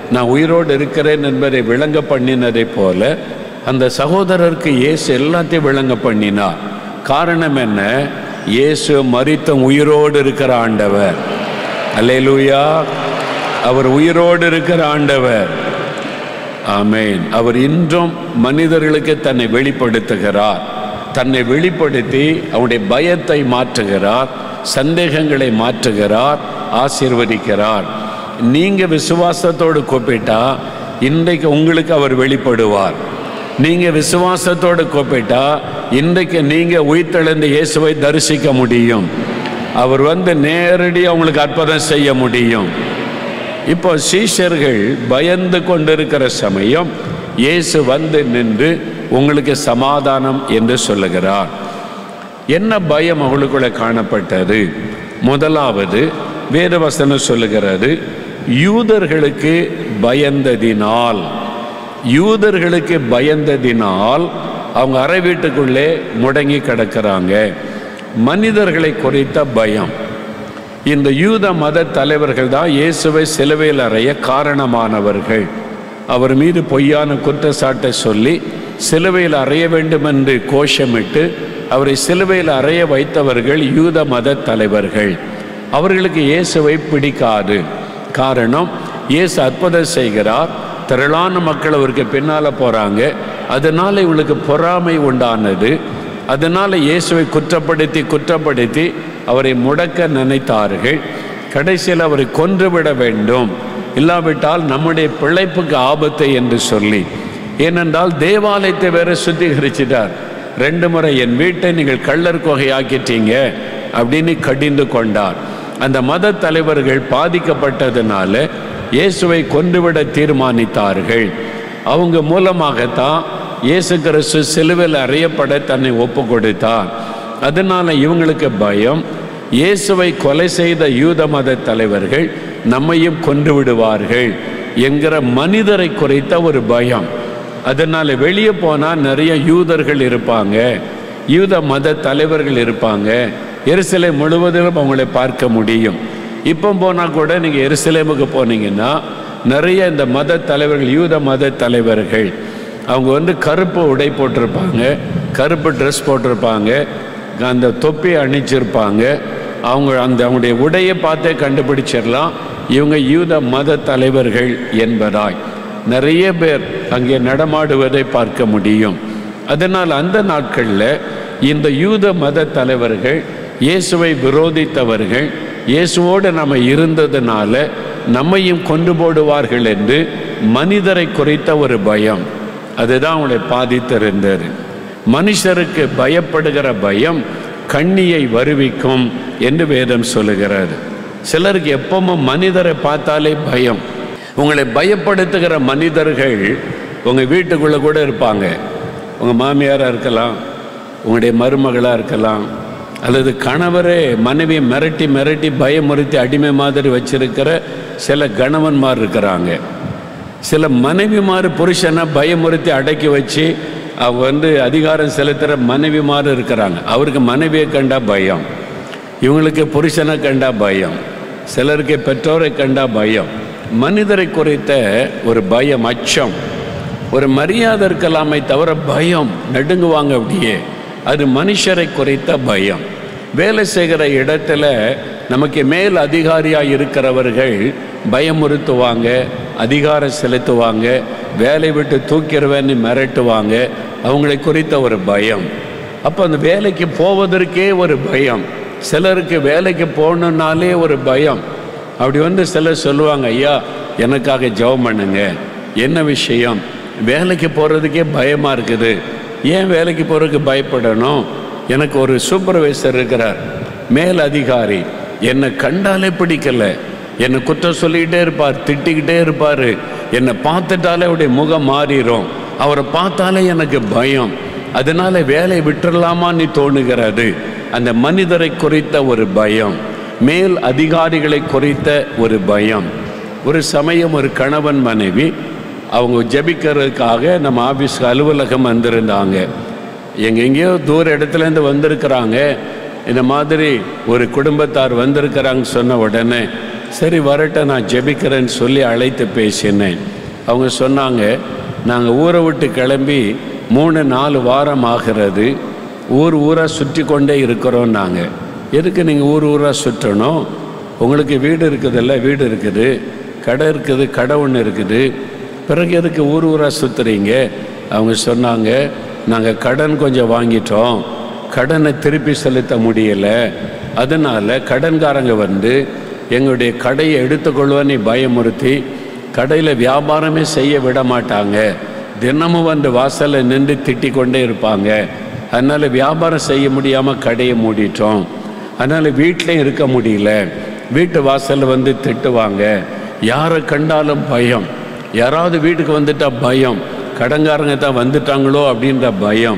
S25: நான் உயிரோடு இருக்கிறேன் என்பதை விளங்க பண்ணினதை போல அந்த சகோதரருக்கு இயேசு எல்லாத்தையும் விளங்க பண்ணினார். காரணம் என்ன? இயேசு மரித்த உயிரோடு இருக்கிற ஆண்டவர். அல்லேலூயா. அவர் உயிரோடு இருக்கிற ஆண்டவர். ஆமென். அவர் இன்றும் மனிதர்களுக்கு தன்னை வெளிப்படுத்துகிறார். தன்னை வெளிப்படுத்தி அவருடைய பயத்தை மாற்றுகிறார், சந்தேகங்களை மாற்றுகிறார், ஆசீர்வதிக்கிறார். நீங்க விசுவாசத்தோடு கூப்பிட்டா இன்றைக்கு உங்களுக்கு அவர் வெளிப்படுவார். நீங்க விசுவாசத்தோடு கூப்பிட்டா இன்றைக்கு நீங்க உயிர்த்தெழுந்த இயேசுவை தரிசிக்க முடியும். அவர் நேரடியாக உங்களுக்கு அற்புதம் செய்ய முடியும். இப்போ சீஷர்கள் பயந்து கொண்டிருக்கிற சமயம் இயேசு நின்று உங்களுக்கு சமாதானம் என்று சொல்லுகிறார். என்ன பயம் அவளுக்குள்ள காணப்பட்டது? முதலாவது வேதவசனம் சொல்லுகிறது, யூதர்களுக்கு பயந்ததினால் அவங்க அறை வீட்டுக்குள்ளே முடங்கி கிடக்கிறாங்க. மனிதர்களை குறித்த பயம். இந்த யூத மத தலைவர்கள் தான் இயேசுவை சிலுவையில் அறைய காரணமானவர்கள். அவர் மீது பொய்யான குற்றச்சாட்டை சொல்லி சிலுவையில் அறைய வேண்டும் என்று கோஷமிட்டு அவரை சிலுவையில் அறைய வைத்தவர்கள் யூத மத தலைவர்கள். அவர்களுக்கு இயேசுவை பிடிக்காது. காரணம், இயேசு அற்புதம் செய்கிறார், திரளான மக்கள் அவருக்கு பின்னால் போகிறாங்க. அதனால் இவங்களுக்கு பொறாமை உண்டானது. அதனால் இயேசுவை குற்றப்படுத்தி அவரை முடக்க நினைத்தார்கள். கடைசியில் அவரை கொன்றுவிட வேண்டும், இல்லாவிட்டால் நம்முடைய பிழைப்புக்கு ஆபத்து என்று சொல்லி. ஏனென்றால் தேவாலயத்தை வேற சுத்திகரிச்சிட்டார். 2 முறை என் வீட்டை நீங்கள் கள்ளர் கொகையாக்கிட்டீங்க அப்படின்னு கடிந்து கொண்டார். அந்த மத தலைவர்கள் பாதிக்கப்பட்டதுனால இயேசுவை கொன்றுவிட தீர்மானித்தார்கள். அவங்க மூலமாகத்தான் இயேசு கிறிஸ்து சிலுவையில் அறையப்பட தன்னை ஒப்பு கொடுத்தார். அதனால இவங்களுக்கு பயம், இயேசுவை கொலை செய்த யூத மத தலைவர்கள் நம்மையும் கொன்று விடுவார்கள் என்கிற மனிதரை குறித்த ஒரு பயம். அதனால வெளியே போனால் நிறைய யூதர்கள் இருப்பாங்க, யூத மத தலைவர்கள் இருப்பாங்க. எருசலேம் முழுவதிலும் அவங்களை பார்க்க முடியும். இப்போ போனால் கூட நீங்கள் எருசலேமுக்கு போனீங்கன்னா நிறைய இந்த மத தலைவர்கள், யூத மத தலைவர்கள், அவங்க கருப்பு உடை போட்டிருப்பாங்க, கருப்பு ட்ரெஸ் போட்டிருப்பாங்க, அந்த தொப்பி அணிச்சிருப்பாங்க. அவங்களுடைய உடையை பார்த்தே கண்டுபிடிச்சிடலாம் இவங்க யூத மத தலைவர்கள் என்பதாய். நிறைய பேர் அங்கே நடமாடுவதை பார்க்க முடியும். அதனால் அந்த நாட்களில் இந்த யூத மத தலைவர்கள், இயேசுவை விரோதித்தவர்கள், இயேசுவோடு நம்ம இருந்ததுனால நம்மையும் கொண்டு போடுவார்கள் என்று மனிதரை குறித்த ஒரு பயம், அதுதான் அவங்களை பாதித்திருந்தது. மனுஷருக்கு பயப்படுகிற பயம் கண்ணியை வருவிக்கும் என்று வேதம் சொல்லுகிறது. சிலருக்கு எப்பவும் மனிதரை பார்த்தாலே பயம். உங்களை பயப்படுத்துகிற மனிதர்கள் உங்கள் வீட்டுக்குள்ளே கூட இருப்பாங்க. உங்கள் மாமியாராக இருக்கலாம், உங்களுடைய மருமகளாக இருக்கலாம், அல்லது கணவரே மனைவியை மிரட்டி மிரட்டி பயமுறுத்தி அடிமை மாதிரி வச்சிருக்கிற சில கணவன்மார் இருக்கிறாங்க. சில மனைவிமார் புருஷனை பயமுறுத்தி அடக்கி வச்சு அவங்க அதிகாரம் செலுத்துகிற மனைவிமார் இருக்கிறாங்க. அவருக்கு மனைவியை கண்டா பயம், இவங்களுக்கு புருஷனை கண்டா பயம், சிலருக்கு பெற்றோரை கண்டா பயம். மனிதரை குறித்த ஒரு பயம், அச்சம், ஒரு மரியாதை இருக்கலாமே தவிர பயம், நடுங்குவாங்க அப்படியே. அது மனுஷரை குறித்த பயம். வேலை செய்கிற இடத்துல நமக்கு மேல் அதிகாரியாக இருக்கிறவர்கள் பயமுறுத்துவாங்க, அதிகாரம் செலுத்துவாங்க, வேலை விட்டு தூக்கிடுவேன்னு மிரட்டுவாங்க. அவங்களை குறித்த ஒரு பயம். அப்போ அந்த வேலைக்கு போவதற்கே ஒரு பயம். சிலருக்கு வேலைக்கு போகணுன்னாலே ஒரு பயம். அப்படி சிலர் சொல்லுவாங்க, ஐயா எனக்காக ஜெபம் பண்ணுங்க. என்ன விஷயம்? வேலைக்கு போகிறதுக்கே பயமாக இருக்குது. ஏன் வேலைக்கு போகிறதுக்கு பயப்படணும்? எனக்கு ஒரு சூப்பர்வைசர் இருக்கிறார், மேல் அதிகாரி, என்னை கண்டாலே பிடிக்கலை, என்னை குற்றம் சொல்லிக்கிட்டே இருப்பார், திட்டிக்கிட்டே இருப்பார். என்னை பார்த்துட்டாலே அவருடைய முகம் மாறிடும், அவரை பார்த்தாலே எனக்கு பயம். அதனால வேலை விட்டுடலாமான்னு தோணுகிறது. அந்த மனிதரை குறித்த ஒரு பயம், மேல் அதிகாரிகளை குறித்த ஒரு பயம். ஒரு சமயம் ஒரு கணவன் மனைவி அவங்க ஜெபிக்கிறதுக்காக நம்ம ஆஃபீஸ்க்கு அலுவலகம் வந்திருந்தாங்க. எங்கெங்கேயோ தூர இடத்துலேருந்து வந்திருக்கிறாங்க. இந்த மாதிரி ஒரு குடும்பத்தார் வந்திருக்கிறாங்க சொன்ன உடனே சரி வரட்ட நான் ஜெபிக்கிறேன்னு சொல்லி அழைத்து பேசினேன். அவங்க சொன்னாங்க, நாங்கள் ஊரை விட்டு கிளம்பி 3-4 வாரம் ஆகிறது, ஊராக சுற்றி கொண்டே இருக்கிறோம். நாங்கள் எதுக்கு நீங்கள் ஊராக சுற்றணும்? உங்களுக்கு வீடு இருக்குதுல்ல, வீடு இருக்குது, கடை இருக்குது, கடை ஒன்று இருக்குது, பிறகு எதுக்கு ஊராக சுற்றுறீங்க? அவங்க சொன்னாங்க, நாங்கள் கடன் கொஞ்சம் வாங்கிட்டோம், கடனை திருப்பி செலுத்த முடியலை, அதனால் கடன்காரங்க வந்து எங்களுடைய கடையை எடுத்துக்கொள்வன்னு பயமுறுத்தி கடையில் வியாபாரமே செய்ய விட மாட்டாங்க, தினமும் வந்து வாசலில் நின்று திட்டிக் கொண்டே இருப்பாங்க, அதனால் வியாபாரம் செய்ய முடியாமல் கடையை மூடிட்டோம், அதனால் வீட்டிலையும் இருக்க முடியல, வீட்டு வாசலில் வந்து திட்டுவாங்க, யாரை கண்டாலும் பயம், யாராவது வீட்டுக்கு வந்துட்டால் பயம், கடன்காரங்க தான் வந்துட்டாங்களோ அப்படின்ற பயம்,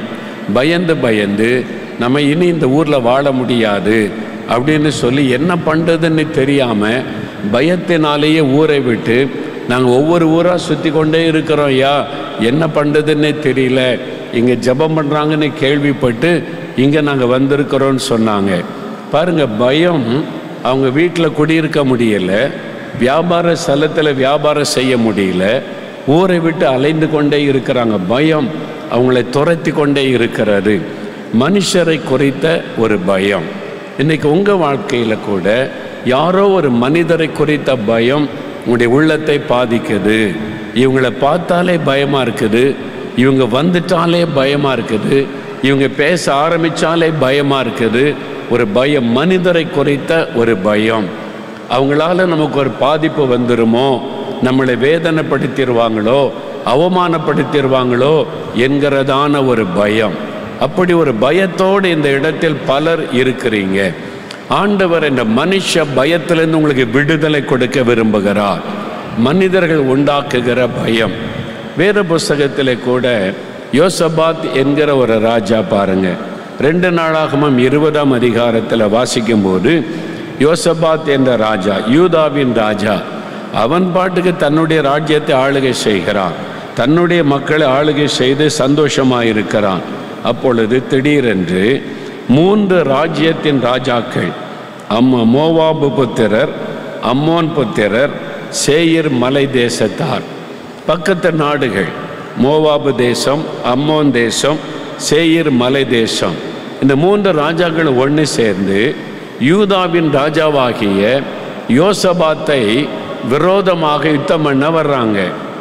S25: பயந்து நம்ம இனி இந்த ஊரில் வாழ முடியாது அப்படின்னு சொல்லி என்ன பண்ணுறதுன்னு தெரியாமல் பயத்தினாலேயே ஊரை விட்டு நாங்கள் ஒவ்வொரு ஊராக சுற்றி கொண்டே இருக்கிறோம். ஐயா என்ன பண்ணுறதுன்னே தெரியல, இங்கே ஜெபம் பண்ணுறாங்கன்னு கேள்விப்பட்டு இங்கே நாங்கள் வந்திருக்கிறோன்னு சொன்னாங்க. பாருங்கள், பயம், அவங்க வீட்டில் குடியிருக்க முடியலை, வியாபார ஸ்தலத்தில் வியாபாரம் செய்ய முடியல, ஊரை விட்டு அலைந்து கொண்டே இருக்கிறாங்க, பயம் அவங்களை துரத்தி கொண்டே இருக்கிறது. மனுஷரை குறித்த ஒரு பயம். இன்றைக்கி உங்கள் வாழ்க்கையில் கூட யாரோ ஒரு மனிதரை குறித்த பயம் உங்களுடைய உள்ளத்தை பாதிக்குது. இவங்களை பார்த்தாலே பயமாக இருக்குது, இவங்க வந்துட்டாலே பயமாக இருக்குது, இவங்க பேச ஆரம்பித்தாலே பயமாக இருக்குது. ஒரு பயம், மனிதரை குறித்த ஒரு பயம். அவங்களால நமக்கு ஒரு பாதிப்பு வந்துடுமோ, நம்மளை வேதனைப்படுத்திடுவாங்களோ, அவமானப்படுத்திடுவாங்களோ என்கிறதான ஒரு பயம். அப்படி ஒரு பயத்தோடு இந்த இடத்தில் பலர் இருக்கிறீங்க. ஆண்டவர் இந்த மனுஷ பயத்திலிருந்து உங்களுக்கு விடுதலை கொடுக்க விரும்புகிறார். மனிதர்கள் உண்டாக்குகிற பயம். வேத புஸ்தகத்தில் கூட யோசபாத் என்கிற ஒரு ராஜா பாருங்க, 2 நாளாகமம் 20ஆம் அதிகாரத்தில் வாசிக்கும்போது யோசபாத் என்ற ராஜா, யூதாவின் ராஜா, அவன் பாட்டுக்கு தன்னுடைய ராஜ்யத்தை ஆளுகை செய்கிறான், தன்னுடைய மக்களை ஆளுகை செய்து சந்தோஷமாக இருக்கிறான். அப்பொழுது திடீரென்று 3 ராஜ்யத்தின் ராஜாக்கள், மோவாபு புத்திரர், அம்மோன் புத்திரர், சேயீர் மலை தேசத்தார், பக்கத்து நாடுகள், மோவாபு தேசம், அம்மோன் தேசம், சேயீர் மலை தேசம், இந்த 3 ராஜாக்கள் ஒன்று சேர்ந்து யூதாவின் ராஜாவாகிய யோசபாத்தை விரோதமாக யுத்தம் பண்ண வர்றாங்க.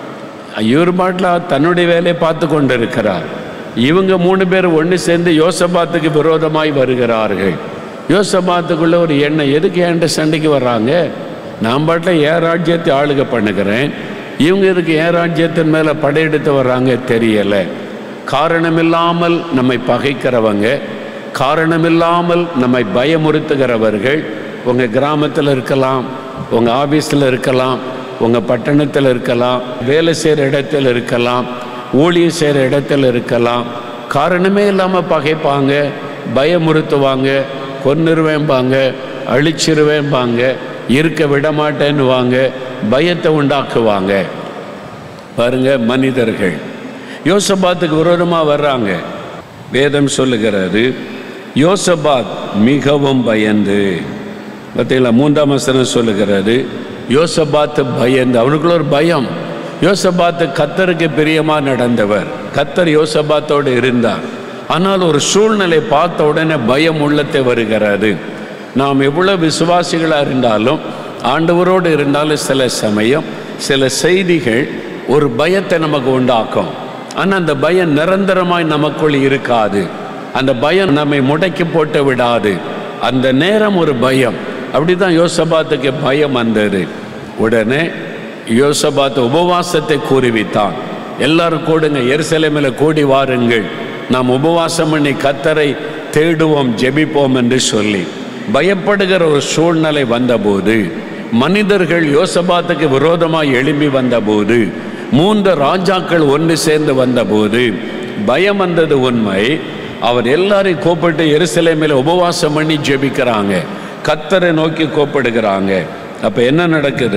S25: இவர் பாட்டில் தன்னுடைய வேலையை பார்த்து கொண்டு இருக்கிறார். இவங்க 3 பேர் ஒன்று சேர்ந்து யோசபாத்துக்கு விரோதமாய் வருகிறார்கள். யோசபாத்துக்குள்ள ஒரு எண்ணம், எதுக்கு என்கிட்ட சண்டைக்கு வர்றாங்க? நான் பாட்டில் என் ராஜ்யத்தை ஆளுகை பண்ணுகிறேன், இவங்க இதுக்கு என் ராஜ்யத்தின் மேலே படையெடுத்து வர்றாங்க தெரியலை. காரணமில்லாமல் நம்மை பகைக்கிறவங்க, காரணமில்லாமல் நம்மை பயமுறுத்துகிறவர்கள் உங்கள் கிராமத்தில் இருக்கலாம், உங்கள் ஆஃபீஸில் இருக்கலாம், உங்கள் பட்டணத்தில் இருக்கலாம், வேலை செய்கிற இடத்துல இருக்கலாம், ஊழியம் செய்கிற இடத்துல இருக்கலாம். காரணமே இல்லாமல் பகைப்பாங்க, பயமுறுத்துவாங்க, கொன்னுருவேம்பாங்க, அழிச்சிருவேம்பாங்க, இருக்க விடமாட்டேன்னு வாங்க, பயத்தை உண்டாக்குவாங்க. பாருங்க, மனிதர்கள் யோசபாத்துக்கு விரோதமாக வர்றாங்க. வேதம் சொல்லுகிறாரு, யோசபாத் மிகவும் பயந்து, பார்த்தீங்களா, 3ஆம் வசனம் சொல்லுகிறாரு, யோசபாத்து பயந்து, அவனுக்குள்ள ஒரு பயம். யோசபாத்து கர்த்தருக்கு பிரியமாக நடந்தவர், கர்த்தர் யோசபாத்தோடு இருந்தார். ஆனால் ஒரு சூழ்நிலை பார்த்த உடனே பயம் உள்ளத்தை வருகிறது. நாம் எவ்வளோ விசுவாசிகளாக இருந்தாலும், ஆண்டவரோடு இருந்தாலும், சில சமயம் சில செய்திகள் ஒரு பயத்தை நமக்கு உண்டாக்கும். ஆனால் அந்த பயம் நிரந்தரமாய் நமக்குள் இருக்காது. அந்த பயம் நம்மை முடக்கி போட்டு விடாது. அந்த நேரம் ஒரு பயம். அப்படி தான் யோசபாத்துக்கு பயம் வந்தது. உடனே யோசபாத் உபவாசத்தை கூறிவித்தான். எல்லாரும் கூடுங்க, எருசலேமில் கூடி வாருங்கள், நாம் உபவாசம் பண்ணி கர்த்தரை தேடுவோம், ஜெபிப்போம் என்று சொல்லி. பயப்படுகிற ஒரு சூழ்நிலை வந்தபோது, மனிதர்கள் யோசபாத்துக்கு விரோதமாக எழும்பி வந்தபோது, 3 ராஜாக்கள் ஒன்று சேர்ந்து வந்தபோது பயம் வந்தது உண்மை. அவர் எல்லாரையும் கூப்பிட்டு எருசலேமில் உபவாசம் பண்ணி ஜெபிக்கிறாங்க, கர்த்தரை நோக்கி கூப்பிடுகிறாங்க. அப்போ என்ன நடக்குது?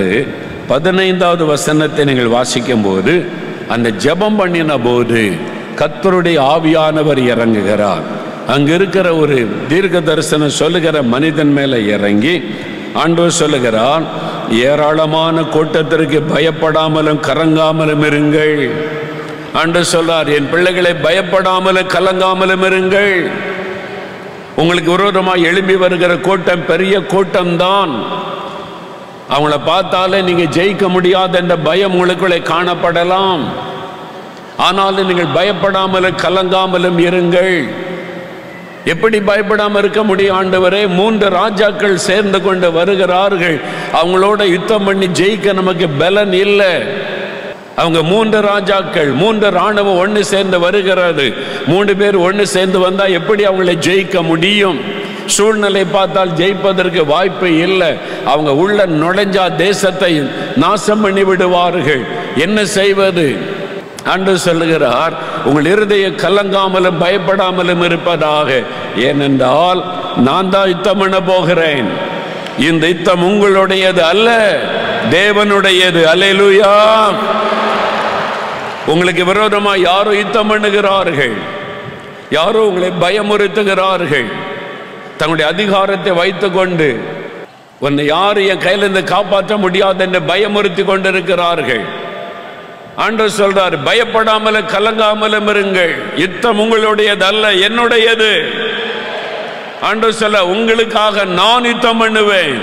S25: 15வது வசனத்தை நீங்கள் வாசிக்கும் போது, அந்த ஜெபம் பண்ணின போது கர்த்தருடைய ஆவியானவர் இறங்குகிறார். அங்கே இருக்கிற ஒரு தீர்க்க தரிசனம் சொல்லுகிற மனிதன் மேலே இறங்கி ஆண்டவர் சொல்லுகிறார், ஏராளமான கூட்டத்திற்கு பயப்படாமலும் கலங்காமலும் இருங்கள். ஆண்டவர் சொல்றார், என் பிள்ளைகளை பயப்படாமலும் கலங்காமலும் இருங்கள். உங்களுக்கு விரோதமாக எழும்பி வருகிற கூட்டம் பெரிய கூட்டம்தான். அவங்கள பார்த்தாலே நீங்க ஜெயிக்க முடியாத என்ற பயம் உங்களுக்குள்ளே காணப்படலாம். ஆனாலும் நீங்கள் பயப்படாமலும் கலங்காமலும் இருங்கள். எப்படி பயப்படாமல் இருக்க முடியும் ஆண்டவரே? 3 ராஜாக்கள் சேர்ந்து கொண்டு வருகிறார்கள். அவங்களோட யுத்தம் பண்ணி ஜெயிக்க நமக்கு பலன் இல்லை. அவங்க 3 ராஜாக்கள், 3 ராணுவம் ஒன்று சேர்ந்து வருகிறது. 3 பேர் ஒன்று சேர்ந்து வந்தால் எப்படி அவங்களை ஜெயிக்க முடியும்? சூழ்நிலை பார்த்தால் ஜெயிப்பதற்கு வாய்ப்பு இல்லை. அவங்க உள்ள நுழைஞ்சா தேசத்தை நாசம் பண்ணி விடுவார்கள். என்ன செய்வது? ஆண்டவர் சொல்லுகிறார், உங்கள் இருதய கலங்காமலும் பயப்படாமலும் இருப்பதாக. ஏனென்றால் நான் தான் யுத்தம் பண்ண போகிறேன். இந்த யுத்தம் உங்களுடையது அல்ல, தேவனுடையது. அல்லேலூயா. உங்களுக்கு விரோதமாக யாரோ யுத்தம் பண்ணுகிறார்கள், யாரோ உங்களை பயமுறுத்துகிறார்கள். தங்களுடைய அதிகாரத்தை வைத்துக்கொண்டு உன்னை யாரும் என் கையிலிருந்து காப்பாற்ற முடியாது என்று பயமுறுத்தி கொண்டிருக்கிறார்கள். ஆண்டவர் சொல்றார், பயப்படாமலும் கலங்காமலும் இருங்கள். யுத்தம் உங்களுடையது அல்ல, என்னுடையது. ஆண்டவர் சொல்ல, உங்களுக்காக நான் யுத்தம் பண்ணுவேன்.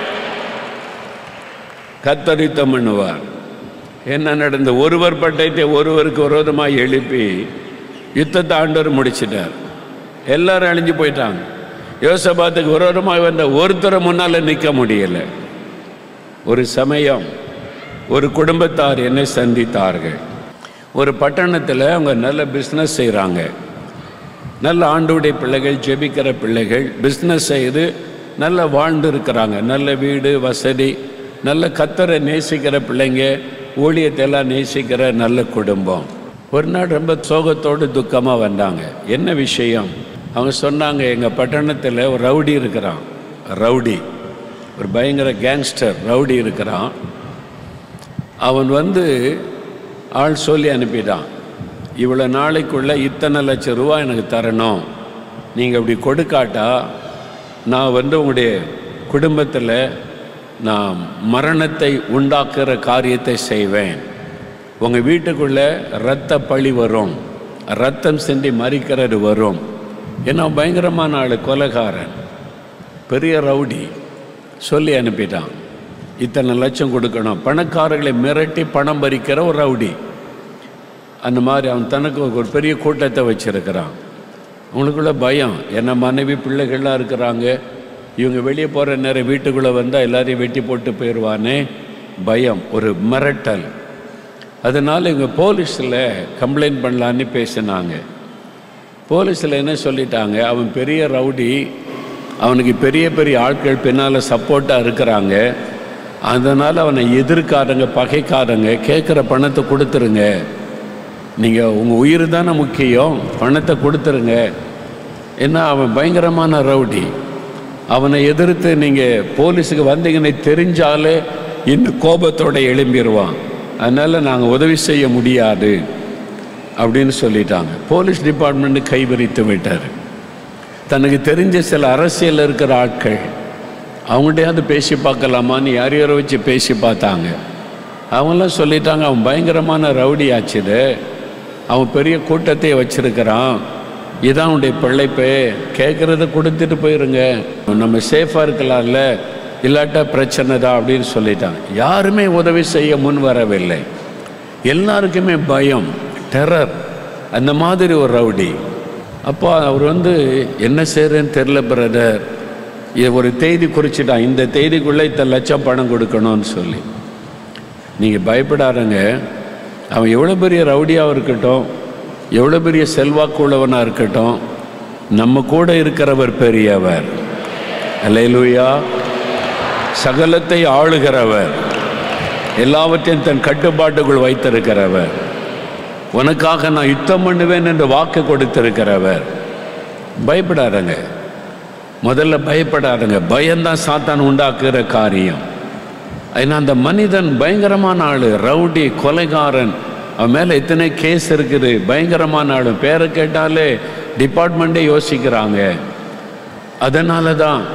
S25: கர்த்தர் யுத்தம் பண்ணுவார். என்ன நடந்து? ஒருவர் பட்டயத்தை ஒருவருக்கு விரோதமாக எழுப்பி யுத்தத்தை ஆண்டவர் முடிச்சிட்டார். எல்லாரும் அழிஞ்சு போயிட்டாங்க. யோசபாத்துக்கு விரோதமாக வந்த ஒருத்தரை முன்னால் நிற்க முடியல. ஒரு சமயம் ஒரு குடும்பத்தார் என்னை சந்தித்தார்கள். ஒரு பட்டணத்தில் அவங்க நல்ல பிஸ்னஸ் செய்கிறாங்க. நல்ல ஆண்டவருடைய பிள்ளைகள், ஜெபிக்கிற பிள்ளைகள், பிஸ்னஸ் செய்து நல்லா வாழ்ந்து இருக்கிறாங்க. நல்ல வீடு வசதி, நல்ல கர்த்தரை நேசிக்கிற பிள்ளைங்க, ஊழியத்தை எல்லாம் நேசிக்கிற நல்ல குடும்பம். ஒரு நாள் ரொம்ப சோகத்தோடு துக்கமாக வந்தாங்க. என்ன விஷயம்? அவங்க சொன்னாங்க, எங்கள் பட்டணத்தில் ஒரு ரவுடி இருக்கிறான். ரவுடி, ஒரு பயங்கர கேங்ஸ்டர் ரவுடி இருக்கிறான். அவன் ஆள் சொல்லி அனுப்பிட்டான், இவ்வளோ நாளைக்குள்ளே இத்தனை லட்சம் ரூபா எனக்கு தரணும், நீங்கள் இப்படி கொடுக்காட்டா நான் உங்களுடைய குடும்பத்தில் நான் மரணத்தை உண்டாக்குற காரியத்தை செய்வேன். உங்கள் வீட்டுக்குள்ளே இரத்த பழி வரும், ரத்தம் சிந்தி மறிக்கிறது வரும். ஏன்னா பயங்கரமான ஆள், கொலைகாரன், பெரிய ரவுடி. சொல்லி அனுப்பிட்டான், இத்தனை லட்சம் கொடுக்கணும். பணக்காரர்களை மிரட்டி பணம் பறிக்கிற ஒரு ரவுடி. அந்த மாதிரி அவன் தனக்கு ஒரு பெரிய கூட்டத்தை வச்சிருக்கிறான். அவங்களுக்குள்ள பயம், என்ன மனைவி பிள்ளைகள்லாம் இருக்கிறாங்க, இவங்க வெளியே போகிற நேரம் வீட்டுக்குள்ளே வந்தால் எல்லாரையும் வெட்டி போட்டு போயிடுவானே, பயம், ஒரு மிரட்டல். அதனால் இவங்க போலீஸில் கம்ப்ளைண்ட் பண்ணலான்னு பேசினாங்க. போலீஸில் என்ன சொல்லிட்டாங்க, அவன் பெரிய ரவுடி, அவனுக்கு பெரிய பெரிய ஆட்கள் பின்னால் சப்போர்ட்டாக இருக்கிறாங்க, அதனால் அவனை எதிர்க்காரங்க, பகைக்காரங்க கேட்குற பணத்தை கொடுத்துருங்க, நீங்கள் உங்கள் உயிர் தானே முக்கியம், பணத்தை கொடுத்துருங்க. ஏன்னா அவன் பயங்கரமான ரவுடி. அவனை எதிர்த்து நீங்கள் போலீஸுக்கு வந்தீங்கன்னு தெரிஞ்சாலே இன்னும் கோபத்தோடு எழும்பிடுவான். அதனால் நாங்கள் உதவி செய்ய முடியாது அப்படின்னு சொல்லிட்டாங்க. போலீஸ் டிபார்ட்மெண்ட்டு கைவிரித்து விட்டார். தனக்கு தெரிஞ்ச சில அரசியலில் இருக்கிற ஆட்கள், அவங்கள்டையாவது பேசி பார்க்கலாமான்னு யார் யாரோ வச்சு பேசி பார்த்தாங்க. அவங்களாம் சொல்லிட்டாங்க, அவன் பயங்கரமான ரவுடி ஆச்சுது, அவன் பெரிய கூட்டத்தை வச்சிருக்கிறான், இதான் அவனுடைய பிள்ளைப்பே, கேட்குறத கொடுத்துட்டு போயிருங்க, நம்ம சேஃபாக இருக்கலாம்ல, இல்லாட்டா பிரச்சனை தான் அப்படின்னு சொல்லிட்டாங்க. யாருமே உதவி செய்ய முன் வரவில்லை. எல்லாருக்குமே பயம், டெரர். அந்த மாதிரி ஒரு ரவுடி. அப்போ அவர் என்ன செய்கிறேன்னு தெரில பிரதர், இது ஒரு தேதி குறிச்சிட்டான், இந்த தேதிக்குள்ளே இத்தனை லட்சம் பணம் கொடுக்கணும்னு சொல்லி. நீங்கள் பயப்படாதங்க, அவன் எவ்வளோ பெரிய ரவுடியாக இருக்கட்டும், எவ்வளோ பெரிய செல்வாக்கு உள்ளவனாக இருக்கட்டும், நம்ம கூட இருக்கிறவர் பெரியவர். அல்லேலூயா. சகலத்தை ஆளுகிறவர், எல்லாவற்றையும் தன் கட்டுப்பாட்டுக்குள் வைத்திருக்கிறவர், உனக்காக நான் யுத்தம் பண்ணுவேன் என்று வாக்கு கொடுத்திருக்கிறவர். பயப்படாதங்க, முதல்ல பயப்படாதங்க. பயம்தான் சாத்தான் உண்டாக்குற காரியம். ஏன்னா அந்த மனிதன் பயங்கரமான ஆள், ரவுடி, கொலைகாரன், அவன் மேலே எத்தனை கேஸ் இருக்குது, பயங்கரமான ஆள். பேரை கேட்டாலே டிபார்ட்மெண்ட்டே யோசிக்கிறாங்க. அதனால தான்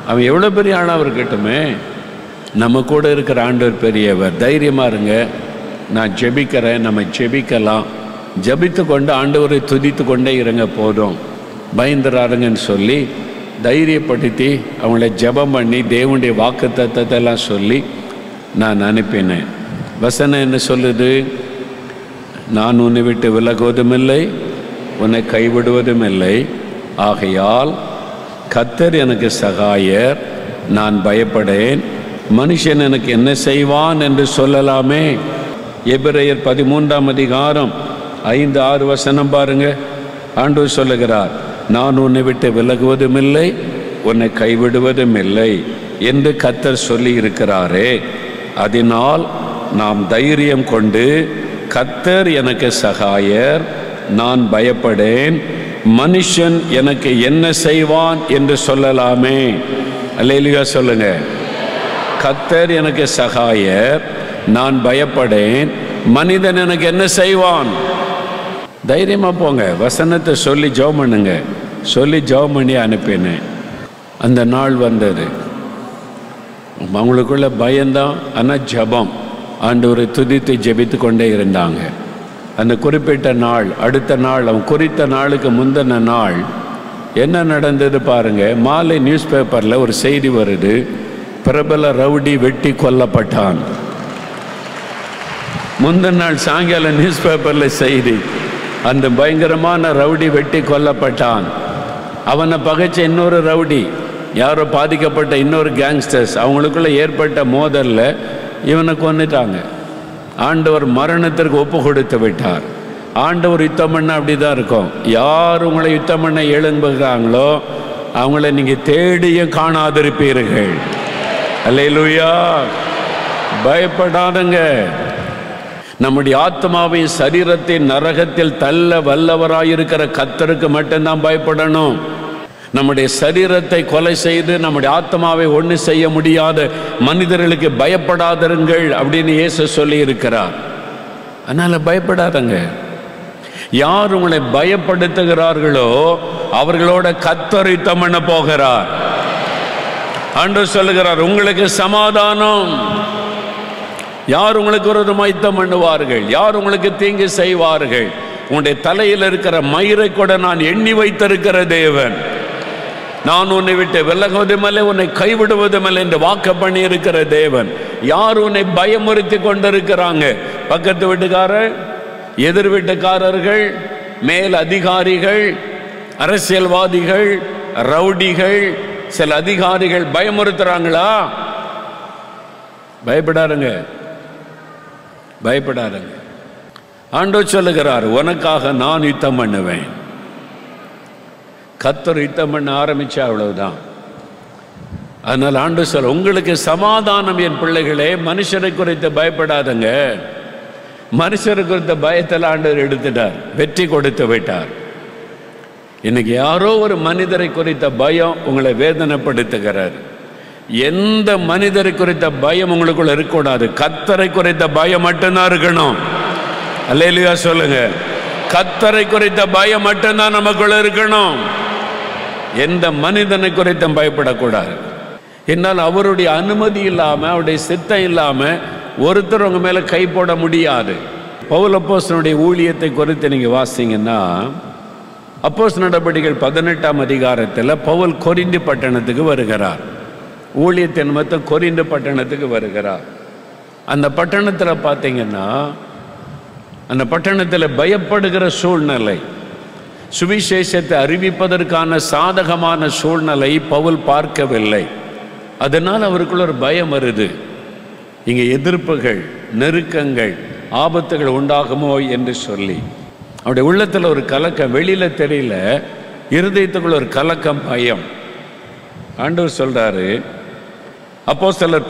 S25: அவன் எவ்வளோ பெரிய ஆளாக இருக்கட்டுமே, நம்ம கூட இருக்கிற ஆண்டவர் பெரியவர். தைரியமாக இருங்க, நான் ஜெபிக்கிறேன், நம்ம ஜெபிக்கலாம். ஜெபித்து கொண்டு ஆண்டவரை துதித்து கொண்டே இருங்க, போதும், பயந்துறாருங்கன்னு சொல்லி தைரியப்படுத்தி அவங்கள ஜெபம் பண்ணி தேவனுடைய வாக்குத்தத்தத்தெல்லாம் சொல்லி நான் அனுப்பினேன். வசனம் என்ன சொல்லுது? நான் உன்னை விட்டு விலகுவதும் இல்லை, உன்னை கைவிடுவதும் இல்லை, ஆகையால் கர்த்தர் எனக்கு சகாயர், நான் பயப்படேன், மனுஷன் எனக்கு என்ன செய்வான் என்று சொல்லலாமே. எபிரேயர் 13ஆம் அதிகாரம் 5-6 வசனம் பாருங்க. ஆண்டவர் சொல்லுகிறார், நான் உன்னை விட்டு விலகுவதும் இல்லை, உன்னை கைவிடுவதும் இல்லை என்று கர்த்தர் சொல்லி இருக்கிறாரே. அதனால் நாம் தைரியம் கொண்டு கர்த்தர் எனக்கு சகாயர், நான் பயப்படேன், மனுஷன் எனக்கு என்ன செய்வான் என்று சொல்லலாமே. அல்லேலூயா சொல்லுங்க. கர்த்தர் எனக்கு சகாயர், நான் பயப்படேன், மனிதன் எனக்கு என்ன செய்வான்? தைரியமாக போங்க, வசனத்தை சொல்லி ஜெபம் பண்ணுங்க. சொல்லி ஜெபம் பண்ணி அனுப்பினேன். அந்த நாள் வந்தது. அவங்களுக்குள்ள பயம்தான், ஆனால் ஜெபம். ஆண்டவரை துதித்து ஜெபித்து கொண்டே இருந்தாங்க. அந்த குறிப்பிட்ட நாள், அடுத்த நாள், அவன் குறித்த நாளுக்கு முந்தின நாள் என்ன நடந்தது பாருங்க. மாலை நியூஸ் பேப்பரில் ஒரு செய்தி வருது, பிரபல ரவுடி வெட்டி கொல்லப்பட்டான். முந்தின நாள் சாயங்காலம் நியூஸ் பேப்பரில் செய்தி, அந்த பயங்கரமான ரவுடி வெட்டி கொல்லப்பட்டான். அவனை பகைச்ச இன்னொரு ரவுடி, யாரோ பாதிக்கப்பட்ட இன்னொரு கேங்ஸ்டர்ஸ், அவங்களுக்குள்ள ஏற்பட்ட மோதலில் இவனை கொன்னுட்டாங்க. ஆண்டவர் மரணத்திற்கு ஒப்பு கொடுத்து விட்டார். ஆண்டவர் யுத்தம் பண்ண அப்படி தான் இருக்கும். யார் உங்களை யுத்தம் பண்ண எழும்புகிறாங்களோ அவங்கள நீங்கள் தேடியும் காணாதிருப்பீர்கள். அல்லேலூயா. பயப்படாதங்க. நம்முடைய ஆத்மாவை சரீரத்தை நரகத்தில் தள்ள வல்லவராயிருக்கிற கர்த்தருக்கு மட்டும்தான் பயப்படணும். நம்முடைய சரீரத்தை கொலை செய்து நம்முடைய ஆத்மாவை ஒன்று செய்ய முடியாத மனிதர்களுக்கு பயப்படாதருங்கள் அப்படின்னு இயேசு சொல்லி இருக்கிறார். அதனால பயப்படாதங்க. யார் உங்களை பயப்படுத்துகிறார்களோ அவர்களோட கர்த்தர் யுத்தம் பண்ண போகிறார். ஆண்டவர் சொல்லுகிறார், உங்களுக்கு சமாதானம். யார் உங்களுக்கு ஒரு யுத்தம் பண்ணுவார்கள்? யார் உங்களுக்கு தீங்கு செய்வார்கள்? உன்னுடைய தலையில் இருக்கிற மயிரை கூட நான் எண்ணி வைத்திருக்கிற தேவன். நான் உன்னை விட்டு விலகுவதுமில்லை, உன்னை கைவிடுவதுமில்லை என்று வாக்கு பண்ணி இருக்கிற தேவன். யார் உன்னை பயமுறுத்தி கொண்டிருக்கிறாங்க? பக்கத்து வீட்டுக்காரர், எதிர் வீட்டுக்காரர்கள், மேல் அதிகாரிகள், அரசியல்வாதிகள், ரவுடிகள், சில அதிகாரிகள் பயமுறுத்துறாங்களா? பயப்படாருங்க, பயப்படாருங்க. ஆண்டவர் சொல்லுகிறார், உனக்காக நான் யுத்தம் பண்ணுவேன். கர்த்தர் யுத்தம் பண்ண ஆரம்பிச்சா அவ்வளவுதான். அதனால் ஆண்டவர் சொல்ல, உங்களுக்கு சமாதானம் என் பிள்ளைகளே, மனுஷரை குறித்து பயப்படாதங்க. மனுஷரை குறித்த பயத்தில் ஆண்டவர் எடுத்துட்டார், வெற்றி கொடுத்து விட்டார். இன்னைக்கு யாரோ ஒரு மனிதரை குறித்த பயம் உங்களை வேதனைப்படுத்துகிறார். எந்த மனிதரை குறித்த பயம் உங்களுக்குள்ள இருக்கக்கூடாது. கர்த்தரை குறித்த பயம் மட்டும்தான் இருக்கணும். அல்லேலூயா சொல்லுங்க. கர்த்தரை குறித்த பயம் மட்டும்தான் நமக்குள்ள இருக்கணும். எந்த மனிதனை குறித்த பயப்படக்கூடாது. என்னால் அவருடைய அனுமதி இல்லாம, அவருடைய சித்தம் இல்லாம ஒருத்தர் உங்க மேல கை போட முடியாது. பவுல் அப்போஸ்தலனுடைய ஊழியத்தை குறித்து நீங்க வாசிங்கன்னா, அப்போஸ்தலர் நடபடிகள் 18ஆம் அதிகாரத்தில் பவுல் கொரிந்து பட்டணத்துக்கு வருகிறார். ஊழியத்தின் நிமித்தம் கொரிந்து பட்டணத்துக்கு வருகிறார். அந்த பட்டணத்தில் பார்த்தீங்கன்னா, அந்த பட்டணத்தில் பயப்படுகிற சூழ்நிலை, சுவிசேஷத்தை அறிவிப்பதற்கான சாதகமான சூழ்நிலை பவுல் பார்க்கவில்லை. அதனால் அவருக்குள்ள ஒரு பயம் வருது. இங்கே எதிர்ப்புகள், நெருக்கங்கள், ஆபத்துகள் உண்டாகுமோ என்று சொல்லி அவருடைய உள்ளத்தில் ஒரு கலக்கம், வெளியில் தெரியல, இருதயத்துக்குள்ள ஒரு கலக்கம், பயம். ஆண்டவர் சொல்றாரு, அப்போஸ்தலர்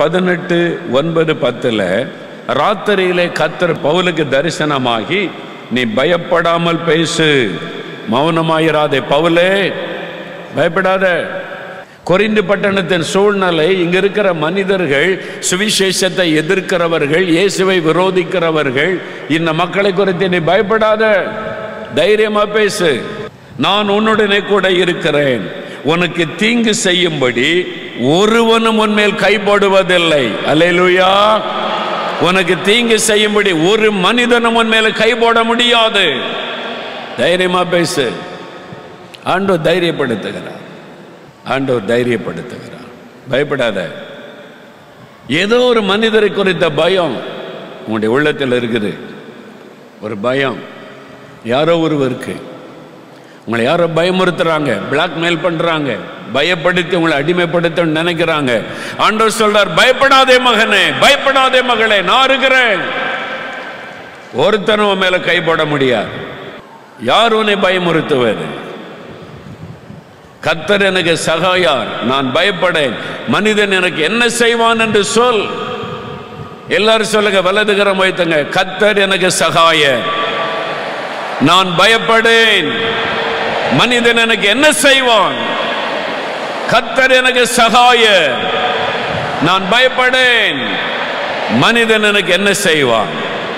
S25: 18:9-10 ராத்திரியிலே கர்த்தர் பவுலுக்கு தரிசனமாகி, நீ பயப்படாமல் பேசு, மௌனமாயிராதே. பவுலே பயப்படாத. கொரிந்து பட்டணத்தின் சூழ்நிலை, இங்க இருக்கிற மனிதர்கள், சுவிசேஷத்தை எதிர்க்கிறவர்கள், இயேசுவை விரோதிக்கிறவர்கள், இந்த மக்களை குறித்து நீ பயப்படாத, தைரியமா பேசு. நான் உன்னுடனே கூட இருக்கிறேன். உனக்கு தீங்கு செய்யும்படி ஒருவனும் உன்மேல் கை போடுவதில்லை. அல்லேலூயா. உனக்கு தீங்கு செய்யும்படி ஒரு மனிதனும் உன்மேல கை போட முடியாது. தைரியமா பேசு. ஆண்டவர் தைரியப்படுத்துகிறார். ஆண்டவர் தைரியப்படுத்துகிறார். பயப்படாத. ஏதோ ஒரு மனிதரை குறித்த பயம் உங்களுடைய உள்ளத்தில் இருக்குது. ஒரு பயம் யாரோ ஒருவருக்கு உங்களை யாரோ பயமுறுத்துறாங்க, பிளாக்மெயில் பண்றாங்க, பயப்படுத்தி உங்களை அடிமைப்படுத்த நினைக்கிறாங்க. ஆண்டவர் சொல்றார், பயப்படாதே மகனே, பயப்படாதே மகளே, நான் இருக்கிறேன். ஒருத்தனும் மேல கை போட முடியாது. யார் உன்னை பயமுறுத்துவது? கர்த்தர் எனக்கு சகாயார், நான் பயப்படேன். மனிதன் எனக்கு என்ன செய்வான் என்று சொல். எல்லாரும் சொல்லுங்க, வலதுகரம் வைத்துங்க. கர்த்தர் எனக்கு சகாயர், நான் பயப்படேன். மனிதன் எனக்கு என்ன செய்வான்? கர்த்தர் எனக்கு சகாயர், நான் பயப்படேன். மனிதன் எனக்கு என்ன செய்வான்?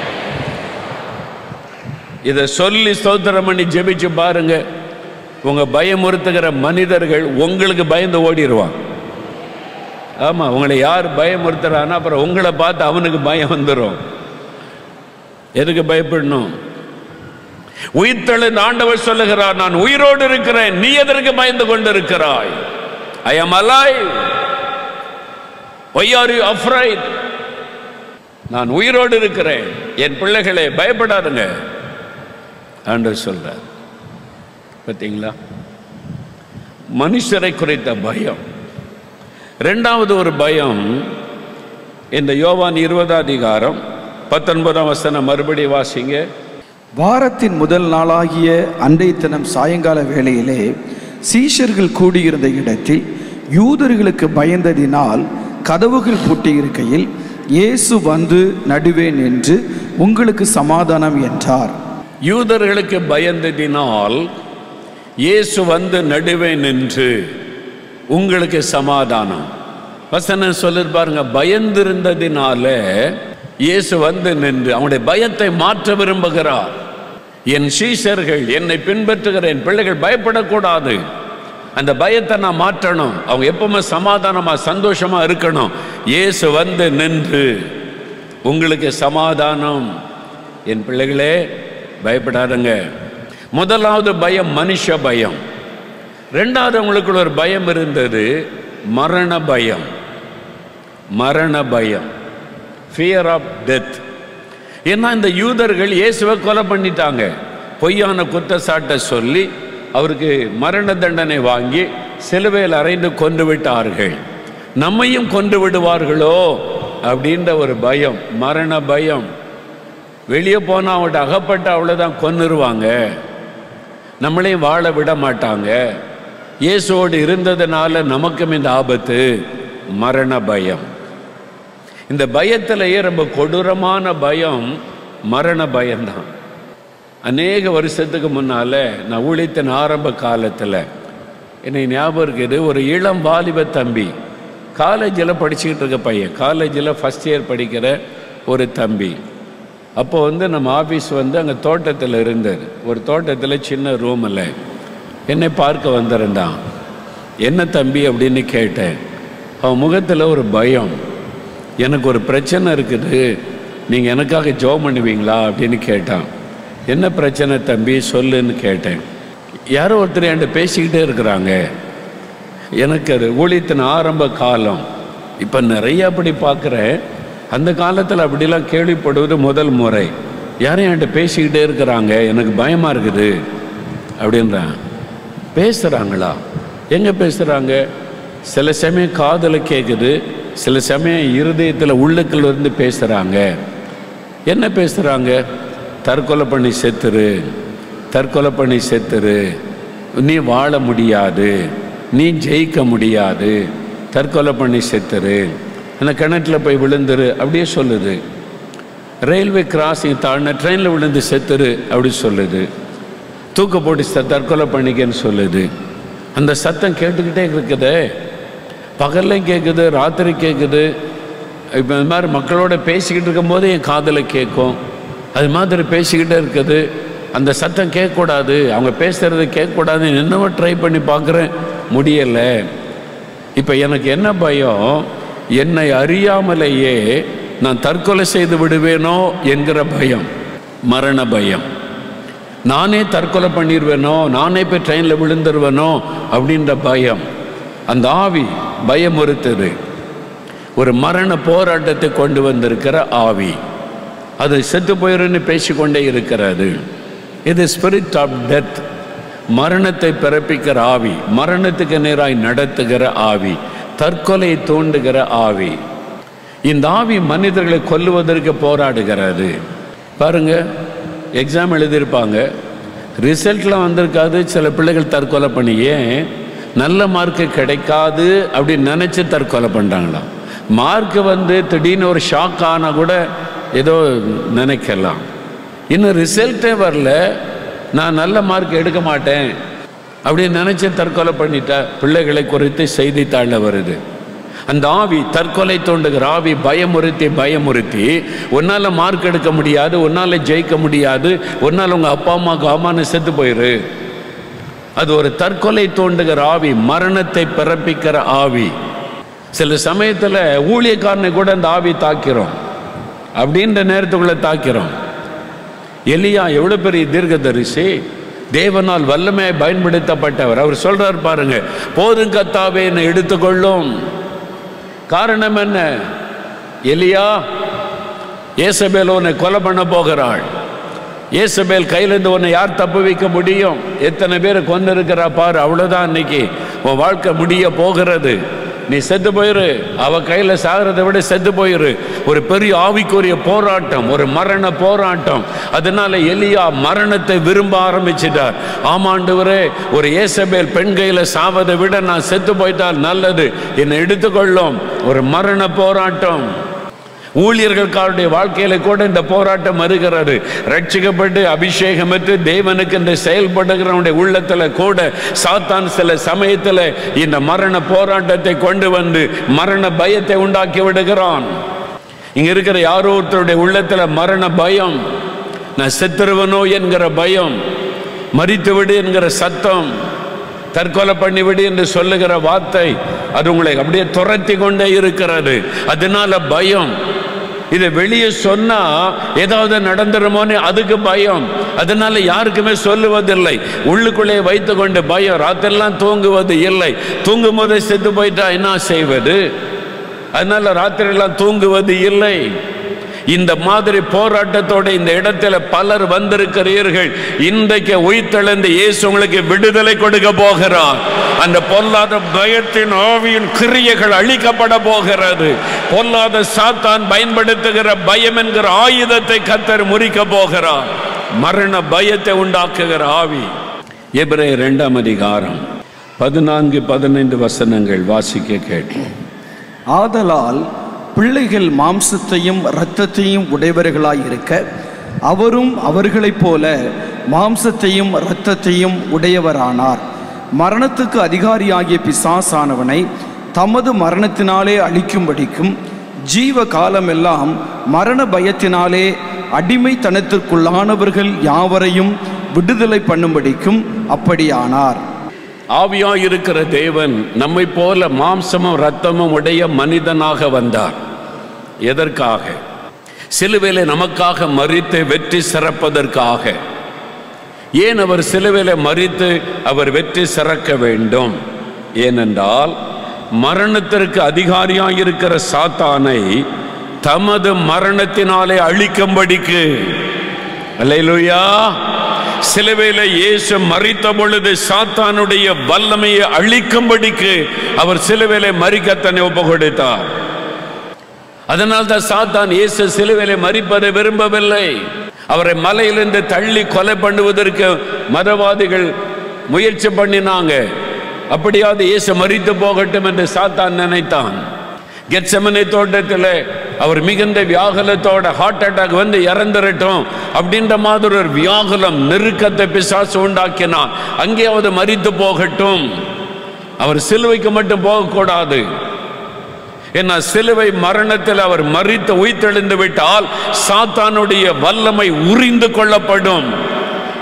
S25: இதை சொல்லி ஸ்தோத்திரம் பண்ணி ஜெபிச்சு பாருங்க. உங்க பயமுறுத்துகிற மனிதர்கள் உங்களுக்கு பயந்து ஓடிடுவான். ஆமா, உங்களை யார் பயமுறுத்துறான்னா அப்புறம் உங்களை பார்த்து அவனுக்கு பயம் வந்துடும். எதுக்கு பயப்படணும்? உயிர்த்தெழுந்த ஆண்டவர் சொல்லுகிறார், நான் உயிரோடு இருக்கிறேன், நீ எதற்கு பயந்து கொண்டு இருக்கிறாய்? I am alive. Why are you afraid? நான் உயிரோடு இருக்கிறேன். என் பிள்ளைகளே பயப்படாதுங்க ஆண்டவர் சொல்றார். பார்த்தீங்களா? மனுஷரை குறித்த பயம். இரண்டாவது ஒரு பயம் இந்த யோவான் 20 அதிகாரம் 19 வசனம் மறுபடி வாசிங்க.
S7: வாரத்தின் முதல் நாளாகிய அன்றைய தினம் சாயங்கால வேளையிலே சீஷர்கள் கூடியிருந்த இடத்தில் யூதர்களுக்கு பயந்ததினால் கதவுகள் பூட்டியிருக்கையில் இயேசு வந்து நடுவே நின்று உங்களுக்கு சமாதானம் என்றார்.
S25: யூதர்களுக்கு பயந்ததினால் இயேசு வந்து நடுவே நின்று உங்களுக்கு சமாதானம். வசனம் சொல்லி பாருங்க, பயந்திருந்ததினால இயேசு வந்து நின்று அவனுடைய பயத்தை மாற்ற விரும்புகிறார். என் சீஷர்கள், என்னை பின்பற்றுகிற என் பிள்ளைகள் பயப்படக்கூடாது. அந்த பயத்தை நான் மாற்றணும். அவங்க எப்பவுமே சமாதானமா சந்தோஷமா இருக்கணும். இயேசு வந்து நின்று உங்களுக்கு சமாதானம். என் பிள்ளைகளே பயப்படாதுங்க. முதலாவது பயம் மனுஷ பயம். ரெண்டாவது அவங்களுக்குள்ள ஒரு பயம் இருந்தது, மரண பயம். மரண பயம், ஃபியர் ஆஃப் டெத். ஏன்னா இந்த யூதர்கள் இயேசுவை கொலை பண்ணிட்டாங்க. பொய்யான குற்றச்சாட்டை சொல்லி அவருக்கு மரண தண்டனை வாங்கி சிலுவையில் அறைந்து கொண்டு விட்டார்கள். நம்மையும் கொண்டு விடுவார்களோ அப்படின்ற ஒரு பயம், மரண பயம். வெளியே போனால் அவங்கள்ட்ட அகப்பட்ட அவ்வளோதான், கொன்னுருவாங்க, நம்மளையும் வாழ விட மாட்டாங்க. இயேசுவோடு இருந்ததுனால நமக்கும் இந்த ஆபத்து, மரண பயம். இந்த பயத்திலேயே ரொம்ப கொடூரமான பயம் மரண பயம்தான். அநேக வருஷத்துக்கு முன்னால் நான் ஊழியத்தின் ஆரம்ப காலத்தில் என்னை ஞாபகம் இருக்குது, ஒரு இளம் வாலிப தம்பி, காலேஜில் படிச்சுக்கிட்டு இருக்க பையன், காலேஜில் ஃபஸ்ட் இயர் படிக்கிற ஒரு தம்பி. அப்போ நம்ம ஆஃபீஸ் அங்கே தோட்டத்தில் இருந்தார். ஒரு தோட்டத்தில் சின்ன ரூமில் என்னை பார்க்க வந்திருந்தான். என்ன தம்பி அப்படின்னு கேட்டேன். அவன் முகத்தில் ஒரு பயம். எனக்கு ஒரு பிரச்சனை இருக்குது, நீங்கள் எனக்காக ஜெபம் பண்ணுவீங்களா அப்படின்னு கேட்டான். என்ன பிரச்சனை தம்பி சொல்லுன்னு கேட்டேன். யாரோ ஒருத்தர் என்கிட்ட பேசிக்கிட்டே இருக்கிறாங்க. எனக்கு அது ஊழியத்தின் ஆரம்ப காலம். இப்போ நிறைய அப்படி பார்க்குறேன். அந்த காலத்தில் அப்படிலாம் கேள்விப்படுவது முதல் முறை. யாரும் என்கிட்ட பேசிக்கிட்டே இருக்கிறாங்க, எனக்கு பயமாக இருக்குது அப்படின்றான். பேசுகிறாங்களா? எங்கே பேசுகிறாங்க? சில சமயம் காதில் கேட்குது, சில சமயம் இருதயத்தில் உள்ளுக்குள்ள இருந்து பேசுகிறாங்க. என்ன பேசுகிறாங்க? தற்கொலை பண்ணி செத்துரு, தற்கொலை பண்ணி செத்துரு, நீ வாழ முடியாது, நீ ஜெயிக்க முடியாது, தற்கொலை பண்ணி செத்துரு, அந்த கிணற்றில் போய் விழுந்துரு அப்படியே சொல்லுது. ரயில்வே கிராசிங் தாழ்ன ட்ரெயினில் விழுந்து செத்துரு அப்படி சொல்லுது. தூக்க போட்டு தற்கொலை பண்ணிக்கன்னு சொல்லுது. அந்த சத்தம் கேட்டுக்கிட்டே இருக்குதே, பகல்லையும் கேட்குது, ராத்திரி கேட்குது. இப்போ இது மாதிரி மக்களோட பேசிக்கிட்டு இருக்கும்போது என் காதில் கேட்கும். அது மாதிரி பேசிக்கிட்டே இருக்குது. அந்த சத்தம் கேட்கக்கூடாது, அவங்க பேசுகிறது கேட்கக்கூடாதுன்னு என்னவோ ட்ரை பண்ணி பார்க்குறேன், முடியலை. இப்போ எனக்கு என்ன பயம், என்னை அறியாமலேயே நான் தற்கொலை செய்து விடுவேனோ என்கிற பயம், மரண பயம். நானே தற்கொலை பண்ணிடுவேனோ, நானே போய் ட்ரெயினில் விழுந்துருவேனோ அப்படின்ற பயம். அந்த ஆவி பயமுறுத்துது. ஒரு மரண போராட்டத்தை கொண்டு வந்திருக்கிற ஆவி, அது செத்து போயிருன்னு பேசிக்கொண்டே இருக்கிறது. இது ஸ்பிரிட் ஆஃப் டெத், மரணத்தை பிறப்பிக்கிற ஆவி, மரணத்துக்கு நேராய் நடத்துகிற ஆவி, தற்கொலையை தூண்டுகிற ஆவி. இந்த ஆவி மனிதர்களை கொல்லுவதற்கு போராடுகிறது. பாருங்க, எக்ஸாம் எழுதியிருப்பாங்க, ரிசல்ட்லாம் வந்திருக்காது, சில பிள்ளைகள் தற்கொலை பண்ணி, ஏன் நல்ல மார்க்கு கிடைக்காது அப்படின்னு நினச்சி தற்கொலை பண்ணுறாங்களாம். மார்க்கு வந்து திடீர்னு ஒரு ஷாக் ஆனால் கூட ஏதோ நினைக்கலாம். இன்னும் ரிசல்ட்டே வரல, நான் நல்ல மார்க் எடுக்க மாட்டேன் அப்படின்னு நினச்சி தற்கொலை பண்ணிட்டா பிள்ளைகளை குறித்து செய்தித்தாளில் வருது. அந்த ஆவி, தற்கொலை தோண்டுகிற ஆவி, பயமுறுத்தி உன்னால் மார்க் எடுக்க முடியாது, உன்னால் ஜெயிக்க முடியாது, உன்னால் உங்கள் அப்பா அம்மாவுக்கு அம்மானு செத்து போயிரு. அது ஒரு தற்கொலை தோண்டுகிற ஆவி, மரணத்தை பிறப்பிக்கிற ஆவி. சில சமயத்தில் ஊழியக்காரனை கூட அந்த ஆவி தாக்கிறோம், அப்படின்ற நேரத்துக்குள்ளே தாக்கிறோம். எலியா எவ்வளோ பெரிய தீர்க்கதரிசி, தேவனால் வல்லமையை பயன்படுத்தப்பட்டவர். அவர் சொல்றார் பாருங்க, போதும் கர்த்தாவே என்னை எடுத்துக்கொள்ளும். காரணம் என்ன? எலியா, ஏசபேல் உன்னை கொலை பண்ண போகிறாள். ஏசபேல் கையிலிருந்து உன்னை யார் தப்பு வைக்க முடியும்? எத்தனை பேரை கொண்டு இருக்கிறா பாரு, அவ்வளோதான் இன்னைக்கு உன் வாழ்க்கை முடிய போகிறது. நீ செத்து போயிரு, அவ கையில் சாகிறதை விட செத்து போயிரு. ஒரு பெரிய ஆவிக்குரிய போராட்டம், ஒரு மரண போராட்டம். அதனால எலியா மரணத்தை விரும்ப ஆரம்பிச்சிட்டார். ஆமாண்டவரே, ஒரு ஏசபேல் பெண் கையில் சாவதை விட நான் செத்து போயிட்டால் நல்லது, என்னை எடுத்துக்கொள்ளும். ஒரு மரண போராட்டம். ஊழியர்களுடைய வாழ்க்கையில கூட இந்த போராட்டம் வருகிறது. ரட்சிக்கப்பட்டு அபிஷேகம் பெற்று தேவனுக்கு இந்த செயல்படுகிறவனுடைய உள்ளத்துல கூட சாத்தான் சில சமயத்துல இந்த மரண போராட்டத்தை கொண்டு வந்து மரண பயத்தை உண்டாக்கி விடுகிறான். இங்க இருக்கிற யாரோ ஒருத்தருடைய உள்ளத்துல மரண பயம், நான் செத்துருவனோ என்கிற பயம், மரித்து விடு என்கிற சத்தம், தற்கொலை பண்ணிவிடு என்று சொல்லுகிற வார்த்தை, அது உங்களை அப்படியே துரத்தி கொண்டே இருக்கிறது. அதனால பயம். இதை வெளியே சொன்னா ஏதாவது நடந்துருமோன்னு அதுக்கு பயம். அதனால யாருக்குமே சொல்லுவதில்லை. உள்ளுக்குள்ளே வைத்து கொண்டு பயம். ராத்திரெல்லாம் தூங்குவது இல்லை. தூங்கும் போதே செத்து போயிட்டா என்ன செய்வது? அதனால ராத்திரெல்லாம் தூங்குவது இல்லை. இந்த மாதிரி போராட்டத்தோட இந்த இடத்துல பலர் வந்திருக்கிறீர்கள். இன்றைக்கு உயிர்த்தெழுந்த இயேசு உங்களுக்கு விடுதலை கொடுக்க போகிறார். அந்த பொல்லாத பயத்தின் ஆவியின் கிரியைகள் அழிக்கப்பட போகிறது. பொல்லாத சாத்தான் பயன்படுத்துகிற பயம் என்கிற ஆயுதத்தை கர்த்தர் முறிக்க போகிறார். மரண பயத்தை உண்டாக்குகிற ஆவி. எபிரேயர் 2ஆம் அதிகாரம் 14-15 வசனங்கள் வாசிக்க கேட்போம்.
S6: ஆதலால் பிள்ளைகள் மாம்சத்தையும் இரத்தத்தையும் உடையவர்களாய் இருக்க, அவரும் அவர்களைப் போல மாம்சத்தையும் இரத்தத்தையும் உடையவரானார். மரணத்துக்கு அதிகாரியாகிய பிசாசானவனை தமது மரணத்தினாலே அழிக்கும்படிக்கும், ஜீவ காலமெல்லாம் மரண பயத்தினாலே அடிமைத்தனத்திற்குள்ளானவர்கள் யாவரையும் விடுதலை பண்ணும்படிக்கும் அப்படியானார்.
S25: ஆவியாய் இருக்கிற தேவன் நம்மை போல மாம்சமும் இரத்தமும் உடைய மனிதனாக வந்தார். எதற்காக? சிலுவையிலே நமக்காக மரித்து வெற்றி சிறப்பதற்காக. ஏன் அவர் சிலுவையிலே மரித்து அவர் வெற்றி சிறக்க வேண்டும்? ஏனென்றால் மரணத்திற்கு அதிகாரியாய் இருக்கிற சாத்தானை தமது மரணத்தினாலே அழிக்கும்படிக்கு. அல்லேலூயா. சிலுவையில இயேசு மரித்த பொழுது சாத்தானுடைய வல்லமையை அழிக்கும்படிக்கு அவர் சிலுவையில மரிக்க தன்னை ஒப்பு கொடுத்தார். அதனால்தான் சாத்தான் இயேசு சிலுவையில மரிப்பதை விரும்பவில்லை. அவரை மலையிலிருந்து தள்ளி கொலை பண்ணுவதற்கு மதவாதிகள் முயற்சி பண்ணினாங்க. அப்படியாவது இயேசு மரித்து போகட்டும் என்று சாத்தான் நினைத்தான். கெத்செமனே தோட்டத்தில் அவர் மிகுந்த வியாகுலத்தோட ஹார்ட் அட்டாக் வந்து இறந்துரட்டும் அப்படின்ற மாதிரி ஒரு வியாகுலம், நெருக்கத்தை பிசாசு உண்டாக்கினான். அங்கேயாவது மரித்து போகட்டும், அவர் சிலுவைக்கு மட்டும் போகக்கூடாது. ஏன்னா சிலுவை மரணத்தில் அவர் மரித்து உயிர்த்தெழுந்து விட்டால் சாத்தானுடைய வல்லமை உரிந்து கொள்ளப்படும்.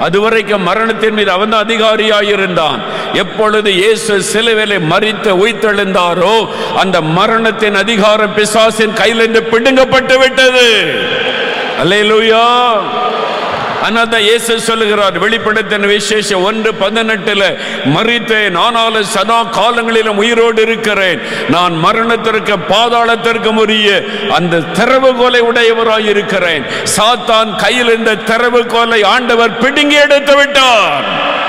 S25: அதுவரைக்கும் மரணத்தின் மீது அவன் தான் அதிகாரியாயிருந்தான். எப்பொழுது இயேசு சிலுவையிலே மரித்து உயிர்த்தெழுந்தாரோ அந்த மரணத்தின் அதிகாரம் பிசாசின் கையிலிருந்து பிடுங்கப்பட்டு விட்டது. அல்லேலூயா. அதனால்தான் இயேசு சொல்லுகிறார் வெளிப்படுத்தின விசேஷம் 1:18 மரித்தேன் ஆனாலும் சதா காலங்களிலும் உயிரோடு இருக்கிறேன், நான் மரணத்திற்கு பாதாளத்திற்கும் உரிய அந்த திறவுகோலை உடையவராய் இருக்கிறேன். சாத்தான் கையில் இந்த திறவுகோலை ஆண்டவர் பிடுங்கி எடுத்து விட்டார்.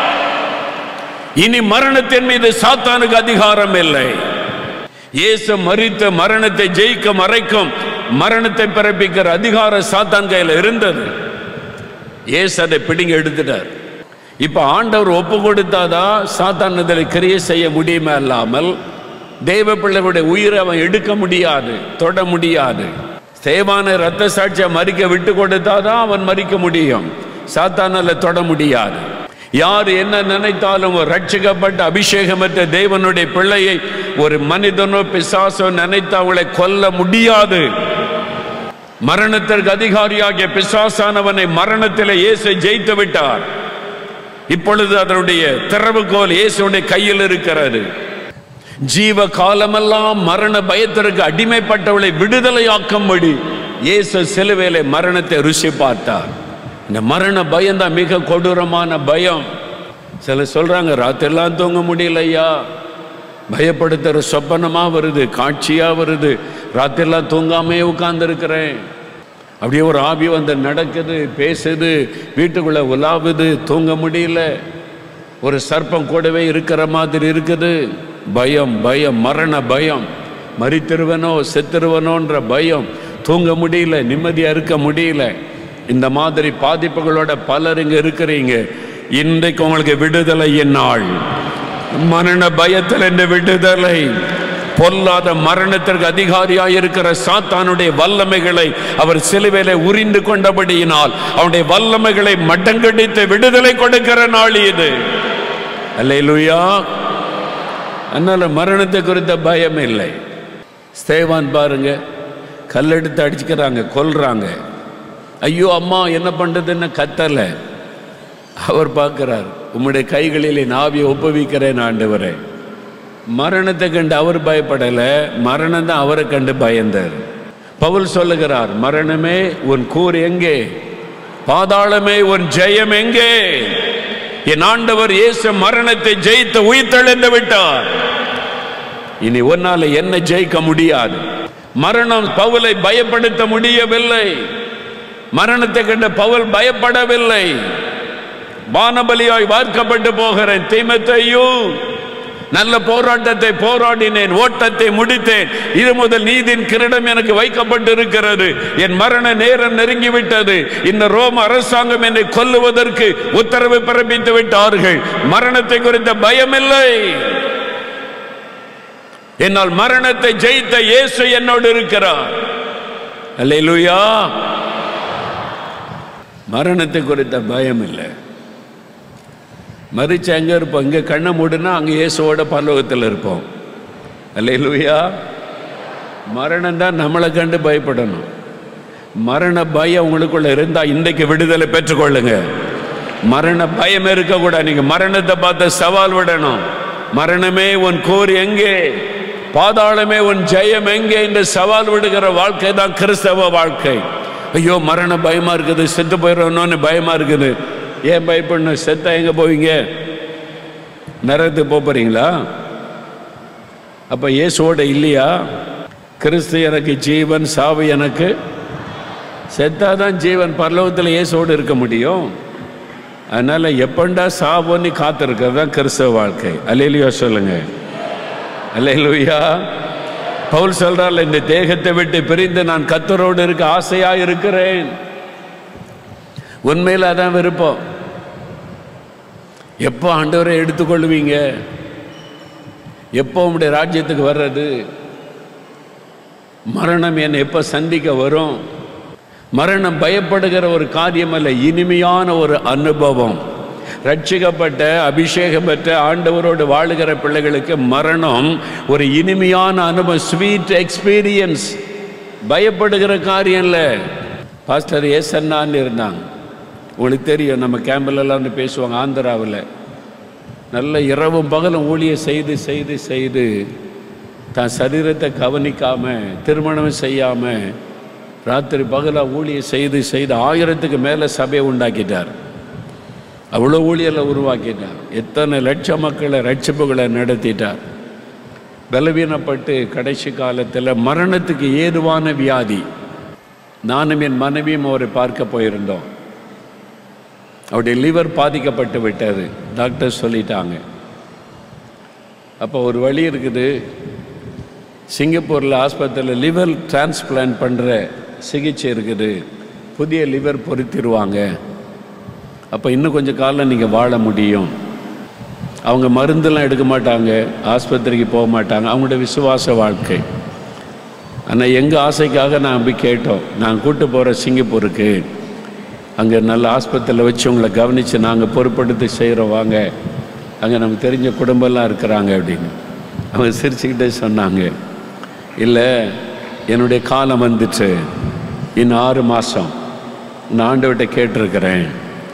S25: இனி மரணத்தின் மீது சாத்தானுக்கு அதிகாரம் இல்லை. இயேசு மரித்த மரணத்தை ஜெயிக்கும் வரைக்கும் மரணத்தை பிறப்பிக்கிற அதிகாரம் சாத்தான் கையில் இருந்தது. இயேசு அதை பிடிங்க எடுத்துட்டார். இப்ப ஆண்டவர் ஒப்பு கொடுத்தாதான் சாத்தான் இதில் கிரியை செய்ய முடியுமே அல்லாமல் தேவ பிள்ளைகளுடைய உயிரை அவன் எடுக்க முடியாது, தொட முடியாது. ஸ்தேவானை இரத்த சாட்சியை மறிக்க விட்டு கொடுத்தாதான் அவன் மறிக்க முடியும், சாத்தானால தொட முடியாது. யார் என்ன நினைத்தாலும் ரட்சிக்கப்பட்ட அபிஷேகமற்ற தேவனுடைய பிள்ளையை ஒரு மனிதனோ பிசாசோ நினைத்து அவங்களை கொல்ல முடியாது. மரணத்திற்கு அதிகாரியாகிய பிசாசானவனை மரணத்தில் இயேசு ஜெயித்து விட்டார். இப்பொழுது அதனுடைய திறவுகோல் இயேசுடைய கையில் இருக்கிறது. ஜீவ காலமெல்லாம் மரண பயத்திற்கு அடிமைப்பட்டவளை விடுதலையாக்கும்படி இயேசு சிலுவையிலே மரணத்தை ருசி பார்த்தார். இந்த மரண பயம் தான் மிக கொடூரமான பயம். சில சொல்றாங்க ராத்திரெல்லாம் தூங்க முடியலையா, பயப்படுத்துற சொப்பனமா வருது, காட்சியா வருது, ராத்திரெல்லாம் தூங்காமே உட்கார்ந்து இருக்கிறேன். அப்படியே ஒரு ஆவி வந்து நடக்குது, பேசுது, வீட்டுக்குள்ள உலாவுது, தூங்க முடியல. ஒரு சர்ப்பம் கூடவே இருக்கிற மாதிரி இருக்குது. பயம் பயம், மரண பயம், மரித்திருவனோ செத்துருவனோன்ற பயம், தூங்க முடியல, நிம்மதியா இருக்க முடியல. இந்த மாதிரி பாதிப்புகளோட பலர் இங்க இருக்கிறீங்க. இன்றைக்கு உங்களுக்கு விடுதலையின் நாள். மரண பயத்தில் இந்த விடுதலை, பொல்லாத மரணத்திற்கு அதிகாரியாயிருக்கிற சாத்தானுடைய வல்லமைகளை அவர் சிலுவையிலே உரிந்து கொண்டபடியினால் அவனுடைய வல்லமைகளை மடங்கடித்து விடுதலை கொடுக்கிற நாள் இது. அல்லேலூயா. அதனால மரணத்தை குறித்த பயம் இல்லை. ஸ்தேவான் பாருங்க, கல்லெடுத்து அடிச்சுக்கிறாங்க, கொல்றாங்க. ஐயோ அம்மா என்ன பண்றதுன்னு கத்தல. அவர் பார்க்கிறார், உம்முடைய கைகளில் என் ஆவியை ஒப்புவிக்கிறேன் ஆண்டவரே. மரணத்தை கண்டு அவர் பயப்படல, மரணம் தான் அவரை கண்டு பயந்தார். பவுல் சொல்லுகிறார், மரணமே உன் கூர் எங்கே, பாதாளமே உன் ஜெயம் எங்கே? என் ஆண்டவர் இயேசு மரணத்தை ஜெயித்து உயிர்த்தெழுந்து விட்டார். இனி ஒன்னால என்ன ஜெயிக்க முடியாது. மரணம் பவுலை பயப்படுத்த முடியவில்லை. மரணத்தை கண்டு பவுல் பயப்படவில்லை. வானபலியாய் வார்க்கப்பட்டு போகிறேன் தீமோத்தேயும், நல்ல போராட்டத்தை போராடினேன், ஓட்டத்தை முடித்தேன், இது முதல் நீதியின் கிரீடம் எனக்கு வைக்கப்பட்டு இருக்கிறது, என் மரண நேரம் நெருங்கிவிட்டது, இந்த ரோம அரசாங்கம் என்னை கொல்லுவதற்கு உத்தரவு பிறப்பித்து விட்டார்கள். மரணத்தை குறித்த பயமில்லை. என்னால் மரணத்தை ஜெயித்த இயேசு என்னோடு இருக்கிறார். அல்லேலூயா. மரணத்தை குறித்த பயம் இல்லை. மறிச்சு எங்கே இருப்போம்? இங்கே கண்ணை மூடுனா அங்கே இயேசுவோட பரலோகத்தில் இருப்போம். அல்லேலூயா. மரணம் தான் நம்மளை கண்டு பயப்படணும். மரண பயம் உங்களுக்குள்ள இருந்தால் இன்றைக்கு விடுதலை பெற்றுக்கொள்ளுங்க. மரண பயம் இருக்கக்கூடாது. நீங்கள் மரணத்தை பார்த்து சவால் விடணும். மரணமே உன் கோரி எங்கே, பாதாளமே உன் ஜெயம் எங்கே என்று சவால் விடுகிற வாழ்க்கை தான் கிறிஸ்தவ வாழ்க்கை. ஐயோ மரண பயமா இருக்குது, செத்து போயிடணும்னு பயமா இருக்குது. ஏன் பயப்படணும்? செத்தா எங்க போவீங்க? நரகத்துக்கு போறீங்களா? அப்ப இயேசுவோட இல்லையா? கிறிஸ்து எனக்கு ஜீவன், சாவு எனக்கு. செத்தாதான் ஜீவன், பரலோகத்தில் இயேசுவோடு இருக்க முடியும். அதனால எப்பண்டா சாவோன்னு காத்திருக்கிறது தான் கிறிஸ்தவ வாழ்க்கை. அல்லேலூயா சொல்லுங்க. அல்லேலூயா. பவுல் சொல்றார், இந்த தேகத்தை விட்டு பிரிந்து நான் கர்த்தரோடு இருக்க ஆசையா இருக்கிறேன். உண்மையில் அதான் விருப்பம். எப்போ ஆண்டவரை எடுத்துக்கொள்வீங்க? எப்போ உங்களுடைய ராஜ்யத்துக்கு வர்றது? மரணம் என்னை எப்போ சந்திக்க வரும்? மரணம் பயப்படுகிற ஒரு காரியம் அல்ல, இனிமையான ஒரு அனுபவம். ரட்சிக்கப்பட்ட அபிஷேகம் பெற்ற ஆண்டவரோடு வாழுகிற பிள்ளைகளுக்கு மரணம் ஒரு இனிமையான அனுபவம், ஸ்வீட் எக்ஸ்பீரியன்ஸ். பயப்படுகிற காரியம் இல்லை. பாஸ்டர் ஏசன்னான்னு இருந்தாங்க, உங்களுக்கு தெரியும், நம்ம கேம்பிலெல்லாம் பேசுவாங்க ஆந்திராவில், நல்ல இரவும் பகலும் ஊழியம் செய்து செய்து செய்து தான் சரீரத்தை கவனிக்காமல் திருமணம் செய்யாமல் ராத்திரி பகலாக ஊழியம் செய்து செய்து 1000க்கு மேலே சபையை உண்டாக்கிட்டார். அவ்வளோ ஊழியரை உருவாக்கிட்டார். எத்தனை லட்சம் மக்களை ரட்சிப்புகளை நடத்திட்டார். பலவீனப்பட்டு கடைசி காலத்தில் மரணத்துக்கு ஏதுவான வியாதி. நானும் என் மனைவியும் அவரை பார்க்க போயிருந்தோம். அவருடைய லிவர் பாதிக்கப்பட்டு விட்டது, டாக்டர் சொல்லிட்டாங்க. அப்போ ஒரு வழி இருக்குது, சிங்கப்பூரில் ஆஸ்பத்திரியில் லிவர் டிரான்ஸ்பிளான்ட் பண்ணுற சிகிச்சை இருக்குது, புதிய லிவர் பொருத்திடுவாங்க. அப்போ இன்னும் கொஞ்சம் காலம் நீங்கள் வாழ முடியும். அவங்க மருந்தெல்லாம் எடுக்க மாட்டாங்க, ஆஸ்பத்திரிக்கு போக மாட்டாங்க, அவங்களோட விசுவாச வாழ்க்கை. ஆனால் எங்கள் ஆசைக்காக நான் போய் கேட்டோம், நான் கூட்டு போகிற சிங்கப்பூருக்கு, அங்கே நல்ல ஆஸ்பத்திரியில் வச்சு உங்களை கவனித்து நாங்கள் பொறுப்படுத்தி செய்கிறோம், வாங்க, அங்கே நமக்கு தெரிஞ்ச குடும்பம்லாம் இருக்கிறாங்க அப்படின்னு. அவங்க சிரிச்சுக்கிட்டே சொன்னாங்க, இல்லை என்னுடைய காலம் வந்துச்சு, இன்னும் 6 மாதம் நான் ஆண்டவர்கிட்ட கேட்டிருக்கிறேன்,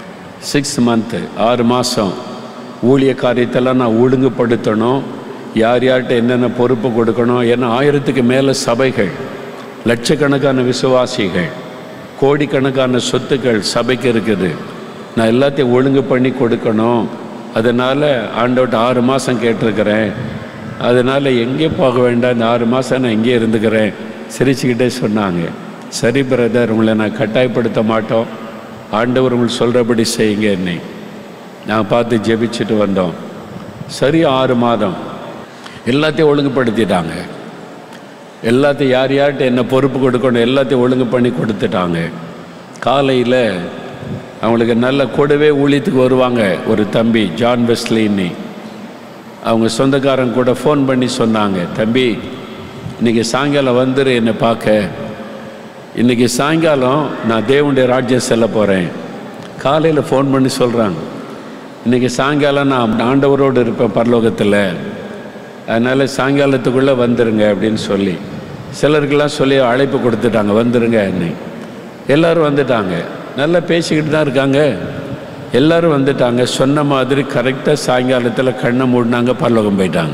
S25: 6 மந்த்து 6 மாதம் ஊழிய காரியத்தெல்லாம் நான் ஒழுங்குபடுத்தணும், யார் யார்கிட்ட என்னென்ன பொறுப்பு கொடுக்கணும். ஏன்னா 1000க்கு மேலே சபைகள், லட்சக்கணக்கான விசுவாசிகள், கோடிக்கணக்கான சொத்துக்கள் சபைக்கு இருக்குது, நான் எல்லாத்தையும் ஒழுங்கு பண்ணி கொடுக்கணும். அதனால் ஆண்டவர்கிட்ட 6 மாதம் கேட்டிருக்கிறேன், அதனால் எங்கே போக வேண்டாம், இந்த 6 மாதம் நான் இங்கே இருந்துக்கிறேன். சிரிச்சுக்கிட்டே சொன்னாங்க, சரி பிரதர், உங்களை நான் கட்டாயப்படுத்த மாட்டோம், ஆண்டவர் உங்களுக்கு சொல்கிறபடி செய்யுங்க. என்னை நான் பார்த்து ஜெபிச்சுட்டு வந்தோம். சரி 6 மாதம் எல்லாத்தையும் ஒழுங்குபடுத்திட்டாங்க. எல்லாத்தையும் யார் யார்கிட்ட என்ன பொறுப்பு கொடுக்கணும் எல்லாத்தையும் ஒழுங்கு பண்ணி கொடுத்துட்டாங்க. காலையில் அவங்களுக்கு நல்ல கூடவே ஊழியத்துக்கு வருவாங்க ஒரு தம்பி ஜான் வெஸ்லின்னு. அவங்க சொந்தக்காரங்க கூட ஃபோன் பண்ணி சொன்னாங்க, தம்பி இன்றைக்கி சாயங்காலம் வந்துரு என்னை பார்க்க, இன்றைக்கி சாயங்காலம் நான் தேவனுடைய ராஜ்யம் செல்ல போகிறேன். காலையில் ஃபோன் பண்ணி சொல்கிறாங்க, இன்றைக்கி சாயங்காலம் நான் ஆண்டவரோடு இருப்பேன் பரலோகத்தில், அதனால் சாயங்காலத்துக்குள்ளே வந்துடுங்க அப்படின்னு சொல்லி சிலருக்கெல்லாம் சொல்லி அழைப்பு கொடுத்துட்டாங்க, வந்துடுங்க என்னை. எல்லோரும் வந்துட்டாங்க, நல்லா பேசிக்கிட்டு தான் இருக்காங்க, எல்லோரும் வந்துட்டாங்க. சொன்ன மாதிரி கரெக்டாக சாயங்காலத்தில் கண்ணை மூடினாங்க, பரலோகம் போயிட்டாங்க.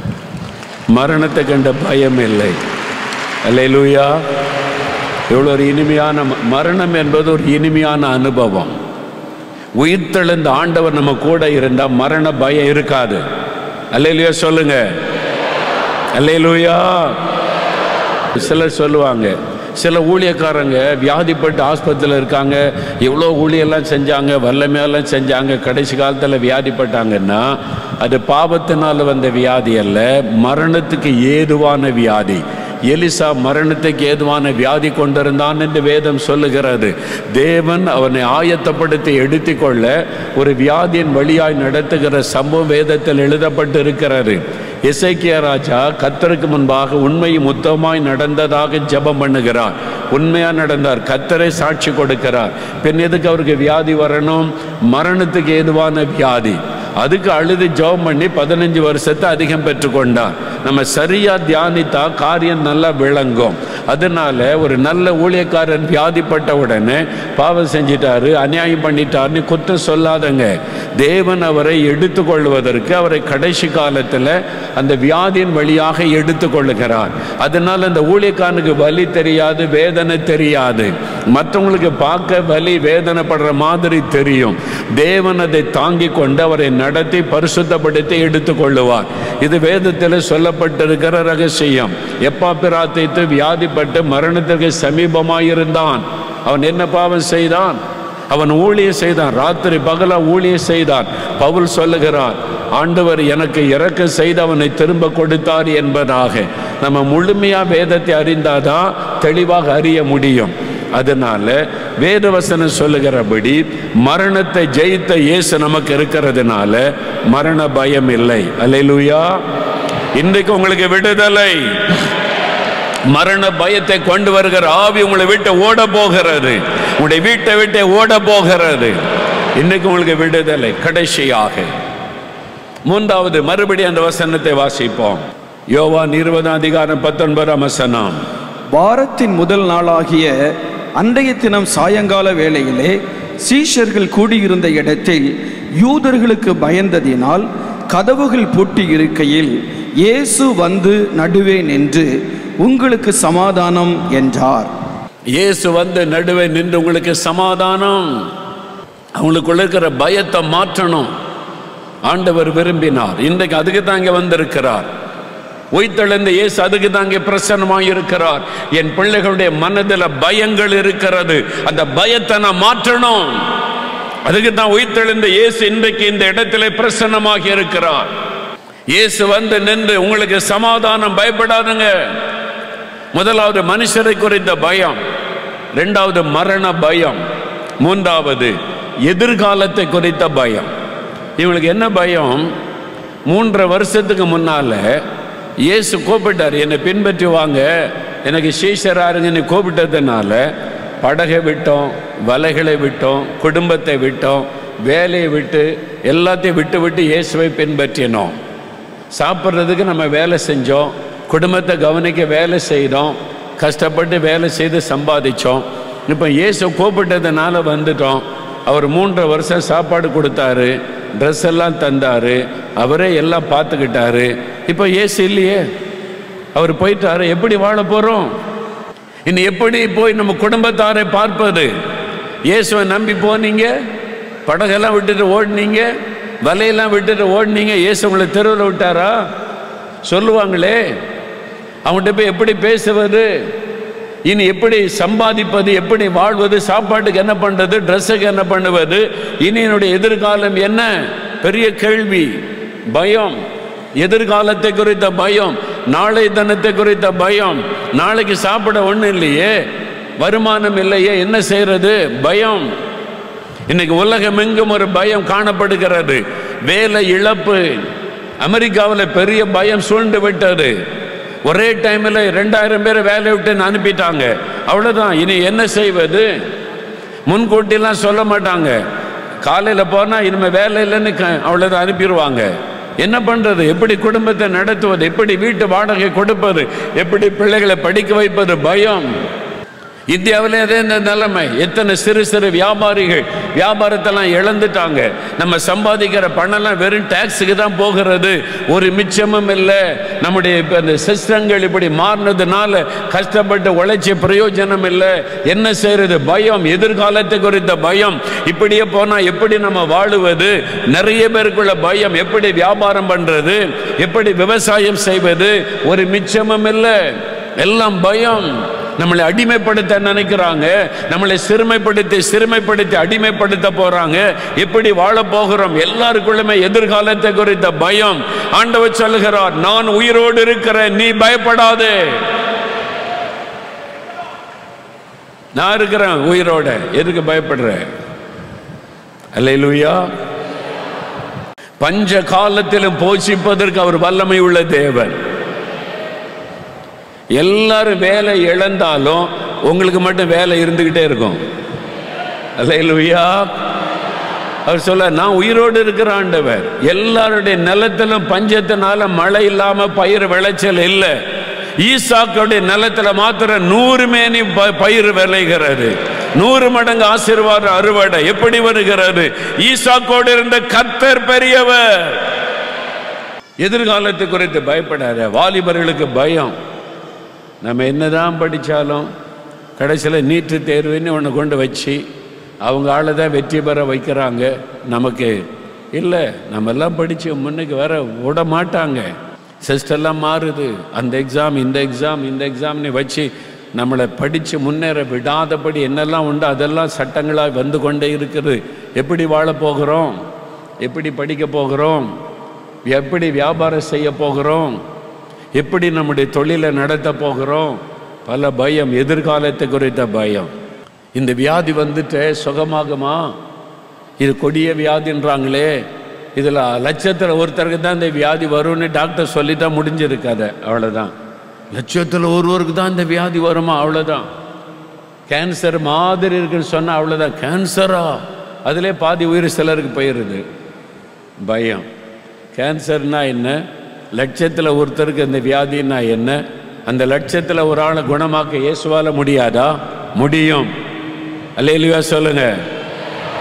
S25: மரணத்தை கண்ட பயம் இல்லை. அல்லேலூயா. எவ்வளோ ஒரு இனிமையான மரணம் என்பது ஒரு இனிமையான அனுபவம். உயிர்த்தெழுந்த ஆண்டவர் நம்ம கூட இருந்தால் மரண பயம் இருக்காது. அல்லேலூயா சொல்லுங்க, அல்லேலூயா. சிலர் சொல்லுவாங்க, சில ஊழியக்காரங்க வியாதிப்பட்டு ஆஸ்பத்திரியில் இருக்காங்க, எவ்வளோ ஊழியெல்லாம் செஞ்சாங்க, வல்லமையெல்லாம் செஞ்சாங்க, கடைசி காலத்தில் வியாதிப்பட்டாங்கன்னா அது பாவத்தினால் வந்த வியாதி அல்ல, மரணத்துக்கு ஏதுவான வியாதி. எலிசா மரணத்துக்கு ஏதுவான வியாதி கொண்டிருந்தான் என்று வேதம் சொல்லுகிறது. தேவன் அவனை ஆயத்தப்படுத்தி எடுத்துக்கொள்ள ஒரு வியாதியின் வழியாய் நடத்துகிற சம்பவம் வேதத்தில் எழுதப்பட்டு இருக்கிறது. எசேக்கியா ராஜா கர்த்தருக்கு முன்பாக உண்மையும் உத்தமமாய் நடந்ததாக ஜெபம் பண்ணுகிறார். உண்மையாக நடந்தார், கர்த்தரை சாட்சி கொடுக்கிறார். பின் எதுக்கு அவருக்கு வியாதி வரணும்? மரணத்துக்கு ஏதுவான வியாதி. அதுக்கு அழுது ஜெபம் பண்ணி 15 வருஷத்தை அதிகம் பெற்றுக்கொண்டார். நம்ம சரியா தியானித்தா காரியம் நல்லா விளங்கும். அதனால ஒரு நல்ல ஊழியக்காரன் வியாதிப்பட்ட உடனே பாவம் செஞ்சிட்டாரு, அநியாயம் பண்ணிட்டாருன்னு குற்றம் சொல்லாதங்க. தேவன் அவரை எடுத்துக்கொள்வதற்கு அவரை கடைசி காலத்தில் அந்த வியாதியின் வழியாக எடுத்துக்கொள்ளுகிறார். அதனால் அந்த ஊழியக்காரனுக்கு வலி தெரியாது, வேதனை தெரியாது. மற்றவங்களுக்கு பார்க்க வலி வேதனைப்படுற மாதிரி தெரியும். தேவன் அதை தாங்கி கொண்டு அவரை நடத்தி பரிசுத்தப்படுத்தி எடுத்துக்கொள்ளுவார். இது வேதத்தில் சொல்லப்பட்டிருக்கிற ரகசியம். எப்பாப்பிராத்து வியாதிப்பட்டு மரணத்திற்கு சமீபமாயிருந்தான். அவன் என்ன பாவம் செய்தான்? அவன் ஊழியம் செய்தான், ராத்திரி பகலா ஊழியம் செய்தான். பவுல் சொல்லுகிறார், ஆண்டவர் எனக்கு இறக்க செய்து அவனை திரும்ப கொடுத்தார் என்பதாக. நம்ம முழுமையா வேதத்தை அறிந்தாதான் தெளிவாக அறிய முடியும். அதனால வேதவசனம் சொல்லுகிறபடி மரணத்தை ஜெயித்த இயேசு நமக்கு இருக்கிறதுனால மரண பயம் இல்லை. அல்லேலூயா. இன்றைக்கு உங்களுக்கு விடுதலை. மரண பயத்தை கொண்டு வருகிற ஆவி உங்களை விட்டு ஓட போகிறது, உங்களுடைய வீட்டை விட்டு ஓட போகிறது. இன்னைக்கு உங்களுக்கு விடுதலை. கடைசியாக 3வது மறுபடியும் அந்த வசனத்தை வாசிப்போம். யோவான் 20:19.
S6: வாரத்தின் முதல் நாளாகிய அன்றைய தினம் சாயங்கால வேளையிலே சீஷர்கள் கூடியிருந்த இடத்தில் யூதர்களுக்கு பயந்ததினால் கதவுகள் பூட்டி இருக்கையில் இயேசு வந்து நடுவே நின்று உங்களுக்கு சமாதானம் என்றார்.
S25: இயேசு வந்து நடுவே நின்று உங்களுக்கு சமாதானம். அவங்களுக்குள்ள இருக்கிற பயத்தை மாற்றணும் ஆண்டவர் விரும்பினார். இன்றைக்கு அதுக்கு தான் இங்கே வந்திருக்கிறார். உயிர்த்தெழுந்த இயேசு அதுக்கு தான் இங்கே பிரசன்னமாக இருக்கிறார். என் பிள்ளைகளுடைய மனதில் பயங்கள் இருக்கிறது, அந்த பயத்தை நான் மாற்றணும். அதுக்கு தான் உயிர்த்தெழுந்த இயேசு இன்றைக்கு இந்த இடத்திலே பிரசன்னமாக இருக்கிறார். இயேசு வந்து நின்று உங்களுக்கு சமாதானம், பயப்படாதுங்க. முதலாவது மனுஷரை குறித்த பயம், இரண்டாவது மரண பயம், மூன்றாவது எதிர்காலத்தை குறித்த பயம். இவங்களுக்கு என்ன பயம்? 3.5 வருஷத்துக்கு முன்னால இயேசு கூப்பிட்டார், என்னை பின்பற்றி வாங்க, எனக்கு சீஷராருங்கன்னு கூப்பிட்டதுனால படகை விட்டோம், வலைகளை விட்டோம், குடும்பத்தை விட்டோம், வேலையை விட்டு எல்லாத்தையும் விட்டு விட்டு இயேசுவை பின்பற்றினோம். சாப்பிட்றதுக்கு நம்ம வேலை செஞ்சோம், குடும்பத்தை கவனிக்க வேலை செய்தோம், கஷ்டப்பட்டு வேலை செய்து சம்பாதிச்சோம். இப்போ இயேசு கூப்பிட்டதுனால வந்துட்டோம். அவர் 3.5 வருஷம் சாப்பாடு கொடுத்தாரு, ட்ரெஸ் எல்லாம் தந்தார், அவரே எல்லாம் பார்த்துக்கிட்டாரு. இப்போ இயேசு இல்லையே, அவர் போயிட்டாரு. எப்படி வாழ போகிறோம்? இன்னும் எப்படி போய் நம்ம குடும்பத்தாரை பார்ப்பது? இயேசுவை நம்பி போனீங்க, படகெல்லாம் விட்டுட்டு ஓடினீங்க, வலையெல்லாம் விட்டுட்டு ஓடினீங்க, இயேசு உங்களை தெருவில் விட்டாரா? சொல்லுவாங்களே, அவங்கள்ட்ட போய் எப்படி பேசுவது? இனி எப்படி சம்பாதிப்பது, எப்படி வாழ்வது, சாப்பாட்டுக்கு என்ன பண்ணுறது, ட்ரெஸ்ஸுக்கு என்ன பண்ணுவது, இனி என்னுடைய எதிர்காலம் என்ன? பெரிய கேள்வி. பயம், எதிர்காலத்தை குறித்த பயம், நாளை தினத்தை குறித்த பயம். நாளைக்கு சாப்பிட ஒன்றும் இல்லையே, வருமானம் இல்லையே, என்ன செய்யறது? பயம். இன்னைக்கு உலகம் எங்கும் ஒரு பயம் காணப்படுகிறது. வேலை இழப்பு, அமெரிக்காவில் பெரிய பயம் சூழ்ந்து விட்டது. ஒரே டைமில் 2000 பேரை வேலையை விட்டு அனுப்பிட்டாங்க. அவ்வளோதான், இனி என்ன செய்வது? முன்கூட்டிலாம் சொல்ல மாட்டாங்க. காலையில் போனால் இனிமேல் வேலை இல்லைன்னு அவ்வளோதான் அனுப்பிடுவாங்க. என்ன பண்ணுறது? எப்படி குடும்பத்தை நடத்துவது? எப்படி வீட்டு வாடகை கொடுப்பது? எப்படி பிள்ளைகளை படிக்க வைப்பது? பயம். இந்தியாவிலே அதே இந்த நிலைமை. எத்தனை சிறு சிறு வியாபாரிகள் வியாபாரத்தெல்லாம் இழந்துட்டாங்க. நம்ம சம்பாதிக்கிற பணம்லாம் வெறும் டேக்ஸுக்கு தான் போகிறது, ஒரு மிச்சமும் இல்லை. நம்முடைய இப்போ இந்த சிஸ்டங்கள் இப்படி மாறினதுனால கஷ்டப்பட்டு உழைச்சி பிரயோஜனம் இல்லை. என்ன செய்யறது? பயம், எதிர்காலத்தை குறித்த பயம். இப்படியே போனால் எப்படி நம்ம வாழுவது? நிறைய பேருக்குள்ள பயம். எப்படி வியாபாரம் பண்ணுறது, எப்படி விவசாயம் செய்வது, ஒரு மிச்சமும் இல்லை. எல்லாம் பயம். நம்மளை அடிமைப்படுத்த நினைக்கிறாங்க, நம்மளை சிறுமைப்படுத்தி அடிமைப்படுத்த போறாங்க. எப்படி வாழ போகிறோம்? எல்லாருக்குள்ளுமே எதிர்காலத்தை குறித்த பயம். ஆண்டவர் சொல்லுகிறார், நான் உயிரோடு இருக்கிறேன், நீ பயப்படாதே. நான் இருக்கிறேன் உயிரோட, எதுக்கு பயப்படுற? அல்லேலூயா. பஞ்ச காலத்திலும் போஷிப்பதற்கு அவர் வல்லமை உள்ள தேவன். எல்லாரும் வேலை இழந்தாலும் உங்களுக்கு மட்டும் வேலை இருந்துகிட்டே இருக்கும். அல்லேலூயா. அவர் சொல்ல, நான் உயிரோடு இருக்கிற ஆண்டவர். எல்லாருடைய நிலத்திலும் பஞ்சத்தினால மழை இல்லாம பயிர் விளைச்சல் இல்லை. ஈசாக்குடைய நிலத்துல மாத்திரம் 100 மேனி பயிர் விளைகிறது. 100 மடங்கு ஆசீர்வாத அறுவடை எப்படி வருகிறது? ஈசாக்கோடு இருந்த கர்த்தர் பெரியவர். எதிர்காலத்தை குறித்து பயப்படாத. வாலிபர்களுக்கு பயம். நம்ம என்னதான் படித்தாலும் கடைசியில் நீட்டு தேர்வுன்னு ஒன்று கொண்டு வச்சு அவங்க ஆளை தான் வெற்றி பெற வைக்கிறாங்க. நமக்கு இல்லை, நம்மெல்லாம் படித்து முன்னுக்கு வர விட மாட்டாங்க. சிஸ்டெல்லாம் மாறுது. அந்த எக்ஸாம் இந்த எக்ஸாம்னு வச்சு நம்மளை படித்து முன்னேற விடாதபடி என்னெல்லாம் உண்டு அதெல்லாம் சட்டங்களாக வந்து கொண்டே இருக்குது. எப்படி வாழ போகிறோம்? எப்படி படிக்க போகிறோம்? எப்படி வியாபாரம் செய்ய போகிறோம்? எப்படி நம்முடைய தொழிலை நடத்த போகிறோம்? பல பயம், எதிர்காலத்தை குறித்த பயம். இந்த வியாதி வந்துட்டு சுகமாகுமா? இது கொடிய வியாதின்றாங்களே, இதில் லட்சத்தில் ஒருத்தருக்கு தான் இந்த வியாதி வரும்னு டாக்டர் சொல்லிட்டா முடிஞ்சிருக்காது. அவ்வளோதான். லட்சத்தில் ஒருவருக்கு தான் இந்த வியாதி வருமா? அவ்வளோதான். கேன்சர் மாதிரி இருக்குன்னு சொன்னால் அவ்வளோதான். கேன்சரா? அதிலே பாதி உயிர் சிலருக்கு போயிடுது. பயம். கேன்சர்னா என்ன? லட்சத்தில் ஒருத்தருக்கு இந்த வியாதின்னா என்ன? அந்த லட்சத்தில் ஒரு ஆளை குணமாக்க இயேசுவால முடியாதா? முடியும். அல்லேலூயா சொல்லுங்க.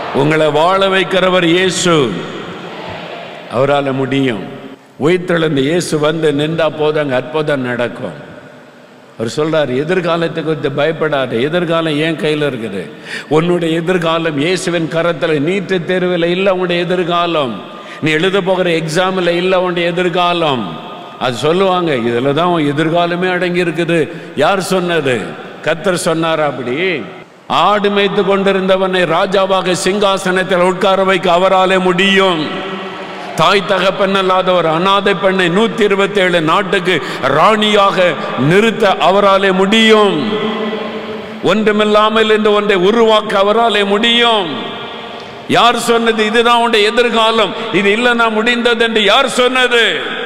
S25: உங்களை வாழ வைக்கிறவர் இயேசு. அவரால் முடியும். உயிர்த்தெழுந்த இயேசு வந்து நின்றா போதாங்க, அற்புதம் நடக்கும். அவர் சொல்றார், எதிர்காலத்தை குறித்து பயப்படாத. எதிர்காலம் ஏன் கையில் இருக்குது. உன்னுடைய எதிர்காலம் இயேசுவின் கரத்தில். நீட்டு தேர்வில் இல்லை உன்னுடைய எதிர்காலம். நீ எழுத போகிற எக்ஸாமில் இல்லை உன்னுடைய எதிர்காலம். அது சொல்லுவாங்க, இதில் தான் எதிர்காலமே அடங்கி இருக்குது. யார் சொன்னது? கர்த்தர் சொன்னார். அப்படி ஆடு மேய்த்து கொண்டிருந்தவனை ராஜாவாக சிங்காசனத்தில் உட்கார வைக்க அவராலே முடியும். தாய் தகப்பன் அல்லாத ஒரு அநாதை பெண்ணை 127 நாட்டுக்கு ராணியாக நிறுத்த அவராலே முடியும். ஒன்றுமில்லாமல் இந்த ஒன்றை உருவாக்க அவராலே முடியும். யார் சொன்னது? இதுதான் உன்னுடைய எதிர்காலம், இது இல்லைன்னா முடிந்தது என்று யார் சொன்னது?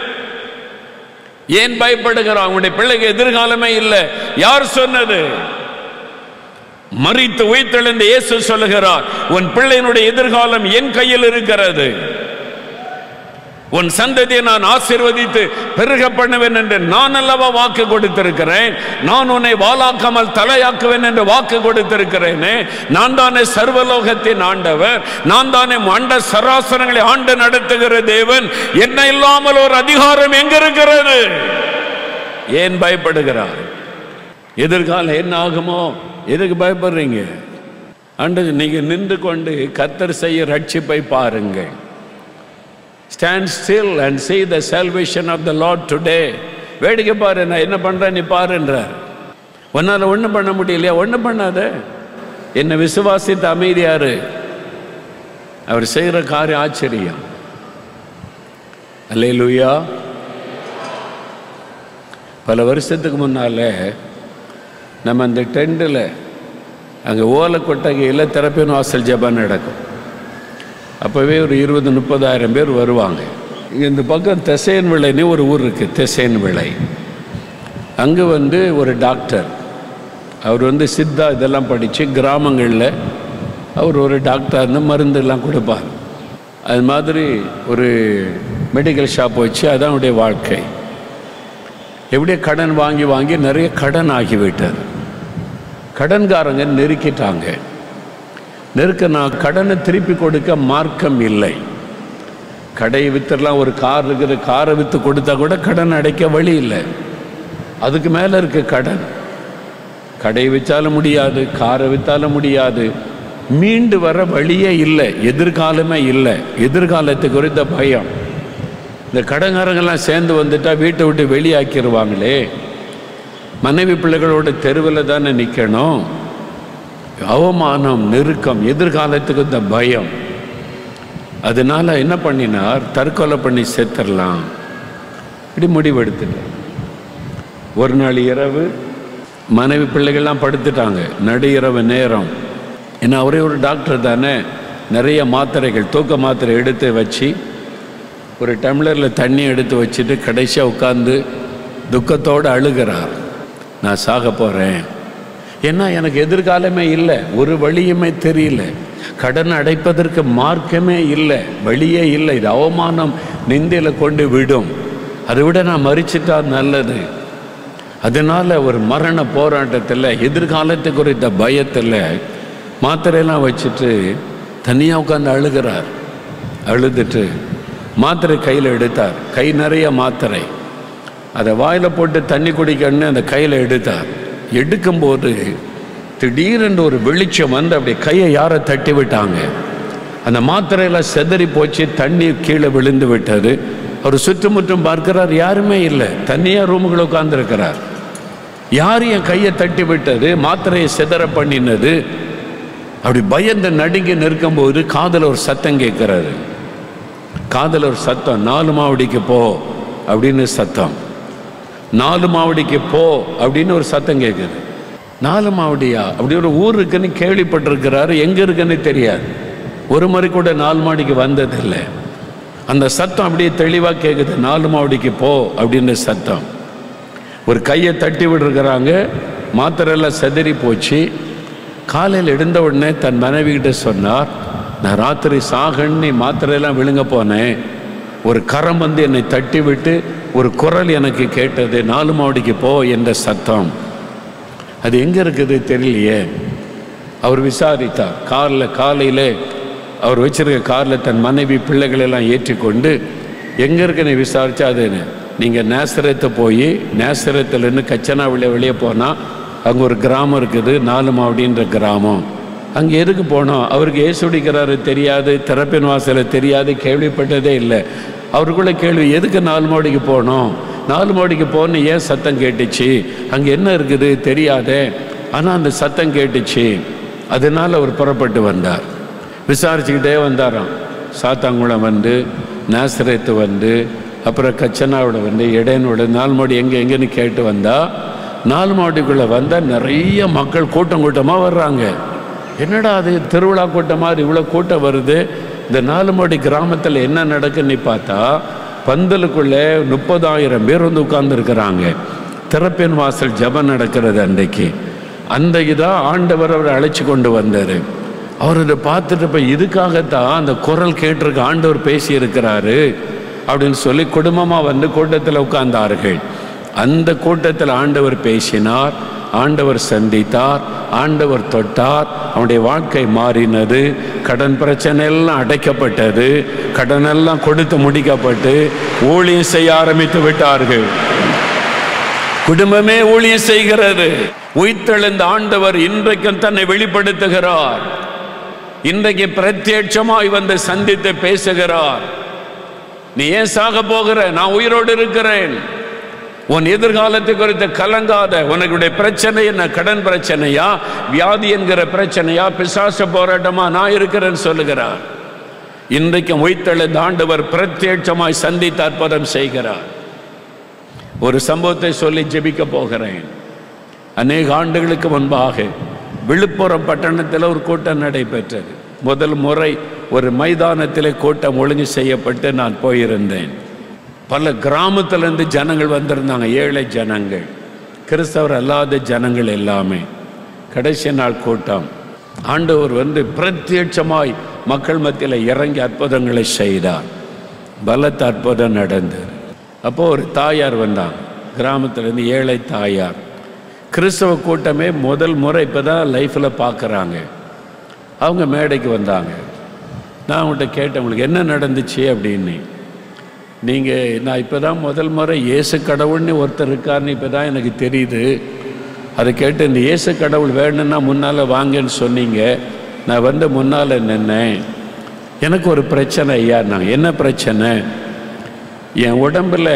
S25: ஏன் பயப்படுகிறான்? உன்னுடைய பிள்ளைக்கு எதிர்காலமே இல்லை. யார் சொன்னது? மரித்து உயிர்த்தெழுந்த இயேசு சொல்லுகிறார், உன் பிள்ளையினுடைய எதிர்காலம் என் கையில் இருக்கிறது. உன் சந்ததியை நான் ஆசீர்வதித்து பெருக பண்ணுவேன் என்று நான் அல்லவா வாக்கு கொடுத்திருக்கிறேன். நான் உன்னை வாளாக்காமல் தலையாக்குவேன் என்று வாக்கு கொடுத்திருக்கிறேனே. நான் தானே சர்வலோகத்தின் ஆண்டவர். நான் தானே அண்ட சராசரங்களை ஆண்டு நடத்துகிற தேவன். என்ன இல்லாமல் ஒரு அதிகாரம் எங்க இருக்கிறது? ஏன் பயப்படுகிறார்? எதிர்காலம் என்ன ஆகுமோ? எதுக்கு பயப்படுறீங்க? அன்று நீங்க நின்று கொண்டு கர்த்தர் செய்ய ரட்சிப்பை பாருங்கள். Stand still and see the salvation of the Lord today. வேடிக்கை பாரு, நான் என்ன பண்றேன் நீ பாருன்றார். உன்னால ஒன்றும் பண்ண முடியலையா? ஒன்றும் பண்ணாத. என்னை விசுவாசித்த அமைதியாரு. அவர் செய்கிற காரியம் ஆச்சரியம். அல்லேலூயா. பல வருஷத்துக்கு முன்னால நம்ம அந்த டெண்டில் அங்கே ஓலை கொட்டகையில் திறப்பின் வாசல் ஜெபம் நடக்கும். அப்போவே ஒரு 20-30 பேர் வருவாங்க. இங்கே இந்த பக்கம் தெசேன் விளைன்னு ஒரு ஊர் இருக்குது, தெசேன் விளை. அங்கே வந்து ஒரு டாக்டர், அவர் வந்து சித்தா இதெல்லாம் படித்து கிராமங்களில் அவர் ஒரு டாக்டர்னு மருந்தெல்லாம் கொடுப்பார். அது மாதிரி ஒரு மெடிக்கல் ஷாப் வச்சு அதான் அவருடைய வாழ்க்கை. எப்படியே கடன் வாங்கி வாங்கி நிறைய கடன் ஆகிவிட்டார். கடன்காரங்க நெருக்கிட்டாங்க. நான் கடனை திருப்பி கொடுக்க மார்க்கம் இல்லை. கடையை வித்துடலாம், ஒரு கார் இருக்குது, காரை விற்று கொடுத்தா கூட கடன் அடைக்க வழி இல்லை. அதுக்கு மேலே இருக்கு கடன். கடையை விற்றாலும் முடியாது, காரை விற்றாலும் முடியாது, மீண்டு வர வழியே இல்லை, எதிர்காலமே இல்லை. எதிர்காலத்தை குறித்த பயம். இந்த கடன்காரங்கெல்லாம் சேர்ந்து வந்துட்டா வீட்டை விட்டு வெளியாக்கிடுவாங்களே. மனைவி பிள்ளைகளோட தெருவில் தானே நிற்கணும். அவமானம், நெருக்கம், எதிர்காலத்துக்கு இந்த பயம். அதனால என்ன பண்ணினார்? தற்கொலை பண்ணி செத்துடலாம் இப்படி முடிவெடுத்துட்டார். ஒரு நாள் இரவு மனைவி பிள்ளைகள்லாம் படுத்துட்டாங்க. நடு இரவு நேரம். ஏன்னா ஒரே ஒரு டாக்டர் தானே. நிறைய மாத்திரைகள், தூக்க மாத்திரை எடுத்து வச்சு ஒரு டம்ளரில் தண்ணி எடுத்து வச்சுட்டு கடைசியாக உட்கார்ந்து துக்கத்தோடு அழுகிறார். நான் சாக போகிறேன். ஏன்னா எனக்கு எதிர்காலமே இல்லை, ஒரு வழியுமே தெரியல, கடன் அடைப்பதற்கு மார்க்கமே இல்லை, வழியே இல்லை. இது அவமானம், நிந்தையில் கொண்டு விடும். அதை விட நான் மறிச்சிட்டா நல்லது. அதனால ஒரு மரண போராட்டத்தில், எதிர்காலத்தை குறித்த பயத்தில் மாத்திரையெல்லாம் வச்சுட்டு தனியாக உட்காந்து அழுகிறார். அழுதுட்டு மாத்திரை கையில் எடுத்தார். கை நிறைய மாத்திரை. அதை வாயில் போட்டு தண்ணி குடிக்கணுன்னு அந்த கையில் எடுத்தார். எடுக்கும்போது திடீரென்று ஒரு வெளிச்சம் வந்து அப்படி கையை யாரை தட்டி விட்டாங்க. அந்த மாத்திரையெல்லாம் செதறி போச்சு, தண்ணி கீழே விழுந்து விட்டது. அவர் சுற்றுமுற்றும் பார்க்கிறார், யாருமே இல்லை. தனியாக ரூமுக்குள்ள உட்கார்ந்துருக்கிறார். யார் என் கையை தட்டி விட்டது, மாத்திரையை செதற பண்ணினது? அப்படி பயந்து நடுங்கி நிற்கும்போது காதில் ஒரு சத்தம் கேட்கிறாரு. காதில் ஒரு சத்தம், 4 மாவடிக்கு போ அப்படின்னு சத்தம். 4 மாவடிக்கு போ அப்படின்னு ஒரு சத்தம் கேட்குது. 4 மாவடியா? அப்படி ஒரு ஊர் இருக்குன்னு கேள்விப்பட்டிருக்கிறாரு, எங்கே இருக்குன்னு தெரியாது. ஒரு முறை கூட 4 மாடிக்கு வந்ததில்லை. அந்த சத்தம் அப்படியே தெளிவாக கேட்குது, 4 மாவடிக்கு போ அப்படின்னு சத்தம். ஒரு கையை தட்டி விடுறாங்க. மாத்திரையெல்லாம் செதறி போச்சு. காலையில் எழுந்த உடனே தன் மனைவிகிட்ட சொன்னார், நான் ராத்திரி சாகன்னு மாத்திரையெல்லாம் விழுங்க போனேன். ஒரு கரம் வந்து என்னை தட்டி விட்டு ஒரு குரல் எனக்கு கேட்டது, 4 மாவடிக்கு போ என்ற சத்தம். அது எங்கே இருக்குது தெரியலையே. அவர் விசாரித்தார். காலையில் அவர் வச்சிருக்க காரில் தன் மனைவி பிள்ளைகளெல்லாம் ஏற்றிக்கொண்டு எங்கே இருக்குன்னு விசாரித்தா அது நீங்கள் நேசரத்தை போய் நேசரத்துலேருந்து கச்சனாவில் வெளியே போனால் அங்கே ஒரு கிராமம் இருக்குது, 4 மாவடின்ற கிராமம். அங்கே எதுக்கு போனோம்? அவருக்கு ஏசுடிக்கிறாரு தெரியாது, திறப்பின் வாசலை தெரியாது, கேள்விப்பட்டதே இல்லை. அவருக்குள்ள கேள்வி, எதுக்கு 4 மாவடிக்கு போனோம்? 4 மாவடிக்கு போகணும் ஏன் சத்தம் கேட்டுச்சு? அங்கே என்ன இருக்குது தெரியாதே, ஆனால் அந்த சத்தம் கேட்டுச்சு. அதனால் அவர் புறப்பட்டு வந்தார். விசாரிச்சுக்கிட்டே வந்தாராம். சாத்தாங்குளம் வந்து, நாசரேத்து வந்து, அப்புறம் கச்சனாவோட வந்து, இடையனோட 4 மாவடி எங்கேன்னு கேட்டு வந்தால் 4 மாவடிக்குள்ளே வந்தால் நிறைய மக்கள் கூட்டமாக வர்றாங்க. என்னடா அது திருவிழா கூட்டம் மாதிரி இவ்வளோ கூட்டம் வருது, இந்த 4 மாவடி கிராமத்தில் என்ன நடக்குன்னு பார்த்தா பந்தலுக்குள்ளே 30,000 பேர் வந்து உட்கார்ந்துருக்கிறாங்க. திறப்பின் வாசல் ஜபம் நடக்கிறது அன்றைக்கு. அன்றைக்கு தான் ஆண்டவர் அவரை அழைச்சி கொண்டு வந்தார். அவர் அதை பார்த்துட்டு இப்போ இதுக்காகத்தான் அந்த குரல் கேட்டிருக்க ஆண்டவர் பேசியிருக்கிறாரு அப்படின்னு சொல்லி குடும்பமாக வந்து கூட்டத்தில் உட்கார்ந்தார்கள். அந்த கூட்டத்தில் ஆண்டவர் பேசினார், ஆண்டவர் சந்தித்தார், ஆண்டவர் தொட்டார். அவனுடைய வாழ்க்கை மாறினது. கடன் பிரச்சனை எல்லாம் அடைக்கப்பட்டது. கடனெல்லாம் கொடுத்து முடிக்கப்பட்டு ஊழியம் செய்ய ஆரம்பித்து விட்டார்கள். குடும்பமே ஊழியம் செய்கிறது. உயிர்த்தெழுந்த ஆண்டவர் இன்றைக்கும் தன்னை வெளிப்படுத்துகிறார். இன்றைக்கு பிரத்யட்சமாய் வந்து சந்தித்து பேசுகிறார். நீ ஏன் சாக போகிற? நான் உயிரோடு இருக்கிறேன். உன் எதிர்காலத்தை குறித்து கலங்காத. உனக்குடைய பிரச்சனை என்ன? கடன் பிரச்சனையா, வியாதி என்கிற பிரச்சனையா, பிசாச போராட்டமா? நான் இருக்கிறேன்னு சொல்லுகிறார். இன்றைக்கும் உயிர்த்தெழுந்த ஆண்டவர் பிரத்யட்சமாய் சந்தித்து அற்புதம் செய்கிறார். ஒரு சம்பவத்தை சொல்லி ஜெபிக்க போகிறேன். அநேக ஆண்டுகளுக்கு முன்பாக விழுப்புரம் பட்டணத்தில் ஒரு கூட்டம் நடைபெற்றது. முதல் முறை ஒரு மைதானத்தில் கூட்டம் ஒழுங்கு செய்யப்பட்டு நான் போயிருந்தேன். பல கிராமத்திலேருந்து ஜனங்கள் வந்திருந்தாங்க, ஏழை ஜனங்கள், கிறிஸ்தவர் அல்லாத ஜனங்கள் எல்லாமே. கடைசி நாள் கூட்டம். ஆண்டவர் வந்து பிரத்யட்சமாய் மக்கள் மத்தியில் இறங்கி அற்புதங்களை செய்தார். பலத்த அற்புதம் நடந்தது. அப்போது ஒரு தாயார் வந்தாங்க, கிராமத்திலேருந்து ஏழை தாயார். கிறிஸ்தவ கூட்டமே முதல் முறை இப்போ தான் லைஃப்பில் பார்க்குறாங்க. அவங்க மேடைக்கு வந்தாங்க. நான் அவங்கள்ட்ட கேட்டேன், உங்களுக்கு என்ன நடந்துச்சு அப்படின்னு. நான் இப்போ தான் முதல் முறை இயேசு கடவுள்னு ஒருத்தர் இருக்காருன்னு இப்போ தான் எனக்கு தெரியுது. அதை கேட்டு இந்த இயேசு கடவுள் வேணும்னா முன்னால் வாங்கன்னு சொன்னீங்க. நான் வந்து முன்னால் நின்னேன். எனக்கு ஒரு பிரச்சனை ஐயா. நான் என்ன பிரச்சனை? என் உடம்பில்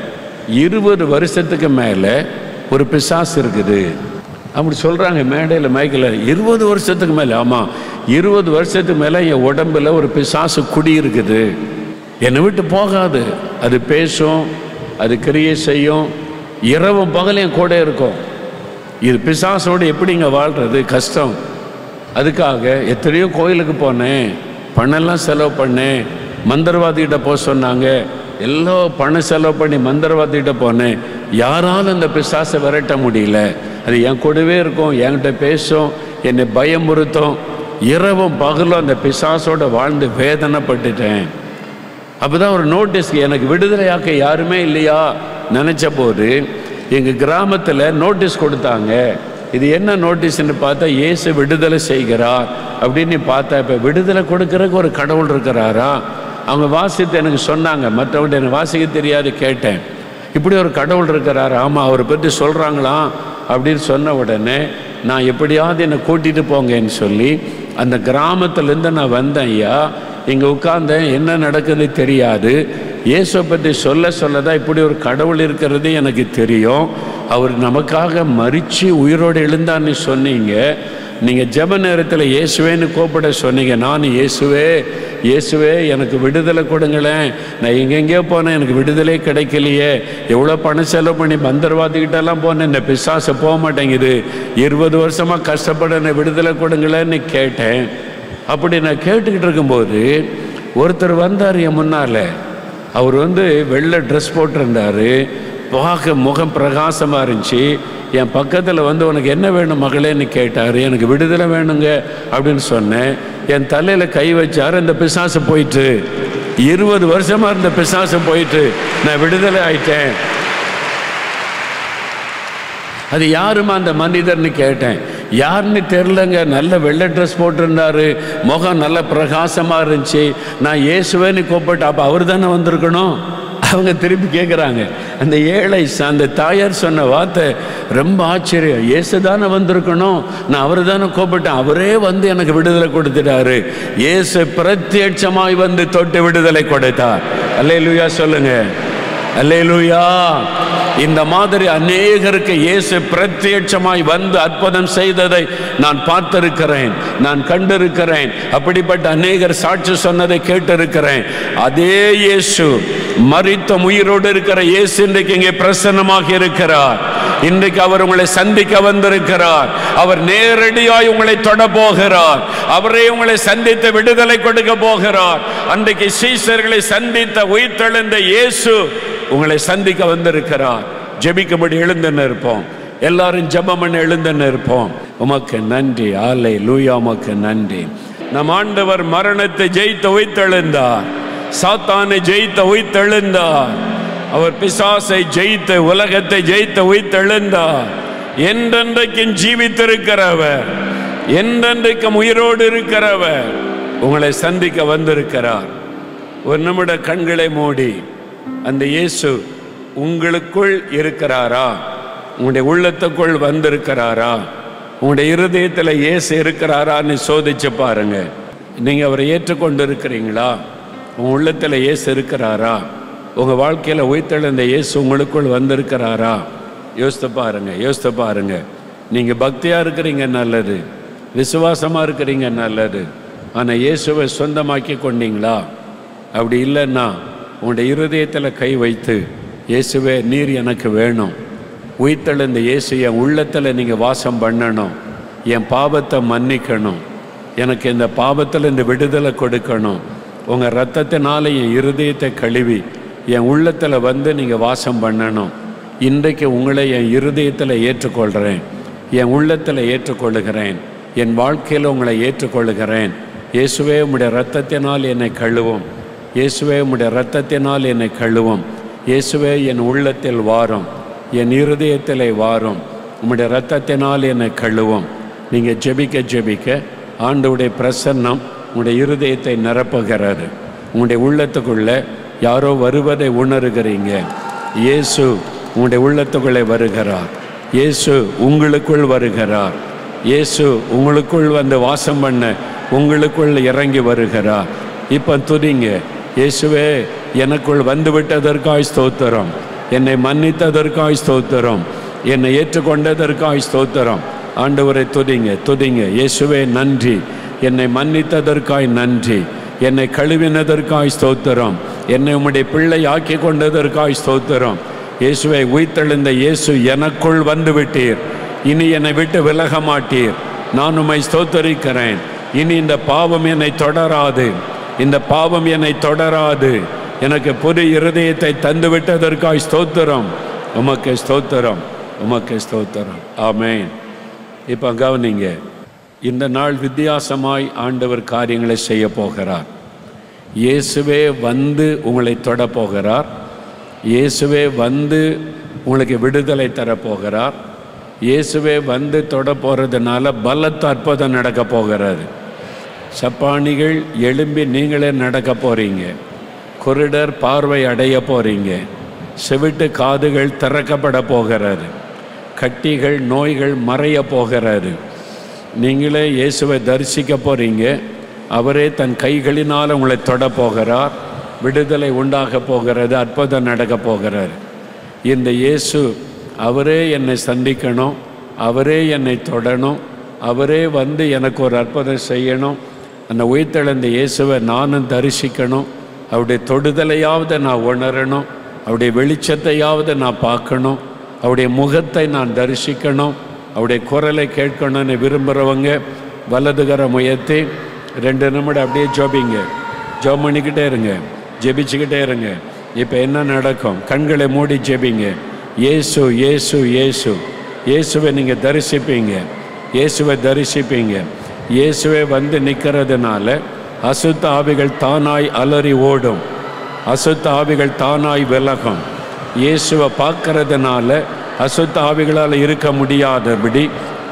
S25: 20 வருஷத்துக்கு மேலே ஒரு பிசாசு இருக்குது அப்படி சொல்கிறாங்க மேடையில் மைக்கில். 20 வருஷத்துக்கு மேலே? ஆமாம், 20 வருஷத்துக்கு மேலே என் உடம்பில் ஒரு பிசாசு குடி இருக்குது. என்னை விட்டு போகாது. அது பேசும், அது கிரியை செய்யும், இரவும் பகலையும் கூட இருக்கும். இது பிசாசோடு எப்படிங்க வாழ்கிறது? கஷ்டம். அதுக்காக எத்தனையோ கோயிலுக்கு போனேன், பணம்லாம் செலவு பண்ணேன். மந்திரவாதிகிட்ட போக சொன்னாங்க, எல்லாம் பணம் செலவு பண்ணி மந்திரவாதிகிட்ட போனேன். யாராலும் அந்த பிசாசை விரட்ட முடியல. அது என் கூடவே இருக்கும், என்கிட்ட பேசும், என்னை பயமுறுத்தும். இரவும் பகலும் அந்த பிசாசோட வாழ்ந்து வேதனைப்பட்டுட்டேன். அப்போ தான் ஒரு நோட்டீஸ், எனக்கு விடுதலையாக்க யாருமே இல்லையா நினச்ச போது எங்கள் கிராமத்தில் நோட்டீஸ் கொடுத்தாங்க. இது என்ன நோட்டீஸ்ன்னு பார்த்தா, இயேசு விடுதலை செய்கிறார் அப்படின்னு பார்த்தா, இப்போ விடுதலை கொடுக்கறதுக்கு ஒரு கடவுள் இருக்கிறாரா? அவங்க வாசித்து எனக்கு சொன்னாங்க. மற்றவங்க எனக்கு வாசிக்க தெரியாது. கேட்டேன், இப்படி ஒரு கடவுள் இருக்கிறார்? ஆமாம், அவரை பற்றி சொல்கிறாங்களாம் அப்படின்னு சொன்ன உடனே நான் எப்படியாவது என்னை கூட்டிகிட்டு போங்கன்னு சொல்லி அந்த கிராமத்துலேருந்து நான் வந்தேன். ஐயா, இங்கே உட்கார்ந்தேன். என்ன நடக்குதுன்னு தெரியாது. இயேசுவை பற்றி சொல்ல தான் இப்படி ஒரு கடவுள் இருக்கிறது எனக்கு தெரியும். அவர் நமக்காக மரித்து உயிரோடு எழுந்தான்னு சொன்னீங்க. நீங்கள் ஜெப நேரத்தில் இயேசுவேன்னு கூப்பிட சொன்னீங்க. நான் இயேசுவே இயேசுவே எனக்கு விடுதலை கொடுங்களேன், நான் எங்கெங்கேயோ போனேன், எனக்கு விடுதலை கிடைக்கலையே, எவ்வளோ பணம் செலவு பண்ணி மந்திரவாதிக்கிட்டெல்லாம் போனேன், இந்த பிசாசை போக மாட்டேங்குது, 20 வருஷமாக கஷ்டப்பட என்னை விடுதலை கொடுங்களேன்னு கேட்டேன். அப்படி நான் கேட்டுக்கிட்டு இருக்கும்போது ஒருத்தர் வந்தார் என் முன்னால். அவர் வந்து வெள்ளை ட்ரெஸ் போட்டிருந்தார், பார்க்க முகம் பிரகாசமாக இருந்துச்சு. என் பக்கத்தில் வந்து உனக்கு என்ன வேணும் மகளேன்னு கேட்டார். எனக்கு விடுதலை வேணுங்க அப்படின்னு சொன்னேன். என் தலையில் கை வச்சார். இந்த பிசாசு போயிட்டு 20 வருஷமாக இருந்த பிசாசு போயிட்டு நான் விடுதலை ஆயிட்டேன். அது யாருமா அந்த மனிதர்னு கேட்டேன். யாருன்னு தெரிலங்க. நல்ல வெள்ளை ட்ரெஸ் போட்டிருந்தாரு, முகம் நல்ல பிரகாசமாக இருந்துச்சு. நான் இயேசுவேன்னு கூப்பிட்டு, அப்போ அவர் தானே வந்திருக்கணும். அவங்க திருப்பி கேட்குறாங்க. அந்த ஏழை அந்த தாயார் சொன்ன வார்த்தை ரொம்ப ஆச்சரியம். இயேசு தானே வந்திருக்கணும், நான் அவர் தானே கூப்பிட்டேன், அவரே வந்து எனக்கு விடுதலை கொடுத்துட்டாரு. இயேசு பிரத்யட்சமாய் வந்து தொட்டு விடுதலை கொடுத்தார். அல்லேலூயா சொல்லுங்க, அல்லேலூயா. இந்த மாதிரி அநேகருக்கு இயேசு பிரத்யட்சமாய் வந்து அற்புதம் செய்ததை நான் பார்த்திருக்கிறேன், நான் கண்டிருக்கிறேன். அப்படிப்பட்ட அநேகர் சாட்சி சொன்னதை கேட்டிருக்கிறேன். அதே இயேசு, மரித்த உயிரோடு இருக்கிற இயேசு இன்றைக்கு இங்கே பிரசன்னமாக இருக்கிறார். இன்றைக்கு அவர் உங்களை சந்திக்க வந்திருக்கிறார். அவர் நேரடியாய் உங்களை தொட போகிறார். அவரே உங்களை சந்தித்த விடுதலை கொடுக்க போகிறார். அன்றைக்கு சீஷர்களை சந்தித்த உயிர்த்தெழுந்த இயேசு உங்களை சந்திக்க வந்திருக்கிறார். ஜெபிக்கும்படி எழுந்துன்னு இருப்போம். எல்லாரும் ஜெபம் பண்ணி எழுந்துன்னு இருப்போம். உமக்கு நன்றி, அல்லேலூயா, உமக்கு நன்றி. நம் ஆண்டவர் மரணத்தை ஜெயித்த உயிர்த்தெழுந்தார், சாத்தானை ஜெயித்த உயிர்த்தெழுந்தார். அவர் பிசாசை ஜெயித்த, உலகத்தை ஜெயித்த உயிர்த்தெழுந்தார். என்றென்றைக்கும் ஜீவித்திருக்கிறவர், என்றென்றைக்கும் உயிரோடு இருக்கிறவர் உங்களை சந்திக்க வந்திருக்கிறார். ஒரு நிமிட கண்களை மூடி அந்த இயேசு உங்களுக்குள் இருக்கிறாரா? உங்களுடைய உள்ளத்துக்குள் வந்திருக்கிறாரா? உங்களுடைய இருதயத்தில் இயேசு இருக்கிறாரான்னு சோதிச்சு பாருங்க. நீங்கள் அவரை ஏற்றுக்கொண்டு இருக்கிறீங்களா? உங்கள் உள்ளத்தில் இயேசு இருக்கிறாரா? உங்கள் வாழ்க்கையில் உயிர்த்தெழுந்த இயேசு உங்களுக்குள் வந்திருக்கிறாரா? யோசித்து பாருங்க, யோசித்து பாருங்க. நீங்கள் பக்தியாக இருக்கிறீங்க, நல்லது. விசுவாசமாக இருக்கிறீங்க, நல்லது. ஆனால் இயேசுவை சொந்தமாக்கி கொண்டீங்களா? அப்படி இல்லைன்னா உங்களுடைய இருதயத்தில் கை வைத்து, இயேசுவே நீர் எனக்கு வேணும், உயிர்த்தெழுந்த இயேசு என் உள்ளத்தில் நீங்கள் வாசம் பண்ணணும், என் பாவத்தை மன்னிக்கணும், எனக்கு இந்த பாவத்தில் இந்த விடுதலை கொடுக்கணும், உங்கள் இரத்தத்தினால என் இருதயத்தை கழுவி என் உள்ளத்தில் வந்து நீங்கள் வாசம் பண்ணணும். இன்றைக்கு உங்களை என் இருதயத்தில் ஏற்றுக்கொள்கிறேன், என் உள்ளத்தில் ஏற்றுக்கொள்ளுகிறேன், என் வாழ்க்கையில் உங்களை ஏற்றுக்கொள்ளுகிறேன். இயேசுவே உம்முடைய இரத்தத்தினால் என்னை கழுவும், இயேசுவே உம்முடைய இரத்தத்தினால் என்னை கழுவும், இயேசுவே என் உள்ளத்தில் வாரும், என் இருதயத்தில் வாரும், உம்முடைய இரத்தத்தினால் என்னை கழுவும். நீங்கள் ஜெபிக்க ஜெபிக்க ஆண்டவருடைய பிரசன்னம் உங்களுடைய இருதயத்தை நிரப்புகிறது. உங்களுடைய உள்ளத்துக்குள்ளே யாரோ வருவதை உணர்கிறீங்க. இயேசு உங்களுடைய உள்ளத்துக்குள்ளே வருகிறார். இயேசு உங்களுக்குள் வருகிறார். இயேசு உங்களுக்குள் வந்து வாசம் பண்ண உங்களுக்குள் இறங்கி வருகிறார். இப்போ துதிங்க, இயேசுவே எனக்குள் வந்து விட்டதற்காய் ஸ்தோத்திரம், என்னை மன்னித்ததற்காய் ஸ்தோத்திரம், என்னை ஏற்றுக்கொண்டதற்காய் ஸ்தோத்திரம். ஆண்டவரை துதிங்க, துதிங்க. இயேசுவே நன்றி, என்னை மன்னித்ததற்காய் நன்றி, என்னை கழுவினதற்காய் ஸ்தோத்திரம், என்னை உம்முடைய பிள்ளை ஆக்கி கொண்டதற்காய் ஸ்தோத்திரம். இயேசுவை உயிர்த்தெழுந்த இயேசு எனக்குள் வந்து விட்டீர், இனி என்னை விட்டு விலக மாட்டீர். நான் உம்மை ஸ்தோத்தரிக்கிறேன். இனி இந்த பாவம் என்னை தொடராது, இந்த பாவம் என்னை தொடராது. எனக்கு புது இருதயத்தை தந்து விட்டதற்காய் ஸ்தோத்திரம், உமக்கு ஸ்தோத்திரம், உமக்கு ஸ்தோத்திரம். ஆமென். இப்போ கவனிங்க, இந்த நாள் வித்தியாசமாய் ஆண்டவர் காரியங்களை செய்ய போகிறார். இயேசுவே வந்து உங்களை தொட போகிறார். இயேசுவே வந்து உங்களுக்கு விடுதலை தரப்போகிறார். இயேசுவே வந்து தொட போகிறதுனால பலத்த அற்புதம் நடக்க போகிறாரு. சப்பானிகள் எழும்பி நீங்களே நடக்க போகிறீங்க. குருடர் பார்வை அடைய போகிறீங்க. செவிட்டு காதுகள் திறக்கப்பட போகிறாரு. கட்டிகள் நோய்கள் மறைய போகிறாரு. நீங்களே இயேசுவை தரிசிக்க போகிறீங்க. அவரே தன் கைகளினால் உங்களை தொட போகிறார். விடுதலை உண்டாக போகிறது. அற்புதம் நடக்க போகிறார். இந்த இயேசு அவரே என்னை சந்திக்கணும், அவரே என்னை தொடணும், அவரே வந்து எனக்கு ஒரு அற்புதம் செய்யணும். அந்த உயிர்த்தெழுந்த இயேசுவை நானும் தரிசிக்கணும். அவருடைய தொடுதலையாவது நான் உணரணும், அவருடைய வெளிச்சத்தையாவது நான் பார்க்கணும், அவருடைய முகத்தை நான் தரிசிக்கணும், அவருடைய குரலை கேட்கணும்னு விரும்புகிறவங்க வலதுகரம் உயர்த்தி 2 நிமிடம் அப்படியே ஜெபிங்க. ஜெபம் பண்ணிக்கிட்டே இருங்க, ஜெபிச்சுக்கிட்டே இருங்க. இப்போ என்ன நடக்கும்? கண்களை மூடி ஜெபிங்க. இயேசு இயேசு இயேசு. இயேசுவை நீங்கள் தரிசிப்பீங்க, இயேசுவை தரிசிப்பீங்க. இயேசுவை வந்து நிற்கிறதுனால அசுத்த ஆவிகள் தானாய் அலறி ஓடும், அசுத்த ஆவிகள் தானாய் விலகும். இயேசுவை பார்க்கறதுனால அசுத்த ஆவிகளால் இருக்க முடியாதபடி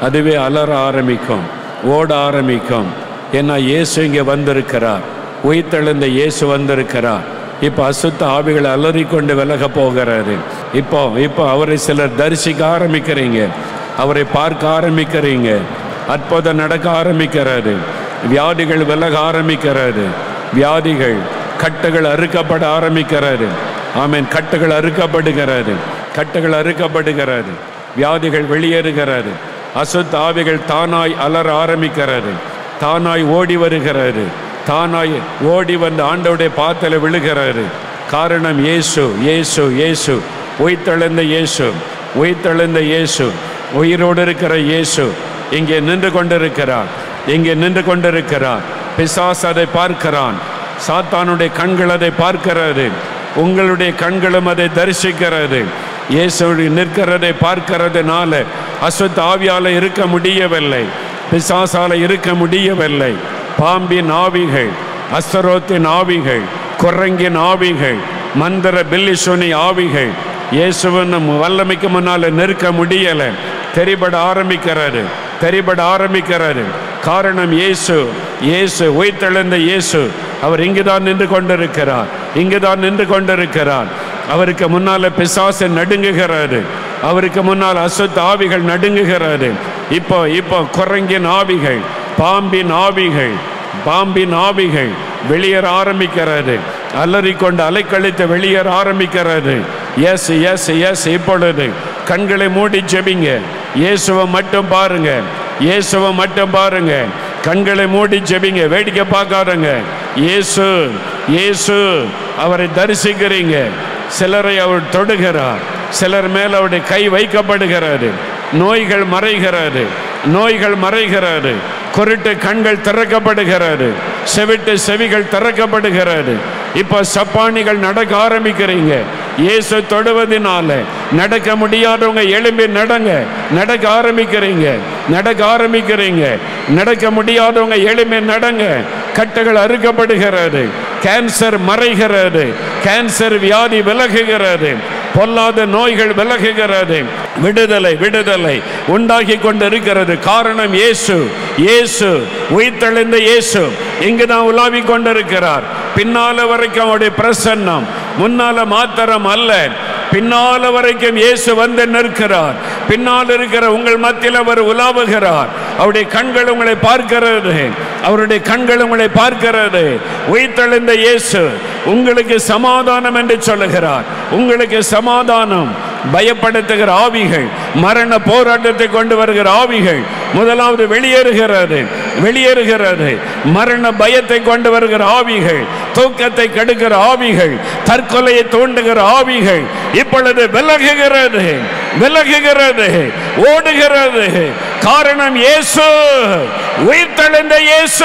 S25: அதுவே அலற ஆரம்பிக்கும், ஓட ஆரம்பிக்கும். ஏன்னா இயேசு இங்கே வந்திருக்கிறார், உயிர்த்தெழுந்த இயேசு வந்திருக்கிறார். இப்போ அசுத்த ஆவிகளை அலறிக்கொண்டு விலக போகிறாரு. இப்போ அவரை சிலர் தரிசிக்க ஆரம்பிக்கிறீங்க, அவரை பார்க்க ஆரம்பிக்கிறீங்க. அற்புதம் நடக்க ஆரம்பிக்கிறாரு, வியாதிகள் விலக ஆரம்பிக்கிறாரு, வியாதிகள் கட்டுகள் அறுக்கப்பட ஆரம்பிக்கிறாரு. ஆமென். கட்டுகள் அறுக்கப்படுகிறாரு, கட்டுகள் அறுக்கப்படுகிறாரு, வியாதிகள் வெளியேறுகிறாரு. அசுத்த ஆவிகள் தானாய் அலற ஆரம்பிக்கிறாரு, தானாய் ஓடி வருகிறாரு, தானாய் ஓடி வந்து ஆண்டவருடைய பாதத்திலே விழுகிறாரு. காரணம் இயேசு, இயேசு, இயேசு, உயிர்த்தெழுந்த இயேசு, உயிர்த்தெழுந்த இயேசு, உயிரோடு இருக்கிற இயேசு இங்கே நின்று கொண்டிருக்கிறார், இங்கே நின்று கொண்டிருக்கிறார். பிசாசு அதை பார்க்கிறான், சாத்தானுடைய கண்கள் அதை பார்க்கிறது, உங்களுடைய கண்களும் அதை தரிசிக்கிறது. இயேசு நிற்கிறதை பார்க்கிறதுனால அசுத்த ஆவியால இருக்க முடியவில்லை, பிசாசால இருக்க முடியவில்லை. பாம்பின் ஆவிகள், அஸ்தரோத்தின் ஆவிகள், குரங்கின் ஆவிகள், மந்திர பில்லிசோனி ஆவிகள் இயேசுவின் வல்லமைக்கு முன்னால நிற்க முடியலை. தெரிபட ஆரம்பிக்கிறாரு, தெரிபட ஆரம்பிக்கிறாரு. காரணம் இயேசு, இயேசு உயிர்த்தெழுந்த இயேசு அவர் இங்குதான் நின்று கொண்டிருக்கிறார், இங்குதான் நின்று கொண்டிருக்கிறார். அவருக்கு முன்னால பிசாசு நடுங்குகிறாரு, அவருக்கு முன்னால் அசுத்த ஆவிகள் நடுங்குகிறாரு. இப்போ குரங்கின் ஆவிகள், பாம்பின் ஆவிகள், பாம்பின் ஆவிகள் வெளியேற ஆரம்பிக்கிறது, அலறிக்கொண்டு அலைக்கழித்து வெளியேற ஆரம்பிக்கிறது. Yes yes yes. இப்பொழுது கண்களை மூடி ஜெபிங்க, இயேசுவை மட்டும் பாருங்க, இயேசுவை மட்டும் பாருங்க. கண்களை மூடி ஜெபிங்க, வேடிக்கை பார்க்காதங்க. இயேசு, இயேசு அவரை தரிசிக்கிறீங்க. சிலரை அவர் தொடுகிறார், சிலர் மேல் அவருடைய கை வைக்கப்படுகிறது. நோய்கள் மறைகிறது, நோய்கள் மறைகிறது. குருட்டு கண்கள் திறக்கப்படுகிறது, செவிட்டு செவிகள் திறக்கப்படுகிறது. இப்போ சப்பானிகள் நடக்க ஆரம்பிக்கிறீங்க. இயேசு தொடுவதனால நடக்க முடியாதவங்க எழும்பி நடங்க, நடக்க ஆரம்பிக்கிறீங்க, நடக்க ஆரம்பிக்கிறீங்க. நடக்க முடியாதவங்க எழும்பி நடங்க. கட்டுகள் அறுக்கப்படுகிறது, கேன்சர் மறைகிறது, கேன்சர் வியாதி விலகுகிறது, பொல்லாத நோய்கள் விலகுகிறது. விடுதலை, விடுதலை உண்டாகி கொண்டிருக்கிறது. காரணம் இயேசு, இயேசு உயிர்த்தெழுந்த இயேசு இங்குதான் உலாவி கொண்டிருக்கிறார். பின்னால வரைக்கும் அவருடைய பிரசன்னம், முன்னால மாத்திரம் அல்ல, பின்னால வரைக்கும் இயேசு வந்து நிற்கிறார். பின்னால் இருக்கிற உங்கள் மத்தியில் அவர் உலாவுகிறார். அவருடைய கண்கள் உங்களை பார்க்கிறது, அவருடைய கண்கள் உங்களை பார்க்கிறது. உயிர்த்தெழுந்த இயேசு உங்களுக்கு சமாதானம் என்று சொல்லுகிறார், உங்களுக்கு சமாதானம். பயப்படுத்துகிற ஆவிகள், மரண போராட்டத்தை கொண்டு வருகிற ஆவிகள் முதலாவது வெளியேறுகிறது, வெளியேறுகிறது. மரண பயத்தை கொண்டு வருகிற ஆவிகள், தூக்கத்தை கெடுக்கிற ஆவிகள், தற்கொலையை தூண்டுகிற ஆவிகள் இப்பொழுது விலகுகிறது, விலகுகிறது, ஓடுகிறது. காரணம் இயேசு, உயிர்த்தெழுந்த இயேசு,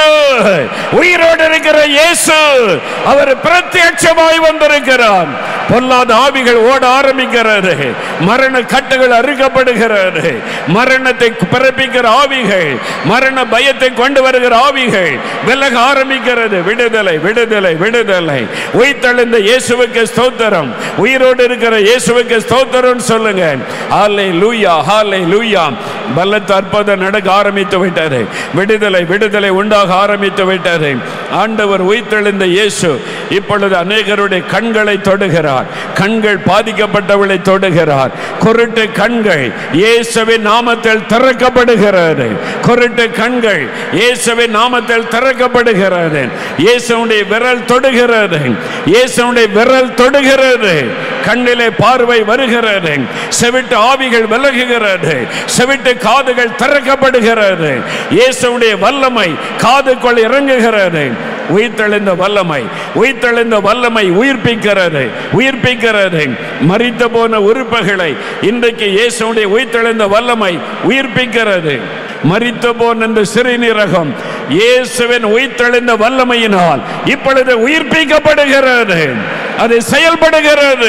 S25: உயிரோடு இருக்கிற இயேசு அவர் பிரத்யட்சமாய் வந்திருக்கிறார். பொல்லாத ஆவிகள் ஓட ஆரம்பிக்கிறது, மரண கட்டுகள் அறுக்கப்படுகிறது, மரணத்தை பிறப்பிக்கிற ஆவிகள், மரண பயத்தை கொண்டு வருகிற ஆவிகள் விலக ஆரம்பிக்கிறது. விடுதலை, விடுதலை, விடுதலை. உயிர்த்தெழுந்த இயேசுவுக்கு ஸ்தோத்திரம், உயிரோடு இருக்கிற இயேசுவுக்கு ஸ்தோத்திரம் சொல்லுங்க. ஹல்லேலூயா, ஹல்லேலூயா. பலத்த அற்புதம் நடக்க ஆரம்பித்து விட்டது, விடுதலை, விடுதலை உண்டாக ஆரம்பித்து விட்டது. ஆண்டவர் உயிர்த்தெழுந்த இயேசு இப்பொழுது அநேகருடைய கண்களை தொடுகிறார், கண்கள் பாதிக்கப்பட்டவர்களை தொடுகிறார். குருட்டு கண்கள் இயேசுவின் நாமத்தில் திறக்கப்படுகிறது, குருட்டு கண்கள் இயேசுவின் நாமத்தில் திறக்கப்படுகிறது. இயேசுவுடைய விரல் தொடுகிறது, இயேசுவுடைய விரல் தொடுகிறது. கண்ணிலே பார்வை வருகிறது, செவிட்டு ஆவிகள் விலகுகிறது, செவிட்டு காதுகள் திறக்கப்படுகிறது. இயேசுவுடைய வல்லமை காதுக்குள் இறங்குகிறது. உயிர்த்தெழுந்த வல்லமை, உயிர்த்தெழுந்த வல்லமை உயிர்ப்பிக்கிறது, உயிர்ப்பிக்கிறது. மரித்த போன உறுப்புகளை இன்றைக்கு இயேசுவுடைய உயிர்த்தெழுந்த வல்லமை உயிர்ப்பிக்கிறது. மரித்த போன இந்த சிறுநீரகம் இயேசுவின் உயிர்த்தெழுந்த வல்லமையினால் இப்பொழுது உயிர்ப்பிக்கப்படுகிறது, அது செயல்படுகிறது.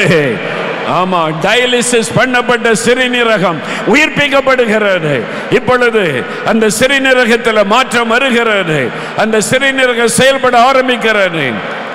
S25: ஆமா, டயாலிசிஸ் பண்ணப்பட்ட சிறுநீரகம் உயிர்ப்பிக்கப்படுகிறது. இப்பொழுது அந்த சிறுநீரகத்தில் மாற்றம் வருகிறது, அந்த சிறுநீரகம் செயல்பட ஆரம்பிக்கிறது.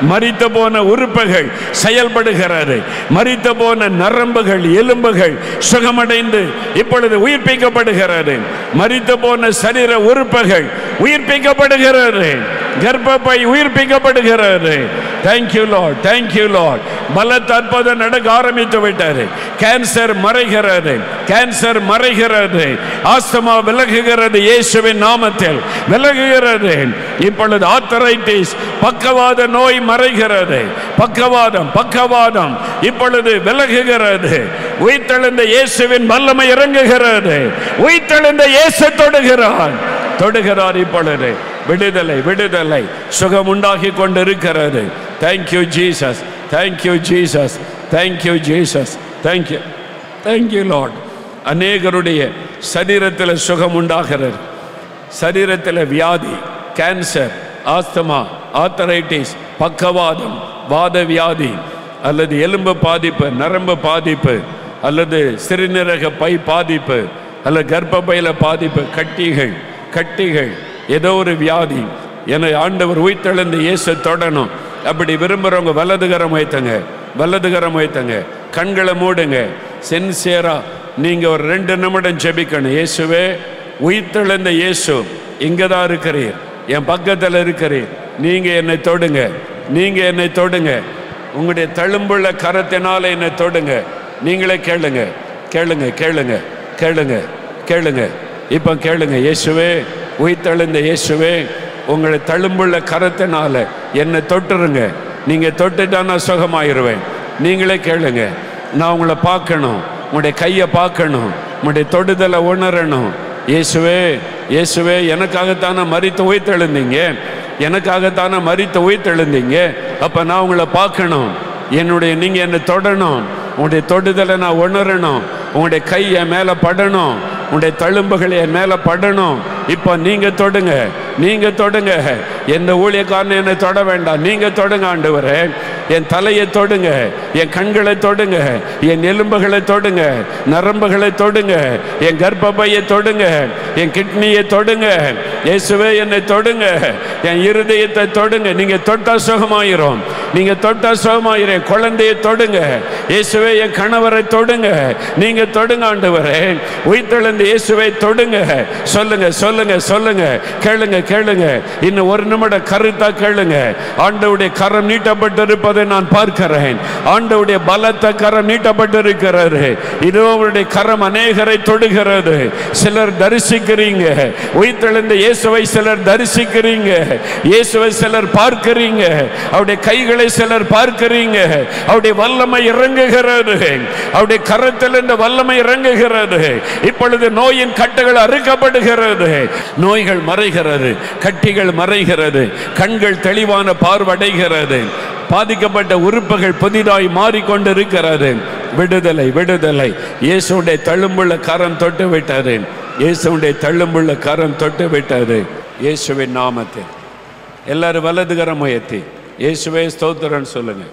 S25: மரித்து போன உறுப்புகள் செயல்படுகிறது. மரித்து போன நரம்புகள் எலும்புகள் சுகமடைந்து இப்பொழுது உயிர்ப்பிக்கப்படுகிறது. மரித்து போன சரீர உறுப்புகள் உயிர்ப்பிக்கப்படுகிறது. கர்ப்பப்பை உயிர்ப்பிக்கப்படுகிறது. Thank you lord, thank you lord. பலத்த அற்புதம் நடக்க ஆரம்பித்து விட்டாரு. கேன்சர் மறைகிறது, கேன்சர் மறைகிறது. ஆஸ்துமா விலகுகிறது, இயேசுவின் நாமத்தில் விலகுகிறது. இப்பொழுது ஆர்த்தரைட்டிஸ் பக்கவாத நோய் மறைகிறது. பக்கவாதம் பக்கவாதம் இப்பொழுது விலகுகிறது. உயிர்த்தெழுந்த இயேசுவின் வல்லமை இறங்குகிறது. உயிர்த்தெழுந்த இயேசு தொடுகிறார், தொடுகிறார். இப்பொழுது விடுதலை விடுதலை சுகம் உண்டாகி கொண்டிருக்கிறது. Thank you Jesus, thank you Jesus, thank you Jesus, thank you, thank you lord. அநேகருடைய சரீரத்தில் சுகம் உண்டாகிறது. சரீரத்தில் வியாதி, கேன்சர், ஆஸ்துமா, ஆர்த்தரைட்டிஸ், பக்கவாதம், வாத வியாதி அல்லது எலும்பு பாதிப்பு, நரம்பு பாதிப்பு அல்லது சிறுநீரக பை பாதிப்பு அல்லது கர்ப்பப்பையில பாதிப்பு, கட்டிகள் கட்டிகள் ஏதோ ஒரு வியாதி, என ஆண்டவர் உயிர்த்தெழுந்த இயேசு தொடணும். அப்படி விரும்புகிறவங்க வலதுகரம் வைத்தங்க, வலதுகரம் வைத்தங்க. கண்களை மூடுங்க. சின்சியரா நீங்க ஒரு 2 நிமிடம் ஜெபிக்கணும். இயேசுவே, உயிர்த்தெழுந்த இயேசு இங்கே தான் இருக்கிறீர், என் பக்கத்தில் இருக்கிறீர். நீங்க என்னை தொடுங்க, நீங்க என்னை தொடுங்க. உங்களுடைய தழும்புள்ள கரத்தினால என்னை தொடுங்க. நீங்களே கேளுங்க, கேளுங்க, கேளுங்க, கேளுங்க, கேளுங்க. இப்போ கேளுங்க. இயேசுவே, உயிர்த்தெழுந்த இயேசுவே, உங்களை தழும்புள்ள கரத்தினால என்னை தொட்டுருங்க. நீங்க தொட்டுட்டா நான் சுகமாயிருவேன். நீங்களே கேளுங்க. நான் உங்களை பார்க்கணும், உங்களுடைய கையை பார்க்கணும், உங்களுடைய தொடுதலை உணரணும். இயேசுவே, இயேசுவே, எனக்காகத்தானே மரித்து உயிர்த்தெழுந்தீங்க, எனக்காகத்தானே மரித்து உயிர்த்தெழுந்தீங்க. அப்போ நான் உங்களை பார்க்கணும். நீங்க என்னை தொடணும். உங்களுடைய தொடுதலை நான் உணரணும். உங்களுடைய கை என் மேலே படணும். உங்களுடைய தழும்புகள் என் மேலே படணும். இப்போ நீங்க தொடுங்க, நீங்க தொடுங்க. எந்த ஊழியக்காரன் என்னை தொட வேண்டாம், நீங்க தொடுங்க ஆண்டவரே. என் தலையை தொடுங்க, என் கண்களை தொடுங்க, என் எலும்புகளை தொடுங்க, நரம்புகளை தொடுங்க, என் கர்ப்பப்பையை தொடுங்க, என் கிட்னியை தொடுங்க. இயேசுவே, என்னை தொடுங்க, என் இருதயத்தை தொடுங்க. நீங்க தொட்டா சுகமாயிரும், நீங்க தொட்டா சுகமாயிரும். குழந்தையை தொடுங்க. இயேசுவே, என் கணவரை தொடுங்க. நீங்க தொடுங்க ஆண்டவரே. உயிர்த்தெழுந்த இயேசுவை தொடுங்க. சொல்லுங்க, சொல்லுங்க, சொல்லுங்க. கேளுங்க, கேளுங்க. இன்னும் 1 நிமிடம் கருத்தா கேளுங்க. ஆண்டவருடைய கரம் நீட்டப்பட்டிருப்பதை நான் பார்க்கிறேன். ஆண்டவருடைய பலத்த கரம் நீட்டப்பட்டிருக்கிறது. இதோ அவருடைய கரம் அநேகரை தொடுகிறது. சிலர் தரிசிக்கிறீங்க. உயிர்த்தெழுந்த இயேசுவை சிலர் தரிசிக்கிறீங்க. இயேசுவை சிலர் பார்க்கிறீங்க. அவருடைய கைகளை சிலர் பார்க்கிறீங்க. அவருடைய வல்லமை இறங்குகிறது. அவருடைய கரத்தில் இந்த வல்லமை இறங்குகிறது. இப்பொழுது நோயின் கட்டுகள் அறுக்கப்படுகிறது. நோய்கள் மறைகிறது, கட்டிகள் மறைகிறது, கண்கள் தெளிவான பார்வடைகிறது. பாதிக்கப்பட்ட உறுப்புகள் புதிதாய் மாறிக்கொண்டிருக்கிறது. விடுதலை, விடுதலை. இயேசுடைய தழும்புள்ள கரம் தொட்டு விட்டது. இயேசுடைய தழும்புள்ள கரம் தொட்டு விட்டது. இயேசுவின் நாமத்தில் எல்லாரும் வலது கரம் உயர்த்தி இயேசுவே ஸ்தோத்திரம் சொல்லுங்க.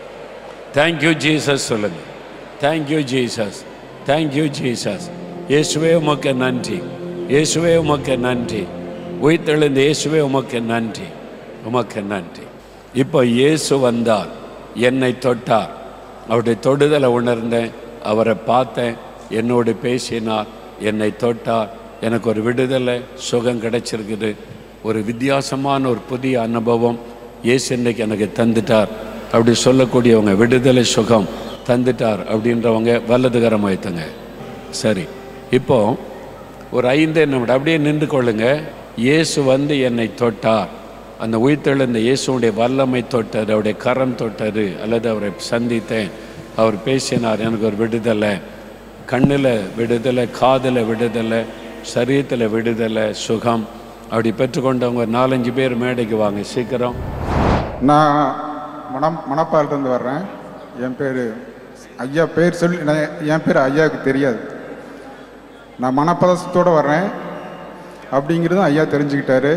S25: தேங்க்யூ ஜீசஸ் சொல்லுங்க. Thank you Jesus, thank you Jesus. இயேசுவே உமக்கு நன்றி, இயேசுவே உமக்கு நன்றி. உயிர்த்தெழுந்த இயேசுவே உமக்கு நன்றி, உமக்கு நன்றி. இப்போ இயேசு வந்தார், என்னை தொட்டார். அவருடைய தொடுதலை உணர்ந்தேன், அவரை பார்த்தேன், என்னோடு பேசினார், என்னை தொட்டார். எனக்கு ஒரு விடுதலை, சுகம் கிடைச்சிருக்குது. ஒரு வித்தியாசமான ஒரு புதிய அனுபவம் இயேசு இன்றைக்கு எனக்கு தந்துட்டார். அப்படி சொல்லக்கூடியவங்க, விடுதலை சுகம் தந்துட்டார் அப்படின்றவங்க வலதுகரம் வைத்துங்க. சரி, இப்போ ஒரு 5 நிமிடம் அப்படியே நின்று கொள்ளுங்க. இயேசு வந்து என்னை தொட்டார். அந்த உயிர்த்தெழுந்த இயேசுடைய வல்லமை தொட்டது, அவருடைய கரம் தொட்டது, அல்லது அவரை சந்தித்தேன், அவர் பேசினார், எனக்கு ஒரு விடுதலை. கண்ணில் விடுதலை, காதில் விடுதலை, சரீரத்தில் விடுதலை, சுகம். அப்படி பெற்றுக்கொண்டவங்க 4-5 பேர் மேடைக்கு வாங்க சீக்கிரம்.
S8: நான் மணப்பாலிருந்து வர்றேன். என் பேர் ஐயா, பேர் சொல்லி என் பேர் ஐயாவுக்கு தெரியாது. நான் மனப்பதத்தோடு வர்றேன் அப்படிங்கிறது ஐயா தெரிஞ்சுக்கிட்டாரு.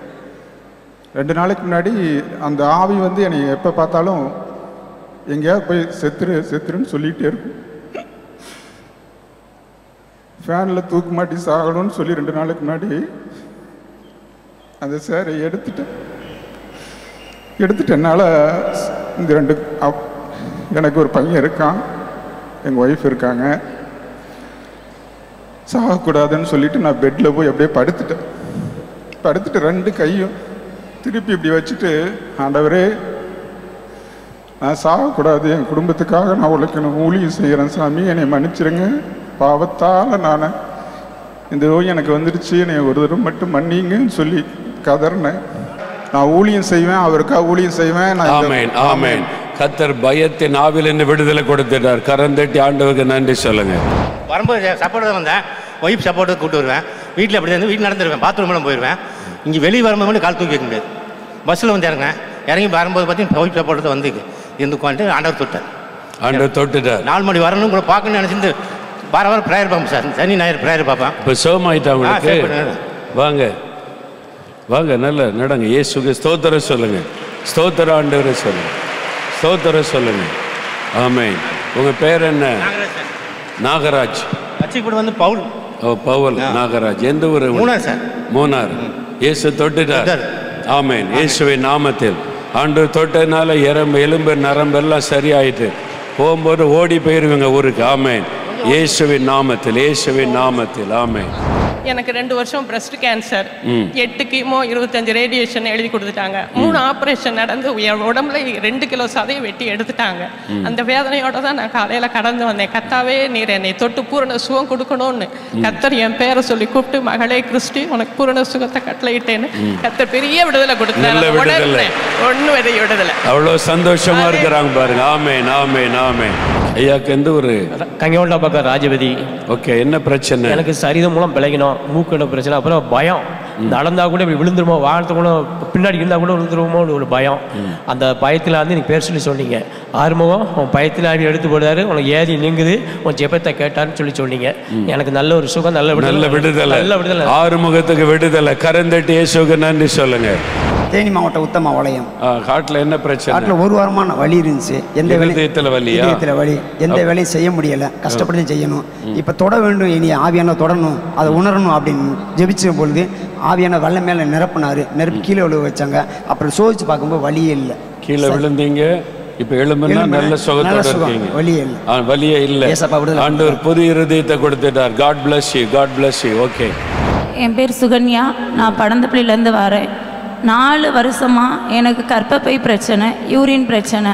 S8: 2 நாளைக்கு முன்னாடி அந்த ஆவி வந்து என்னை எப்போ பார்த்தாலும் எங்கேயாவது போய் செத்துருன்னு சொல்லிகிட்டே இருக்கும். ஃபேனில் தூக்கு மாட்டி சாகணும்னு சொல்லி 2 நாளைக்கு முன்னாடி அந்த சேரை எடுத்துட்டேன். எடுத்துட்டு என்னால் இந்த எனக்கு ஒரு பையன் இருக்கான், எங்கள் ஒய்ஃப் இருக்காங்க. சாகக்கூடாதுன்னு சொல்லிட்டு நான் பெட்டில் போய் அப்படியே படுத்துட்டு 2 கையும் திருப்பி இப்படி வச்சுட்டு, ஆண்டவரே நான் சாகக்கூடாது, என் குடும்பத்துக்காக நான் உழைக்கணும், ஊழியம் செய்கிறேன் சாமி, என்னை மன்னிச்சிருங்க, பாவத்தால் நான் இந்த நோய் எனக்கு வந்துடுச்சு, என்னை ஒரு தடவை மட்டும் மன்னிங்கன்னு சொல்லி கதறினேன். நான் ஊழியம் செய்வேன், அவருக்காக ஊழியம் செய்வேன்.
S25: ஆமென் ஆமென். கர்த்தர் பயத்தின் ஆவிலிருந்து விடுதலை கொடுத்துட்டார். கரந்தட்டி ஆண்டவருக்கு நன்றி சொல்லுங்க.
S5: வரும்போது சப்போர்ட் தான் வந்தேன், ஒய்ஃப் சப்போர்ட்டு கூப்பிட்டு வருவேன். வீட்டில் அப்படி இருந்து வீட்டில் நடந்துருவேன், பாத்ரூம்லாம் போயிடுவேன். இங்கே வெளியே வரும்போது மட்டும் கால் தூக்கி வைக்க முடியாது. பஸ்ஸில் வந்து இறங்கி வரும்போது பார்த்தீங்கன்னா ஒய்ஃப் சப்போர்ட்டு வந்து இருந்து உட்காந்துட்டு ஆண்டவர் தொட்டார். 4 மணி வரணும் கூட பார்க்கணும்னு நினச்சிருந்து வாரம் ப்ரேயர் பார்ப்பேன் சார். சனி ஞாயிறு ப்ரேயர் பார்ப்பேன்.
S25: இப்போ சோமாயிட்டாங்களுக்கு வாங்க வாங்க, நல்லா நடங்க. இயேசுக்கு ஸ்தோத்திரம் சொல்லுங்க, ஸ்தோத்திர ஆண்டவரை சொல்லுங்க, ஸ்தோத்திரம் சொல்லுங்க. ஆமென். உங்க பேர் என்ன? நாகராஜ்.
S5: கூட வந்து பவுல்.
S25: ஓ பவுல் நாகராஜ். எந்த ஊர்?
S5: மூணார் சார்.
S25: மூணார். இயேசு தொட்டுட்டார். ஆமென். இயேசுவின் நாமத்தில் ஆண்டவர் தொட்டதுனால எலும்பு நரம்பெல்லாம் சரியாயிட்டு போகும்போது ஓடி போயிருவீங்க ஊருக்கு. ஆமென். இயேசுவின் நாமத்தில், இயேசுவின் நாமத்தில். ஆமென்.
S9: எனக்கு 2 வருஷம் பிரஸ்ட் கேன்சர், 8 கீமோ, 25 ரேடியேஷன் எழுதி கொடுத்துட்டாங்க. 3 ஆப்ரேஷன் நடந்து உடம்புல 2 கிலோ சதையை வெட்டி எடுத்துட்டாங்க. அந்த வேதனையோட தான் நான் காலையில் கடந்து வந்தேன். கர்த்தாவே நீர் என்னை தொட்டு பூரண சுகம் கொடுக்கணும்னு கர்த்தர் என் பேரை சொல்லி கூப்பிட்டு, மகளே கிறிஸ்டி உனக்கு பூரண சுகத்தை கட்டளையிட்டேன்னு கர்த்தர் பெரிய விடுதலை கொடுத்தாங்க. விடுதலை
S25: அவ்வளோ சந்தோஷமா இருக்கிறாங்க பாருங்க. ஆமென் ஆமென் ஆமென். ஐயாக்கு எந்த ஒரு?
S10: கங்கோண்டா பக்கம் ராஜபதி.
S25: ஓகே, என்ன பிரச்சனை?
S10: எனக்கு சரீரம் மூலம் பிழைக்கணும், மூக்கட பிரச்சனை, அப்புறம் பயம், நடந்தா கூட இப்படி விழுந்துருமோ, வாழத்து கூட பின்னாடி இருந்தால் கூட விழுந்துருமோன்னு ஒரு பயம். அந்த பயத்தில் வந்து எனக்கு பேர் சொல்லி சொன்னீங்க. ஆறுமுகம் உன் பயத்தில் எடுத்து போடுறாரு, உனக்கு ஏறி நீங்குது, உன் ஜெபத்தை கேட்டான்னு சொல்லி சொன்னீங்க. எனக்கு நல்ல ஒரு சுகம், நல்ல விடுதலை. நல்ல விடுதலை.
S25: ஆறுமுகத்துக்கு விடுதலை. கரந்தட்டி இயேசுவுக்கு நன்றி சொல்லுங்க.
S11: தேனி மாவட்டம் உத்தமா வளையம்.
S25: காட்டில் என்ன பிரச்சனை?
S11: காட்டில் ஒரு வாரமான வலி இருந்துச்சு. எந்த
S25: இதயத்தில் வலி,
S11: எந்த வேலையும் செய்ய முடியலை, கஷ்டப்பட்டு செய்யணும். இப்போ தொட வேண்டும், இனி ஆவியான தொடரணும், அதை உணரணும் அப்படின்னு ஜெபிச்ச பொழுது ஆவியான வெள்ளை மேலே நிரப்பினாரு. நிரப்பி கீழே விழுவ வச்சாங்க. அப்புறம் சோதிச்சு பார்க்கும்போது வலியே இல்லை.
S25: கீழே விழுந்தீங்க, இப்போ எழும்புனா நல்ல சுகத்தோட இருக்கீங்க.
S11: வலியே இல்லை.
S25: வலியே இல்லை. ஆண்டவர் புது இருதயத்தை கொடுத்துட்டார். God bless you, God bless you. Okay.
S12: என் பேர் சுகன்யா, நான் படந்தப்பள்ளியிலேருந்து வரேன். 4 வருஷமாக எனக்கு கர்ப்பப்பை பிரச்சனை, யூரின் பிரச்சனை.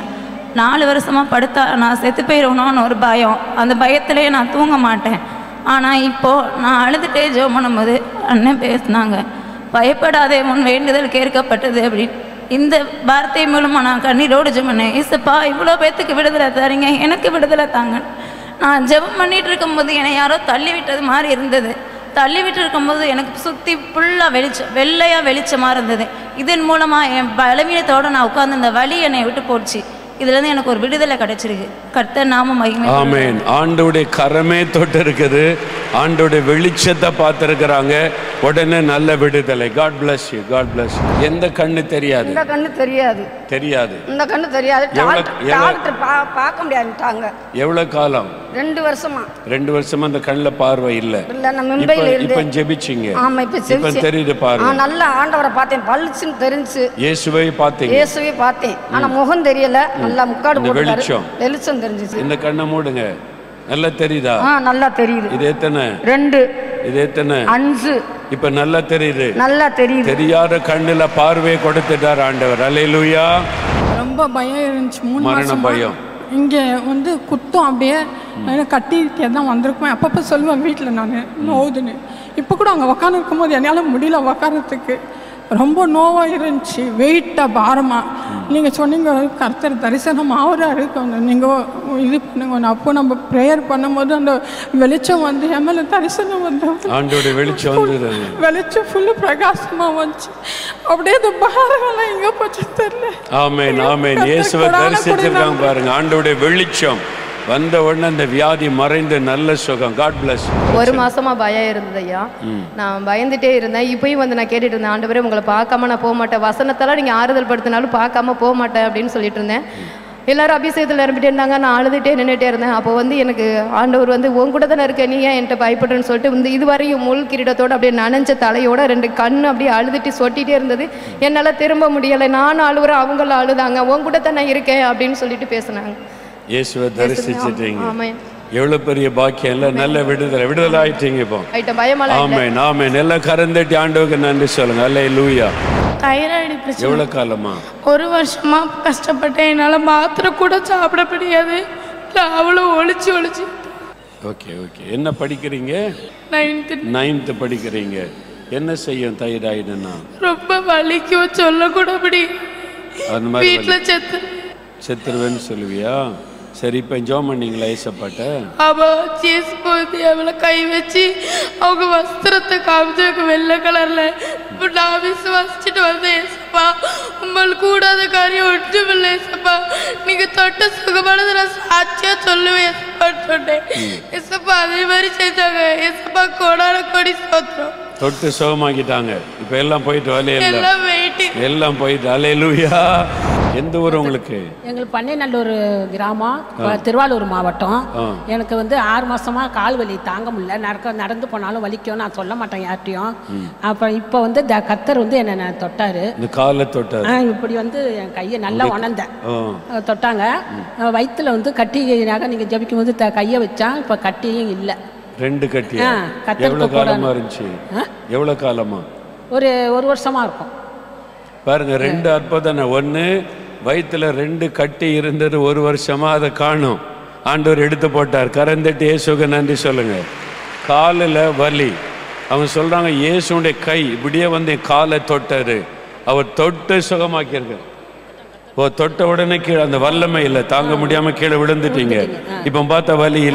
S12: 4 வருஷமாக படுத்தா நான் செத்து போயிடணும்னு ஒரு பயம். அந்த பயத்திலே நான் தூங்க மாட்டேன். ஆனால் இப்போது நான் அழுதுகிட்டே ஜெபம் பண்ணும்போது அண்ணன் பேசினாங்க, பயப்படாதே உன் வேண்டுதல் கேட்கப்பட்டது அப்படின்னு. இந்த வார்த்தை மூலமாக நான் கண்ணீரோடு ஜெபம் பண்ணேன். இசப்பா இவ்வளோ பேத்துக்கு விடுதலை தரீங்க, எனக்கு விடுதலை தாங்க. நான் ஜெபம் பண்ணிகிட்டு இருக்கும்போது என்னை யாரோ தள்ளி விட்டது மாதிரி இருந்தது. தள்ளி விட்டு இருக்கும்போது எனக்கு சுற்றி ஃபுல்லாக வெள்ளையாக வெளிச்சமாக இருந்தது. இதன் மூலமாக என் பலவீனத்தோடு நான் உட்கார்ந்து இந்த வலி என்னை விட்டு போச்சு. இதுலேருந்து எனக்கு ஒரு விடுதலை கிடைச்சிருக்கு. கர்த்தர் நாம மகிமை.
S25: ஆமென். ஆண்டோடைய கரமே தொட்டு இருக்குது. ஆண்டோடைய வெளிச்சத்தை பார்த்துருக்குறாங்க. உடனே நல்ல விடுதலை. God bless you, God bless you. எந்த கண்ணு தெரியாது?
S13: இந்த கண்ணு தெரியாது.
S25: தெரியாது.
S13: இந்த கண்ணு தெரியாது. டாக்டர் பார்க்க முடியாதுட்டாங்க.
S25: எவ்வளவு காலம்?
S13: 2 வருஷமா.
S25: 2 வருஷமா அந்த கண்ணுல பார்வை இல்ல.
S13: இல்ல, நான் மும்பைல இருந்து.
S25: இப்ப ஜெபிச்சீங்க.
S13: ஆமா, இப்ப
S25: தெரியுது பார்வை.
S13: நல்ல ஆண்டவரை பார்த்தேன், பல்லுன்னு தெரிஞ்சு.
S25: இயேசுவை பார்த்தீங்க?
S13: இயேசுவை பார்த்தேன், ஆனா முகம் தெரியல. நல்லா முக்காடு போட்டுட்டாரு, வெளிச்சம் தெரிஞ்சுச்சு.
S25: இந்த கண்ணை மூடுங்க. நல்லா தெரியுதா?
S13: நல்லா தெரியுது.
S25: இது எத்தனை?
S13: 2.
S25: இது எத்தனை?
S13: 5.
S25: இப்ப நல்லா தெரியுது.
S13: நல்லா தெரியுது.
S25: தெரியாத கண்ணுல பார்வையை கொடுத்துட்டார் ஆண்டவர். அல்லேலூயா.
S26: ரொம்ப பயம் இருந்துச்சு. 3
S25: மரண பயம்.
S26: இங்கே வந்து குத்தம் அப்படியே கட்டிட்டே தான் வந்திருக்குமே. அப்பப்போ சொல்லுவேன் வீட்டில் நான் நோவுதுன்னு. இப்போ கூட அங்கே உக்காந்து இருக்கும்போது என்னால் முடியல உக்காரத்துக்கு. ரொம்ப நோவாக இருந்துச்சு, வெயிட்டாக பாரமாக. நீங்கள் சொன்னீங்க கர்த்தர் தரிசனம் ஆகிறாரு, கொஞ்சம் நீங்கள் இது பண்ணுங்க. அப்போ நம்ம ப்ரேயர் பண்ணும்போது அந்த வெளிச்சம் வந்து என் மேலே தரிசனம் வந்து
S25: வெளிச்சம் வந்து
S26: வெளிச்சம் ஃபுல்லு பிரகாசமாக வந்துச்சு. அப்படியே அந்த பாரங்கள்லாம் எங்கே போச்சு தெரியல.
S25: ஆமென் ஆமென். இயேசுவை தரிசிச்சிருக்காங்க பாருங்க. ஆண்டவருடைய வெளிச்சம் வந்த உடனே அந்த வியாதி மறைந்து நல்ல சுகம். God plus.
S27: 1 மாசமா பயம் இருந்தது ஐயா. நான் பயந்துட்டே இருந்தேன். இப்பயும் வந்து நான் கேட்டுட்டு இருந்தேன், ஆண்டவரே உங்களை பார்க்காம நான் போக மாட்டேன், வசனத்தெல்லாம் நீங்கள் ஆறுதல் படுத்தினாலும் பார்க்காம போக மாட்டேன் அப்படின்னு சொல்லிட்டு இருந்தேன். எல்லாரும் அபிஷேகத்தில் நிரம்பிட்டே இருந்தாங்க. நான் அழுதுகிட்டே நின்றுட்டே இருந்தேன். அப்போ வந்து எனக்கு ஆண்டவர் வந்து உன் கூட தானே இருக்க, நீ ஏன் என்கிட்ட பயப்படுறேன்னு சொல்லிட்டு வந்து இதுவரையும் முள் கிரீடத்தோடு அப்படியே நனைஞ்ச தலையோட 2 கண்ணு அப்படியே அழுதுட்டு சொட்டிகிட்டே இருந்தது. என்னால் திரும்ப முடியலை, நானும் அழுகுறேன், அவங்களும் அழுதாங்க. உன் கூட தானே இருக்கேன் அப்படின்னு சொல்லிட்டு பேசினாங்க.
S25: இயேசுவை தரிசிச்சிட்டீங்க.
S27: ஆமாம்.
S25: எவ்வளவு பெரிய பாக்கியம் இல்லை. நல்ல விடுதலை ஆயிட்டீங்க இப்போ. ஆமென் ஆமென். எல்லாம் கரந்தட்டி ஆண்டவருக்கு நன்றி சொல்லுங்க. அல்லேலூயா.
S14: தைராய்டு பிரச்சனை
S25: எவ்வளவு காலமா?
S14: 1 வருஷமா கஷ்டப்பட்டேன். என்னால் மாத்திரை கூட சாப்பிட முடியாது. அவ்வளோ ஒழிச்சு.
S25: Okay okay. என்ன படிக்கிறீங்க?
S14: 9th
S25: படிக்கிறீங்க. என்ன செய்யும் தைராய்டுன்னா?
S14: ரொம்ப வலிக்கும், சொல்லக்கூட முடியும்.
S25: அந்த மாதிரி
S14: வீட்டில்
S25: செத்துருவேன்னு சொல்லுவியா? சரி, இப்போ ஜோம் பண்ணீங்களா ஏசப்பாட்ட?
S14: அவள் சேஸ் போது அவளை கை வச்சு அவங்க வஸ்திரத்தை காமிச்சாங்க வெள்ளை கலரில். இப்போ நான் விசுவாசிச்சுட்டு வந்தேன். ஏசப்பா உங்களுக்கு கூடாத காரியம் ஒன்றுமில்லை ஏசப்பா, நீங்கள் தொட்ட சுகமானது நான் சாட்சியாக சொல்லுவேன் ஏசப்பான்னு சொன்னேன். ஏசப்பா அதே மாதிரி செஞ்சாங்க. ஏசப்பா கோடான கொடி சோத்திரம்.
S25: தொட்டு சுகமாக்கிட்டாங்க. இப்போ எல்லாம் போயிட்டு
S14: எல்லாம்
S25: போயிட்டு. அல்லேலூயா. எந்த ஊர் உங்களுக்கு?
S15: எங்களுக்கு பண்ணைநல்லூர் கிராமம், திருவாரூர் மாவட்டம். எனக்கு வந்து 6 மாசமா கால் வலி தாங்க முடியல. நடந்து போனாலும் வலிக்கும். நான் சொல்ல மாட்டேன் யார்ட்டையும். அப்புறம் இப்போ வந்து கர்த்தர் வந்து என்னை தொட்டாரு.
S25: காலை தொட்டாரு.
S15: இப்படி வந்து என் கையை நல்லா உணர்ந்தேன். தொட்டாங்க. வயிற்றுல வந்து கட்டினாக நீங்கள் ஜபிக்கும் போது கையை வச்சா இப்போ கட்டியும் இல்லை.
S25: 2 கட்டி. எவ்வளவு காலமா இருந்துச்சு? எவ்வளவு காலமா?
S15: ஒரு வருஷமா இருக்கும்.
S25: பாருங்க, 2 அற்புதம். 1 வயிற்றுல 2 கட்டி இருந்தது 1 வருஷமா, அதை காணும். ஆண்டவர் எடுத்து போட்டார். கரந்தட்டி இயேசுக்கு நன்றி சொல்லுங்க. காலில் வலி. அவங்க சொல்றாங்க இயேசுடைய கை இப்படியே வந்து என் காலை தொட்டாரு. அவர் தொட்டு சுகமாக்கியிருக்கார். தொட்ட உடனே கீழே அந்த வல்லமை இல்லை, தாங்க முடியாம கீழே விழுந்துட்டீங்க. இப்போ பார்த்தா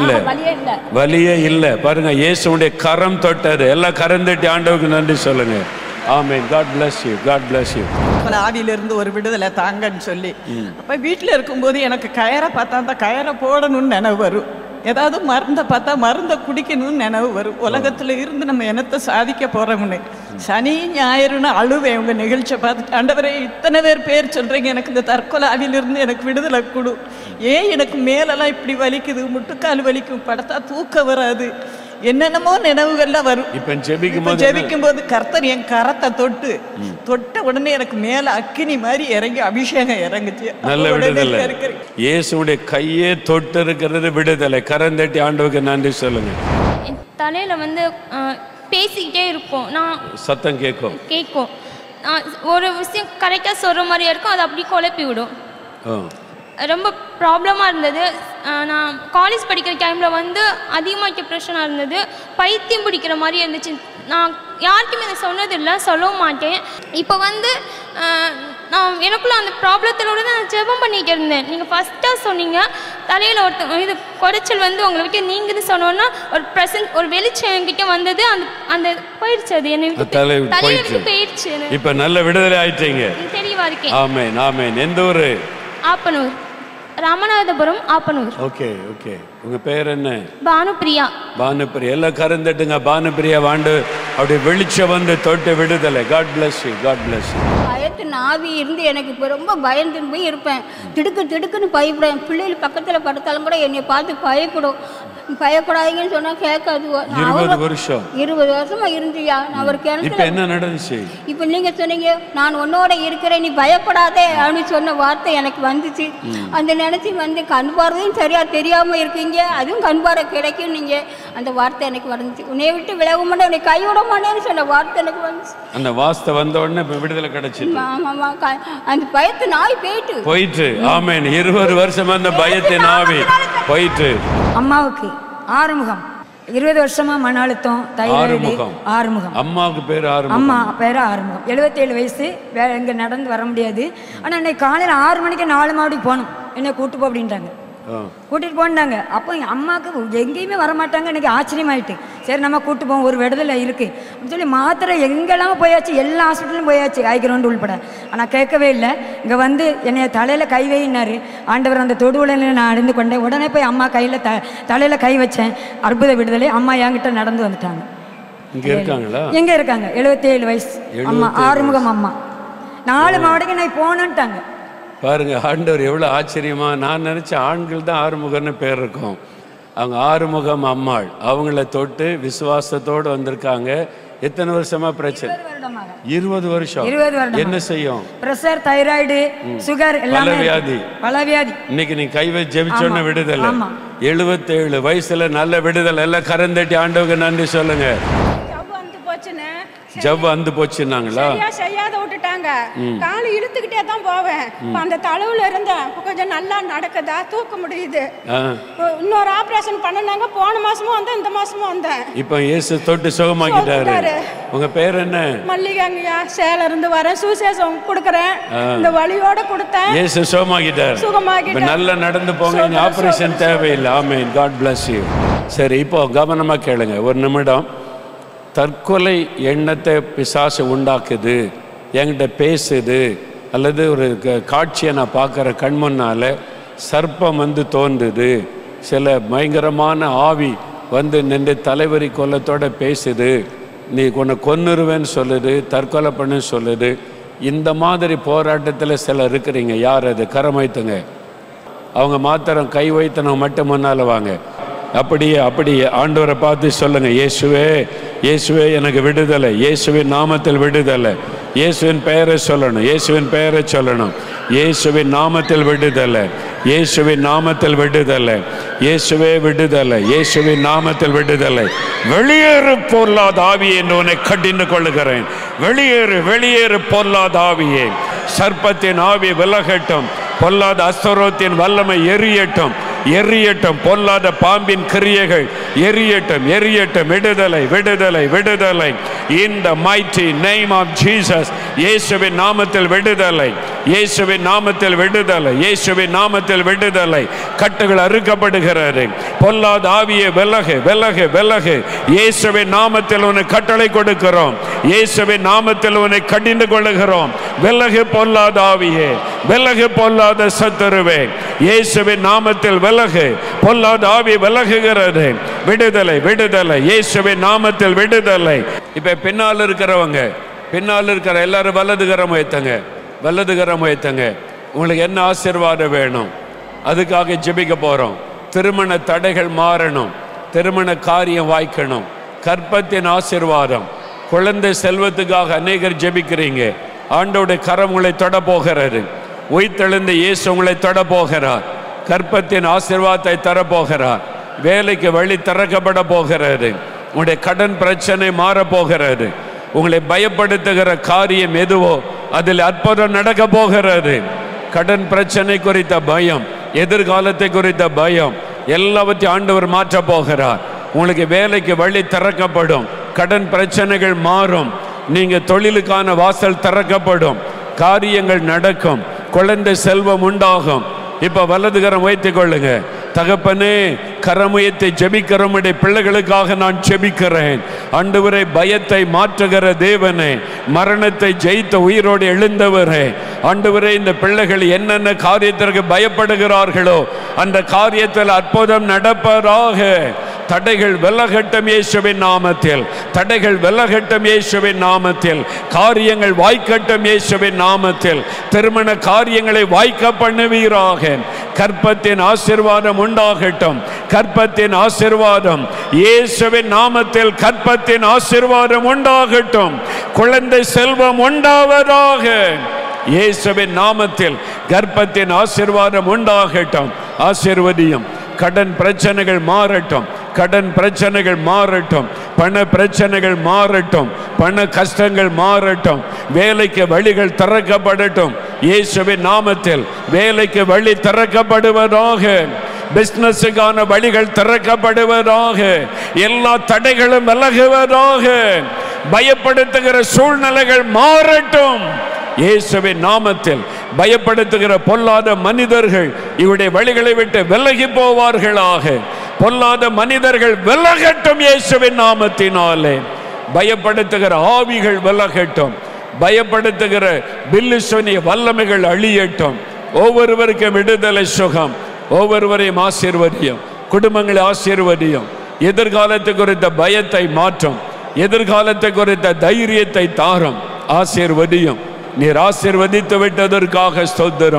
S25: வலியே இல்லை. பாருங்க, இயேசுடைய கரம் தொட்டாரு. எல்லாம் கரந்தட்டி ஆண்டவருக்கு நன்றி சொல்லுங்க. ஆமென். God bless you. God bless you.
S16: ஆவியிலிருந்து ஒரு விடுதலை தாங்கன்னு சொல்லி அப்போ வீட்டில் இருக்கும்போது எனக்கு கயரை பார்த்தா அந்த கயரை போடணும்னு நினைவு வரும். ஏதாவது மருந்தை பார்த்தா மருந்தை குடிக்கணும்னு நினைவு வரும். உலகத்தில் இருந்து நம்ம என்னத்தை சாதிக்க போகிறோம்னு சனி ஞாயிறுன்னு அழுவேன். உங்கள் நிகழ்ச்சியை பார்த்துட்டு ஆண்டவரே இத்தனை பேர் சொல்கிறீங்க, எனக்கு இந்த தற்கொலை ஆவியிலிருந்து எனக்கு விடுதலை கொடு. ஏன் எனக்கு மேலெல்லாம் இப்படி வலிக்குது, முட்டுக்கால் வலிக்கும், படுத்தா தூக்கம் வராது, என்னென்னமோ நினைவுகள்லாம் வரும்.
S25: இப்போ
S16: ஜெபிக்கும் போது கர்த்தர் என் கரத்தை தொட்ட உடனே எனக்கு மேல அக்கினி மாதிரி இறங்கி அபிஷேகம் இறங்குச்சு.
S25: நல்ல விடுதலை. இயேசுடைய கையே தொட்டு இருக்கிறது விடுதலை. கரந்தட்டி ஆண்டவருக்கு நன்றி சொல்லுங்க.
S17: தலையில வந்து பேசிக்கிட்டே இருப்போம். நான்
S25: சத்தம் கேட்கும்.
S17: ஒரு விஷயம் கரெக்டாக சொல்கிற மாதிரியா இருக்கும், அது அப்படி குழப்பி விடும். ரொம்ப ப்ராப்ளமாக இருந்தது. நான் காலேஜ் படிக்கிற டைமில் வந்து அதிகமாக டிப்ரெஷனாக இருந்தது. பைத்தியம் பிடிக்கிற மாதிரி இருந்துச்சு. நான் யாருக்குமே இதை சொன்னதில்லை, சொல்லவும் மாட்டேன். இப்போ வந்து நான் எனக்குள்ள அந்த ப்ராப்ளத்திலோட தான் நான் ஜெபம் பண்ணிகிட்டு இருந்தேன். நீங்கள் ஃபஸ்ட்டாக சொன்னீங்க தலையில் இது குறைச்சல் வந்து உங்களை விட்டு நீங்குது சொன்னோன்னா ஒரு வெளிச்சம் என்கிட்ட வந்தது. அந்த போயிடுச்சு, அது என்னை விட்டு போயிடுச்சு.
S25: இப்போ நல்ல விடுதலை ஆயிட்டீங்க.
S17: தெளிவா இருக்கேன்.
S25: ஆமென் ஆமென். எந்த ஊர்?
S17: ஆப்பனூர், ராமநாதபுரம், ஆப்பனூர்.
S25: Okay okay. உங்க பேர் என்ன?
S17: பானுப்பிரியா.
S25: பானுப்பிரியா. எல்லாம் கரந்தட்டுங்க. பானுப்பிரியா வாண்டு அப்படி வெளிச்சம் வந்து தொட்டு விடுதலை. God bless you. God bless you.
S18: பயத்தின் ஆவி இருந்து எனக்கு இப்போ ரொம்ப பயந்துன்னு போய் இருப்பேன். திடுக்குன்னு பயப்படுவேன். பிள்ளைகள் பக்கத்தில் படுத்தாலும் கூட என்னை பார்த்து பயப்படாதீங்கன்னு சொன்னா கேட்காது.
S25: 20 வருஷம்
S18: 20 வருஷமா இருந்தியா? நான் ஒரு
S25: கிணத்துல என்ன நடந்துச்சு?
S18: இப்போ நீங்க சொன்னீங்க நான் உன்னோட இருக்கிறேன், நீ பயப்படாதே அப்படின்னு சொன்ன வார்த்தை எனக்கு வந்துச்சு. அந்த நினைச்சு வந்து கண் பார்வையும் சரியா தெரியாம இருக்கீங்க, அதுவும் கண் பார்வை கிடைக்கும். நீங்க அந்த வார்த்தை எனக்கு வந்துச்சு. உன்னை விட்டு விலக மாட்டேன், உன்னை கைவிட மாட்டேன்னு சொன்ன வார்த்தை எனக்கு வந்துச்சு.
S25: அந்த வார்த்தை வந்த உடனே விடுதலை கிடைச்சிது.
S18: ஆமாமா, அந்த பயத்தின் ஆவி போயிட்டு.
S25: ஆமென். 20 வருஷமா அந்த பயத்தின் ஆவி போயிட்டு.
S19: அம்மாவுக்கு ஆறுமுகம் 20 வருஷமா மன அழுத்தம், தைராய்டு. ஆறுமுகம்.
S25: அம்மாவுக்கு பேர் ஆறுமுகம்.
S19: அம்மா பேர் ஆறுமுகம். 77 வயசு. இங்கே நடந்து வர முடியாது. ஆனால் இன்னைக்கு காலையில் 6 மணிக்கு 4 மாவடிக்கு போகணும், என்னை கூட்டு போ அப்படின்ட்டாங்க. கூட்டிகிட்டு போனாங்க. அப்போ எங்கள் அம்மாவுக்கு எங்கேயுமே வரமாட்டாங்க. எனக்கு ஆச்சரியமாயிட்டு, சரி நம்ம கூட்டு போவோம், ஒரு விடுதலை இருக்குது அப்படின்னு சொல்லி மாத்திரை எங்கெல்லாம போயாச்சு, எல்லா ஹாஸ்பிட்டலும் போயாச்சு, ஐக்கிரவுண்டு உள்பட. ஆனால் கேட்கவே இல்லை. இங்கே வந்து என்னை தலையில் கை வைனாரு ஆண்டவர். அந்த தொடுவுடனே நான் அடைந்து கொண்டேன். உடனே போய் அம்மா கையில் தலையில் கை வச்சேன். அற்புத விடுதலை. அம்மா என்கிட்ட நடந்து வந்துட்டாங்க. எங்கே இருக்காங்க? 77 வயசு அம்மா. ஆறுமுகம் அம்மா. 4 மாவடிக்கு நான் போனேன்ட்டாங்க.
S25: பாருங்க, ஆண்டவர் எவ்வளோ ஆச்சரியமா. நான் நினச்சேன் ஆண்கள் தான் ஆறுமுகன்னு பேர் இருக்கும். அவங்க ஆறுமுகம் அம்மாள், அவங்கள தொட்டு விசுவாசத்தோடு வந்திருக்காங்க. எத்தனை வருஷமா பிரச்சனை? 20 வருஷம். என்ன செய்யும்?
S19: பிரஷர், தைராய்டு, சுகர் எல்லாமே பல வியாதி.
S25: இன்னைக்கு நீ கை வச்சு ஜெபிச்சோன்னு விடுதலை. 77 வயசுல நல்ல விடுதலை. எல்லாம் கரந்தட்டி ஆண்டவருக்கு நன்றி சொல்லுங்க. ஜவ் வந்து போச்சுன்னாங்களா?
S2: செய்யாத விட்டுட்டாங்க. காலு இழுத்துக்கிட்டே தான் போவேன். அந்த தளவுல இருந்தேன். கொஞ்சம் நல்லா நடக்குதா, தூக்க முடியுது. இன்னொரு ஆபரேஷன் பண்ணனாங்க. போன மாசமும் வந்தேன், இந்த மாசமும் வந்தேன்.
S25: இப்போ இயேசு தொட்டு சுகமாக்கிட்டாரு. உங்க பேர் என்ன?
S2: மல்லிகாங்கய்யா. சேல இருந்து வரேன். சுசேஷம் கொடுக்கறேன். இந்த வலியோட கொடுத்தேன்.
S25: இயேசு சுகமாக்கிட்டாரு. நல்லா நடந்து போங்க. இனி ஆபரேஷன் தேவையில்லை. ஆமென். God bless you. சரி, இப்போ கவனமா கேளுங்க ஒரு நிமிடம். தற்கொலை எண்ணத்தை பிசாசு உண்டாக்குது, என்கிட்ட பேசுது, அல்லது ஒரு காட்சியை நான் பார்க்குற கண் முன்னால் சர்ப்பம் வந்து தோன்றுது, சில பயங்கரமான ஆவி வந்து நின்று தலைவரி கொல்லத்தோடு பேசுது, நீ உன்னை கொன்னுருவேன்னு சொல்லுது, தற்கொலை பண்ணுன்னு சொல்லுது. இந்த மாதிரி போராட்டத்தில் சில இருக்கிறீங்க. யார் அது? கரமைத்துங்க. அவங்க மாத்திரம் கை வைத்தனவங்க மட்டும் முன்னால் வாங்க. அப்படியே ஆண்டவரை பார்த்து சொல்லுங்க, இயேசுவே, இயேசுவே எனக்கு விடுதலை, இயேசுவின் நாமத்தில் விடுதலை. இயேசுவின் பெயரை சொல்லணும், இயேசுவின் பெயரை சொல்லணும். இயேசுவின் நாமத்தில் விடுதலை, இயேசுவின் நாமத்தில் விடுதலை, இயேசுவே விடுதலை, இயேசுவின் நாமத்தில் விடுதலை. வெளியேறு பொல்லாத ஆவியே என்று உன்னை கடிந்து கொள்ளுகிறேன். வெளியேறு, வெளியேறு பொல்லாத ஆவியே. சர்ப்பத்தின் ஆவி விலகட்டும், பொல்லாத அஸ்தரோத்தின் வல்லமை எரியட்டும், எரியட்டும். பொல்லாத பாம்பின் கிரியைகள் எரியட்டும், எரியட்டும். விடுதலை, விடுதலை, விடுதலை. In the mighty name of Jesus. இயேசுவின் நாமத்தில் விடுதலை, இயேசுவின் நாமத்தில் விடுதலை, இயேசுவின் நாமத்தில் விடுதலை. கட்டுகள் அறுக்கப்படுகிறது. பொல்லாத ஆவியே விலகு, விலகு, விலகு. இயேசுவின் நாமத்தில் உன்னை கட்டளை கொடுக்கிறோம். இயேசுவின் நாமத்தில் உன்னை கடிந்து கொள்ளுகிறோம். விலகு பொல்லாத ஆவியே, விலகு பொல்லாத சத்துருவே. இயேசுவின் நாமத்தில் விலகு. பொல்லாத ஆவி விலகுகிறது. விடுதலை, விடுதலை. இயேசுவின் நாமத்தில் விடுதலை. இப்ப பின்னால் இருக்கிறவங்க, பின்னால் இருக்கிற எல்லாரும் வலதுகரம் வைத்தங்க, வலதுகரம் வைத்தங்க. உங்களுக்கு என்ன ஆசீர்வாதம் வேணும்? அதுக்காக ஜெபிக்க போறோம். திருமண தடைகள் மாறணும், திருமண காரியம் வாய்க்கணும், கற்பத்தின் ஆசீர்வாதம், குழந்தை செல்வத்துக்காக அநேகர் ஜெபிக்கிறீங்க. ஆண்டோடைய கரம் உங்களை தொட போகிறது. உயிர்த்தெழுந்த இயேசு உங்களை தொட போகிறார். கற்பத்தின் ஆசீர்வாதத்தை தரப்போகிறார். வேலைக்கு வழி திறக்கப்பட போகிறது. உங்களுடைய கடன் பிரச்சனை மாறப்போகிறது. உங்களை பயப்படுத்துகிற காரியம் எதுவோ அதில் அற்புதம் நடக்க போகிறது. கடன் பிரச்சனை குறித்த பயம், எதிர்காலத்தை குறித்த பயம் எல்லாவற்றையும் ஆண்டவர் மாற்ற போகிறார். உங்களுக்கு வேலைக்கு வழி திறக்கப்படும், கடன் பிரச்சனைகள் மாறும், நீங்க தொழிலுக்கான வாசல் திறக்கப்படும், காரியங்கள் நடக்கும், குழந்தை செல்வம் உண்டாகும். இப்ப வலதுகரம் வைத்துக் கொள்ளுங்க. தகப்பனே, கரமுயத்தை ஜெபிக்கிறமுடைய பிள்ளைகளுக்காக நான் ஜெபிக்கிறேன். ஆண்டவரே, பயத்தை மாற்றுகிற தேவனே, மரணத்தை ஜெயித்த உயிரோடு எழுந்தவரே, ஆண்டவரே, இந்த பிள்ளைகள் என்னென்ன காரியத்திற்கு பயப்படுகிறார்களோ அந்த காரியத்தில் அற்புதம் நடப்பதாக. தடைகள் விலகட்டும் இயேசுவின் நாமத்தில், தடைகள் விலகட்டும் இயேசுவின் நாமத்தில், காரியங்கள் வாய்க்கட்டும் இயேசுவின் நாமத்தில், திருமண காரியங்களை வாய்க்க பண்ணுவீராக. கற்பத்தின் ஆசீர்வாதம் உண்டாகட்டும், கற்பத்தின் ஆசீர்வாதம் இயேசுவின் நாமத்தில், கற்பத்தின் ஆசீர்வாதம் உண்டாகட்டும். குழந்தை செல்வம் உண்டாவதாக இயேசுவின் நாமத்தில். கர்ப்பத்தின் ஆசீர்வாதம் உண்டாகட்டும். ஆசீர்வதியும். கடன் பிரச்சனைகள் மாறட்டும், கடன் பிரச்சனைகள் மாறட்டும், பண பிரச்சனைகள் மாறட்டும், பண கஷ்டங்கள் மாறட்டும், வேலைக்கு வழிகள் திறக்கப்படட்டும் இயேசுவின் நாமத்தில். வேலைக்கு வழி திறக்கப்படுவதாக, பிசினஸுக்கான வழிகள் திறக்கப்படுவதாக, எல்லா தடைகளும் விலகுவதாக, பயப்படுத்துகிற சூழ்நிலைகள் மாறட்டும் இயேசுவின் நாமத்தில். பயப்படுத்துகிற பொல்லாத மனிதர்கள் இவருடைய வழிகளை விட்டு விலகி போவார்களாக. பொல்லாத மனிதர்கள் விலகட்டும் இயேசுவின் நாமத்தினாலே. பயப்படுத்துகிற ஆவிகள் விலகட்டும், பயப்படுத்துகிற பில்லிசோனிய வல்லமைகள் அழியட்டும். ஒவ்வொருவருக்கும் விடுதலை, சுகம். ஒவ்வொருவரையும் ஆசீர்வதியும், குடும்பங்களை ஆசீர்வதியும். எதிர்காலத்தை குறித்த பயத்தை மாற்றும், எதிர்காலத்தை குறித்த தைரியத்தை தாரும். ஆசீர்வதியும். நீர் ஆசீர்வதித்து விட்டதற்காக ஸ்தோத்திரம்.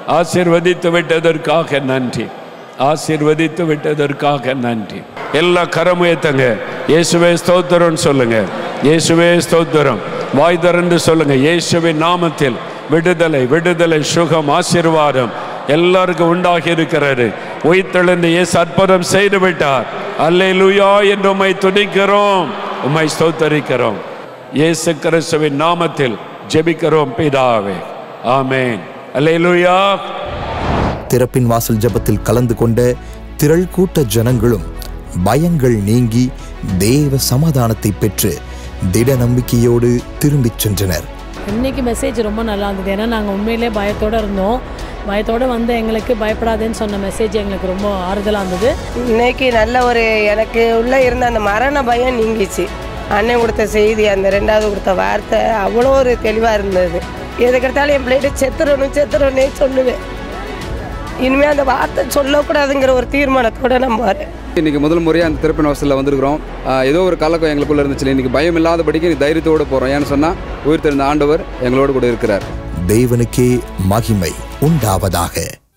S25: ஆசீர்வதித்து விட்டதற்காக நன்றி, ஆசீர்வதித்து விட்டதற்காக நன்றி. எல்லா கரமுயத்தங்க, இயேசுவே ஸ்தோத்திரம் சொல்லுங்க, இயேசுவே ஸ்தோத்திரம். வாய் திறந்து சொல்லுங்க, இயேசுவின் நாமத்தில் விடுதலை, விடுதலை, சுகம், ஆசீர்வாதம் எல்லாருக்கும் உண்டாகி இருக்கிறது. உயிர்த்தெழுந்து இயேசு அற்புதம் செய்து விட்டார். அல்லேலூயா என்று உம்மை துதிக்கிறோம், உம்மை ஸ்தோத்தரிக்கிறோம். இயேசு கிறிஸ்துவின் நாமத்தில் ஜெபிக்கிறோம் பிதாவே, ஆமென். அல்லேலூயா.
S1: திறப்பின் வாசல் ஜெபத்தில் கலந்து கொண்ட திரள் கூட்ட ஜனங்களும் பயங்கள் நீங்கி தேவ சமாதானத்தை பெற்று திட நம்பிக்கையோடு திரும்பிச் சென்றனர்.
S3: இன்னைக்கு மெசேஜ் ரொம்ப நல்லா இருந்தது. ஏன்னா நாங்கள் உண்மையிலே பயத்தோடு இருந்தோம். பயத்தோடு வந்து எங்களுக்கு பயப்படாதுன்னு சொன்ன மெசேஜ் எங்களுக்கு ரொம்ப ஆறுதலாக இருந்தது.
S4: இன்னைக்கு நல்ல ஒரு எனக்கு உள்ளே இருந்த அந்த மரண பயம் நீங்கிச்சு. அண்ணன் கொடுத்த செய்தி, அந்த ரெண்டாவது கொடுத்த வார்த்தை அவ்வளோ ஒரு தெளிவாக இருந்தது. எதுக்கெடுத்தாலும் என் பிள்ளைகிட்ட செத்துறோன்னே சொல்லுவேன். இனிமேல் அந்த வார்த்தை சொல்லக்கூடாதுங்கிற ஒரு தீர்மானத்தோடு நம்ம வரேன்.
S20: இன்றைக்கி முதல் முறையாக அந்த திறப்பின் வாசலில் வந்திருக்கிறோம். ஏதோ ஒரு கலக்கம் எங்களுக்குள்ளே இருந்துச்சு. இன்றைக்கி பயம் இல்லாதபடிக்கு தைரியத்தோடு போகிறோம். ஏன்னு சொன்னால் உயிர்த்தெழுந்த ஆண்டவர் எங்களோடு கூட இருக்கிறார்.
S1: தேவனுக்கே மகிமை உண்டாவதாக.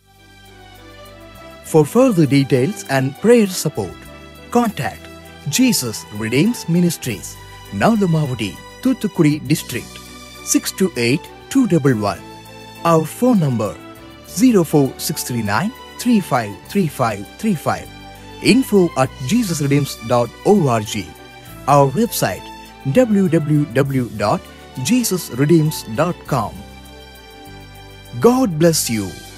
S21: For further details and prayer support, contact Jesus Redeems Ministries, Nalumavudi, Thuthukudi District, 628-211. Our phone number 04639 353535. info@jesusredeems.org. Our website www.jesusredeems.com. God bless you.